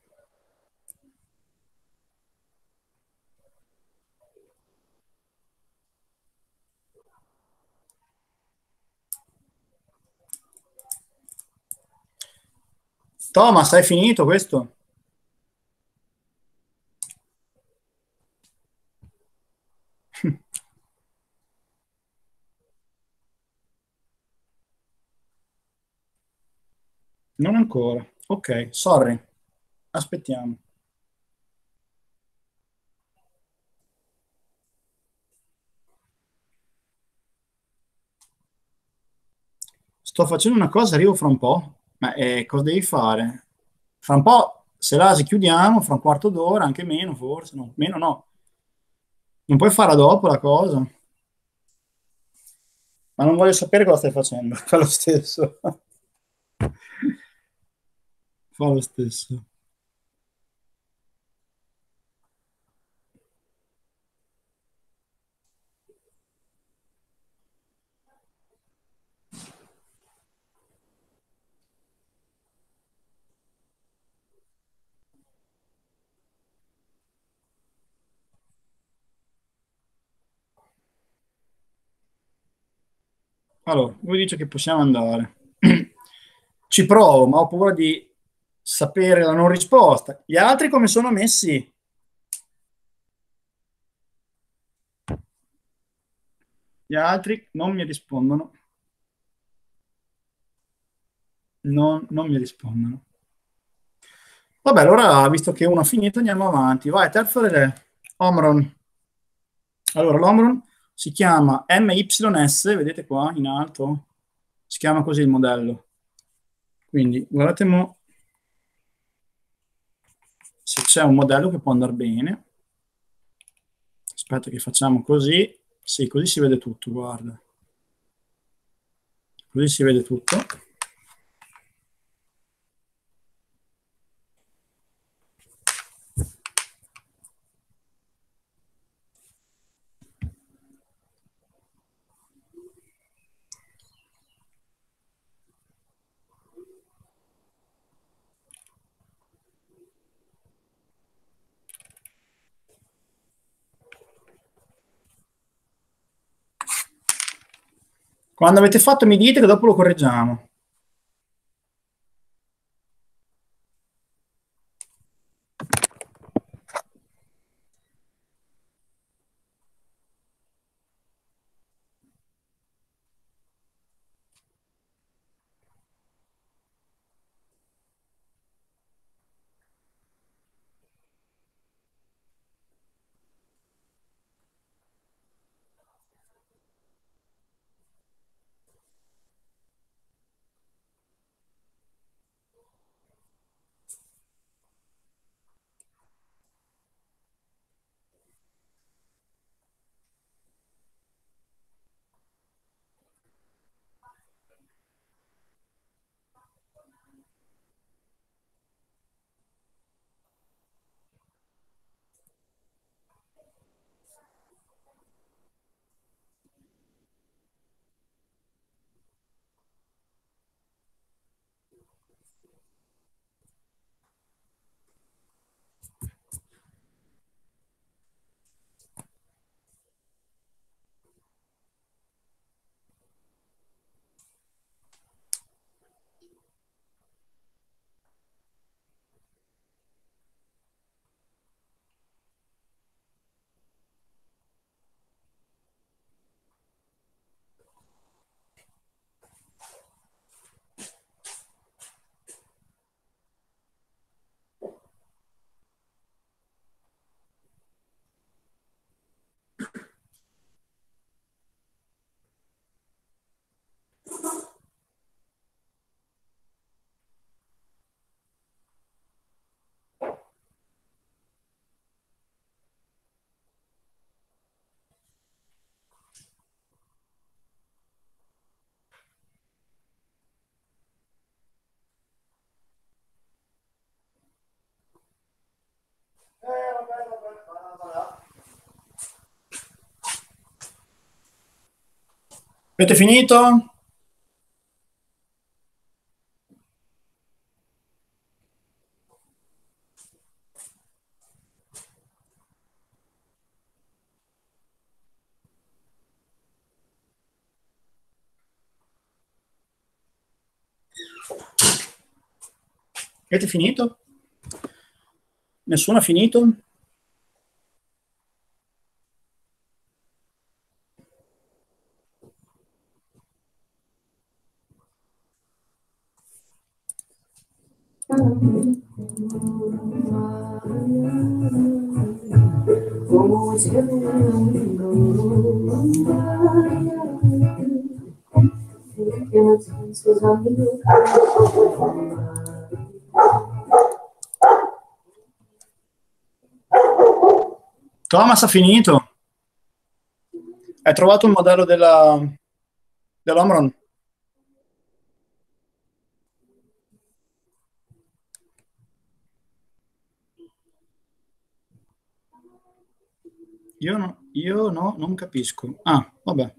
Thomas, hai finito questo? Non ancora. Ok, sorry. Aspettiamo. Sto facendo una cosa, arrivo fra un po'. Ma eh, cosa devi fare? Fra un po', se l'asi chiudiamo, fra un quarto d'ora, anche meno forse. No, meno no. Non puoi farla dopo la cosa? Ma non voglio sapere cosa stai facendo. Fa lo stesso. Fa lo stesso. Allora, lui dice che possiamo andare. Ci provo, ma ho paura di sapere la non risposta. Gli altri come sono messi? Gli altri non mi rispondono. Non, non mi rispondono. Vabbè, allora, visto che uno ha finito, andiamo avanti. Vai, terzo delle Omron. Allora, l'Omron si chiama M Y S, vedete qua in alto? Si chiama così il modello. Quindi, guardate mo se c'è un modello che può andare bene. Aspetta che facciamo così. Sì, così si vede tutto, guarda. Così si vede tutto. Quando avete fatto mi dite che dopo lo correggiamo. Avete finito? Avete finito? Nessuno ha finito? Thomas ha finito? Hai trovato il modello della, dell'Omron? Io no, io no, non capisco. Ah, vabbè.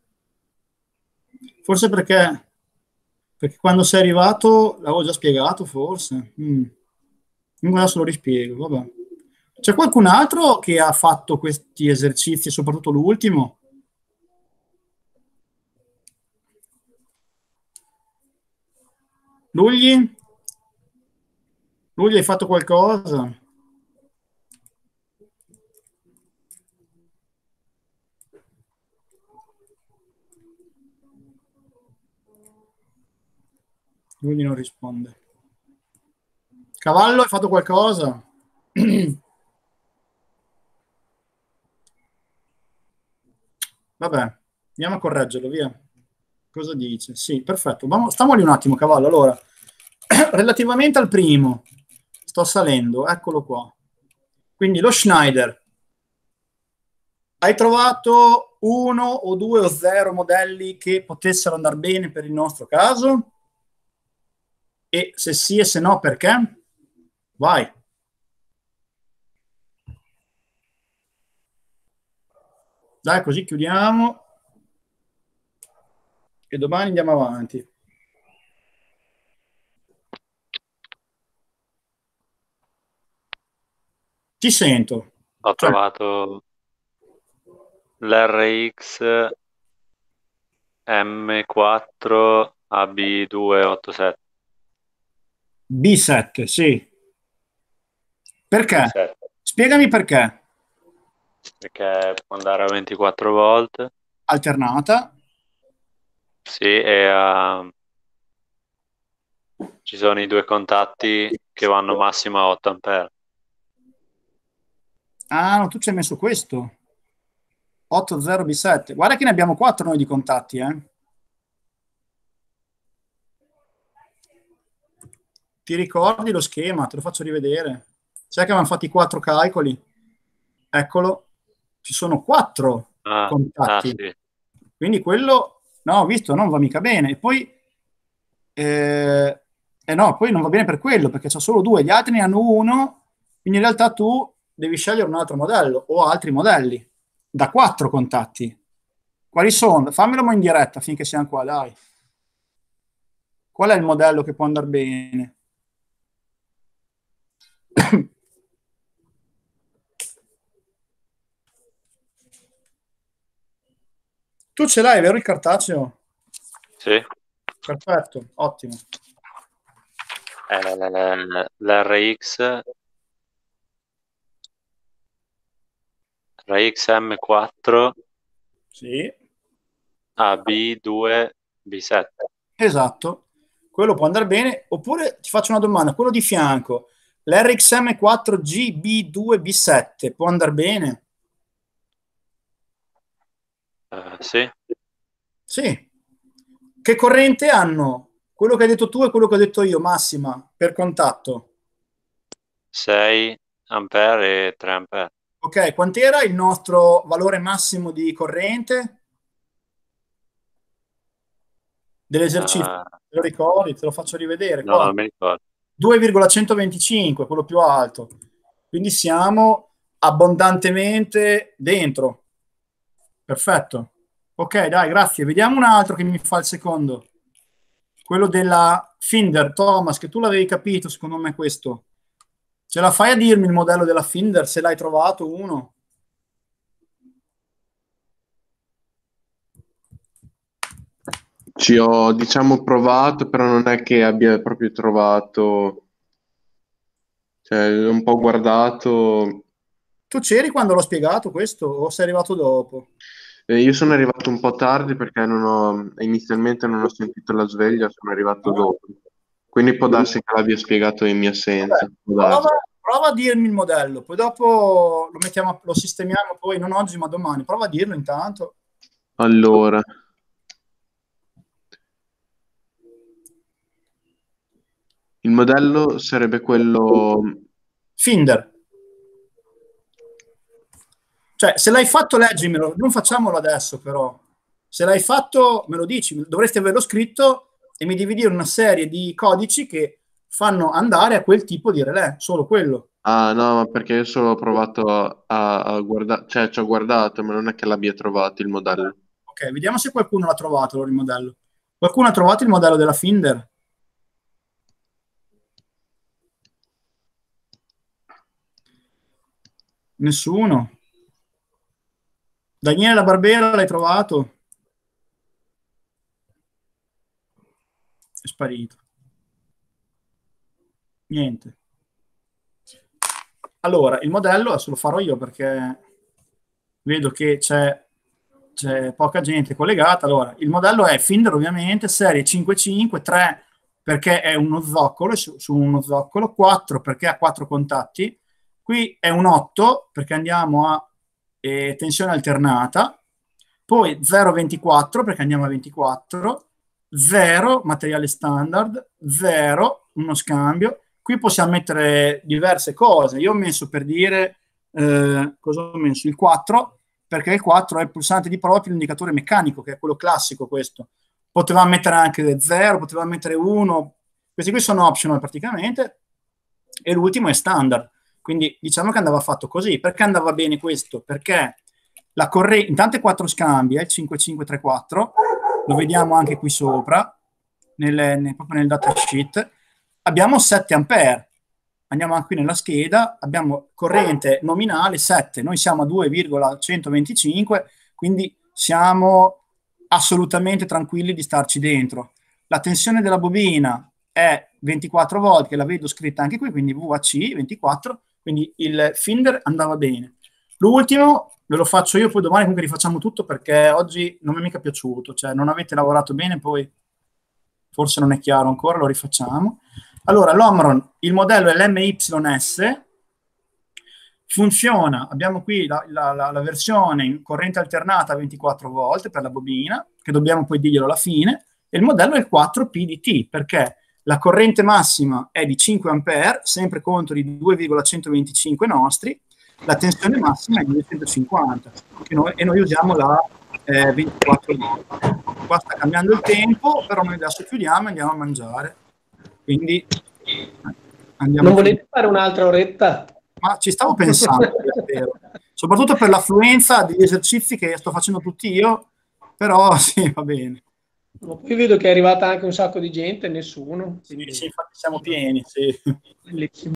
Forse perché, perché quando sei arrivato l'avevo già spiegato, forse. Mm. Adesso lo rispiego, vabbè. C'è qualcun altro che ha fatto questi esercizi, soprattutto l'ultimo? Lugli? Lugli, hai fatto qualcosa? Lugli non risponde. Cavallo, hai fatto qualcosa? Vabbè, andiamo a correggerlo, via. Cosa dice? Sì, perfetto. Vamo, stiamo lì un attimo, Cavallo. Allora, relativamente al primo, sto salendo, eccolo qua. Quindi lo Schneider. Hai trovato uno o due o zero modelli che potessero andare bene per il nostro caso? E se sì e se no, perché? Vai. Dai, così chiudiamo. E domani andiamo avanti. Ti sento. Ho Cioè, trovato l'R X M quattro A B due otto sette. B sette, sì. Perché? B sette, Spiegami perché. perché può andare a ventiquattro volt, Alternata. sì, e uh, ci sono i due contatti che vanno massimo a otto ampere. Ah, no, tu ci hai messo questo. otto zero B sette. Guarda che ne abbiamo quattro noi di contatti, eh. Ti ricordi lo schema? Te lo faccio rivedere. Sai che avevamo fatto i quattro calcoli? Eccolo. Ci sono quattro Ah, ah contatti. sì, Quindi quello, no, ho visto, non va mica bene. E poi, eh, eh no, poi non va bene per quello, perché c'ha solo due, gli altri ne hanno uno, quindi in realtà tu devi scegliere un altro modello o altri modelli da quattro contatti. Quali sono? Fammelo mo in diretta finché siamo qua, dai. Qual è il modello che può andare bene? Tu ce l'hai, vero, il cartaceo? sì. Perfetto, ottimo. Eh, L'R X R X M quattro Sì, A B due B sette. esatto. Quello può andare bene. Oppure ti faccio una domanda, quello di fianco, l'R X M quattro G B due B sette può andare bene? Eh, sì, Sì. Che corrente hanno? Quello che hai detto tu e quello che ho detto io, massima, per contatto. sei ampere e tre ampere. Ok, quant'era il nostro valore massimo di corrente dell'esercizio? Uh, Te lo ricordi? Te lo faccio rivedere no, qua. non mi ricordo. due virgola centoventicinque, quello più alto. Quindi siamo abbondantemente dentro. Perfetto. Ok, dai, grazie. Vediamo un altro che mi fa il secondo. Quello della Finder, Thomas, che tu l'avevi capito, secondo me questo. Ce la fai a dirmi il modello della Finder, se l'hai trovato uno? Ci ho, diciamo, provato, però non è che abbia proprio trovato, cioè, ho un po' guardato. Tu c'eri quando l'ho spiegato questo o sei arrivato dopo? Eh, io sono arrivato un po' tardi perché non ho, inizialmente non ho sentito la sveglia, sono arrivato dopo. Quindi può darsi che l'abbia spiegato in mia assenza. Vabbè, Può darsi. prova, prova a dirmi il modello, poi dopo lo mettiamo, lo sistemiamo poi non oggi ma domani. Prova a dirlo intanto. Allora, il modello sarebbe quello... Finder. Cioè, se l'hai fatto, leggimelo, non facciamolo adesso però. Se l'hai fatto, me lo dici, dovresti averlo scritto e mi devi dire una serie di codici che fanno andare a quel tipo di relè, solo quello. Ah, no, ma perché io solo ho provato a, a guardare, cioè ci ho guardato, ma non è che l'abbia trovato il modello. Ok, vediamo se qualcuno l'ha trovato allora, il modello. Qualcuno ha trovato il modello della Finder? Nessuno. Daniele La Barbera, l'hai trovato? È sparito. Niente. Allora, il modello adesso lo farò io perché vedo che c'è c'è poca gente collegata. Allora, il modello è Finder ovviamente, serie cinque cinque, tre perché è uno zoccolo, su, su uno zoccolo, quattro perché ha quattro contatti, qui è un otto perché andiamo a eh, tensione alternata, poi zero virgola ventiquattro perché andiamo a ventiquattro, zero materiale standard, zero uno scambio. Qui possiamo mettere diverse cose. Io ho messo per dire, eh, cosa ho messo? Il quattro, perché il quattro è il pulsante di prova più l'indicatore meccanico, che è quello classico questo. Potevamo mettere anche zero, potevamo mettere uno, questi qui sono optional praticamente, e l'ultimo è standard. Quindi diciamo che andava fatto così. Perché andava bene questo? Perché la corrente, intanto è quattro scambi, è il cinque cinque tre quattro, lo vediamo anche qui sopra, nel, nel, proprio nel datasheet. Abbiamo sette ampere, andiamo anche qui nella scheda, abbiamo corrente nominale sette, noi siamo a due virgola centoventicinque, quindi siamo assolutamente tranquilli di starci dentro. La tensione della bobina è ventiquattro volt, che la vedo scritta anche qui, quindi V A C ventiquattro, quindi il Finder andava bene. L'ultimo ve lo faccio io, poi domani comunque rifacciamo tutto perché oggi non mi è mica piaciuto, cioè non avete lavorato bene, poi forse non è chiaro ancora, lo rifacciamo. Allora, l'Omron, il modello è l'M Y S, funziona, abbiamo qui la, la, la, la versione in corrente alternata a ventiquattro volt per la bobina, che dobbiamo poi dirglielo alla fine, e il modello è il quattro P D T, perché la corrente massima è di cinque ampere, sempre contro i due virgola centoventicinque nostri, la tensione massima è di duecentocinquanta, e noi, e noi usiamo la eh, ventiquattro volt. Qua sta cambiando il tempo, però noi adesso chiudiamo e andiamo a mangiare. Quindi andiamo. Non volete fare un'altra oretta? Ma ci stavo pensando, soprattutto per l'affluenza degli esercizi che sto facendo tutti io, però sì, va bene. Ma poi vedo che è arrivata anche un sacco di gente, nessuno. Sì, sì, infatti siamo pieni, sì. Bellissimo.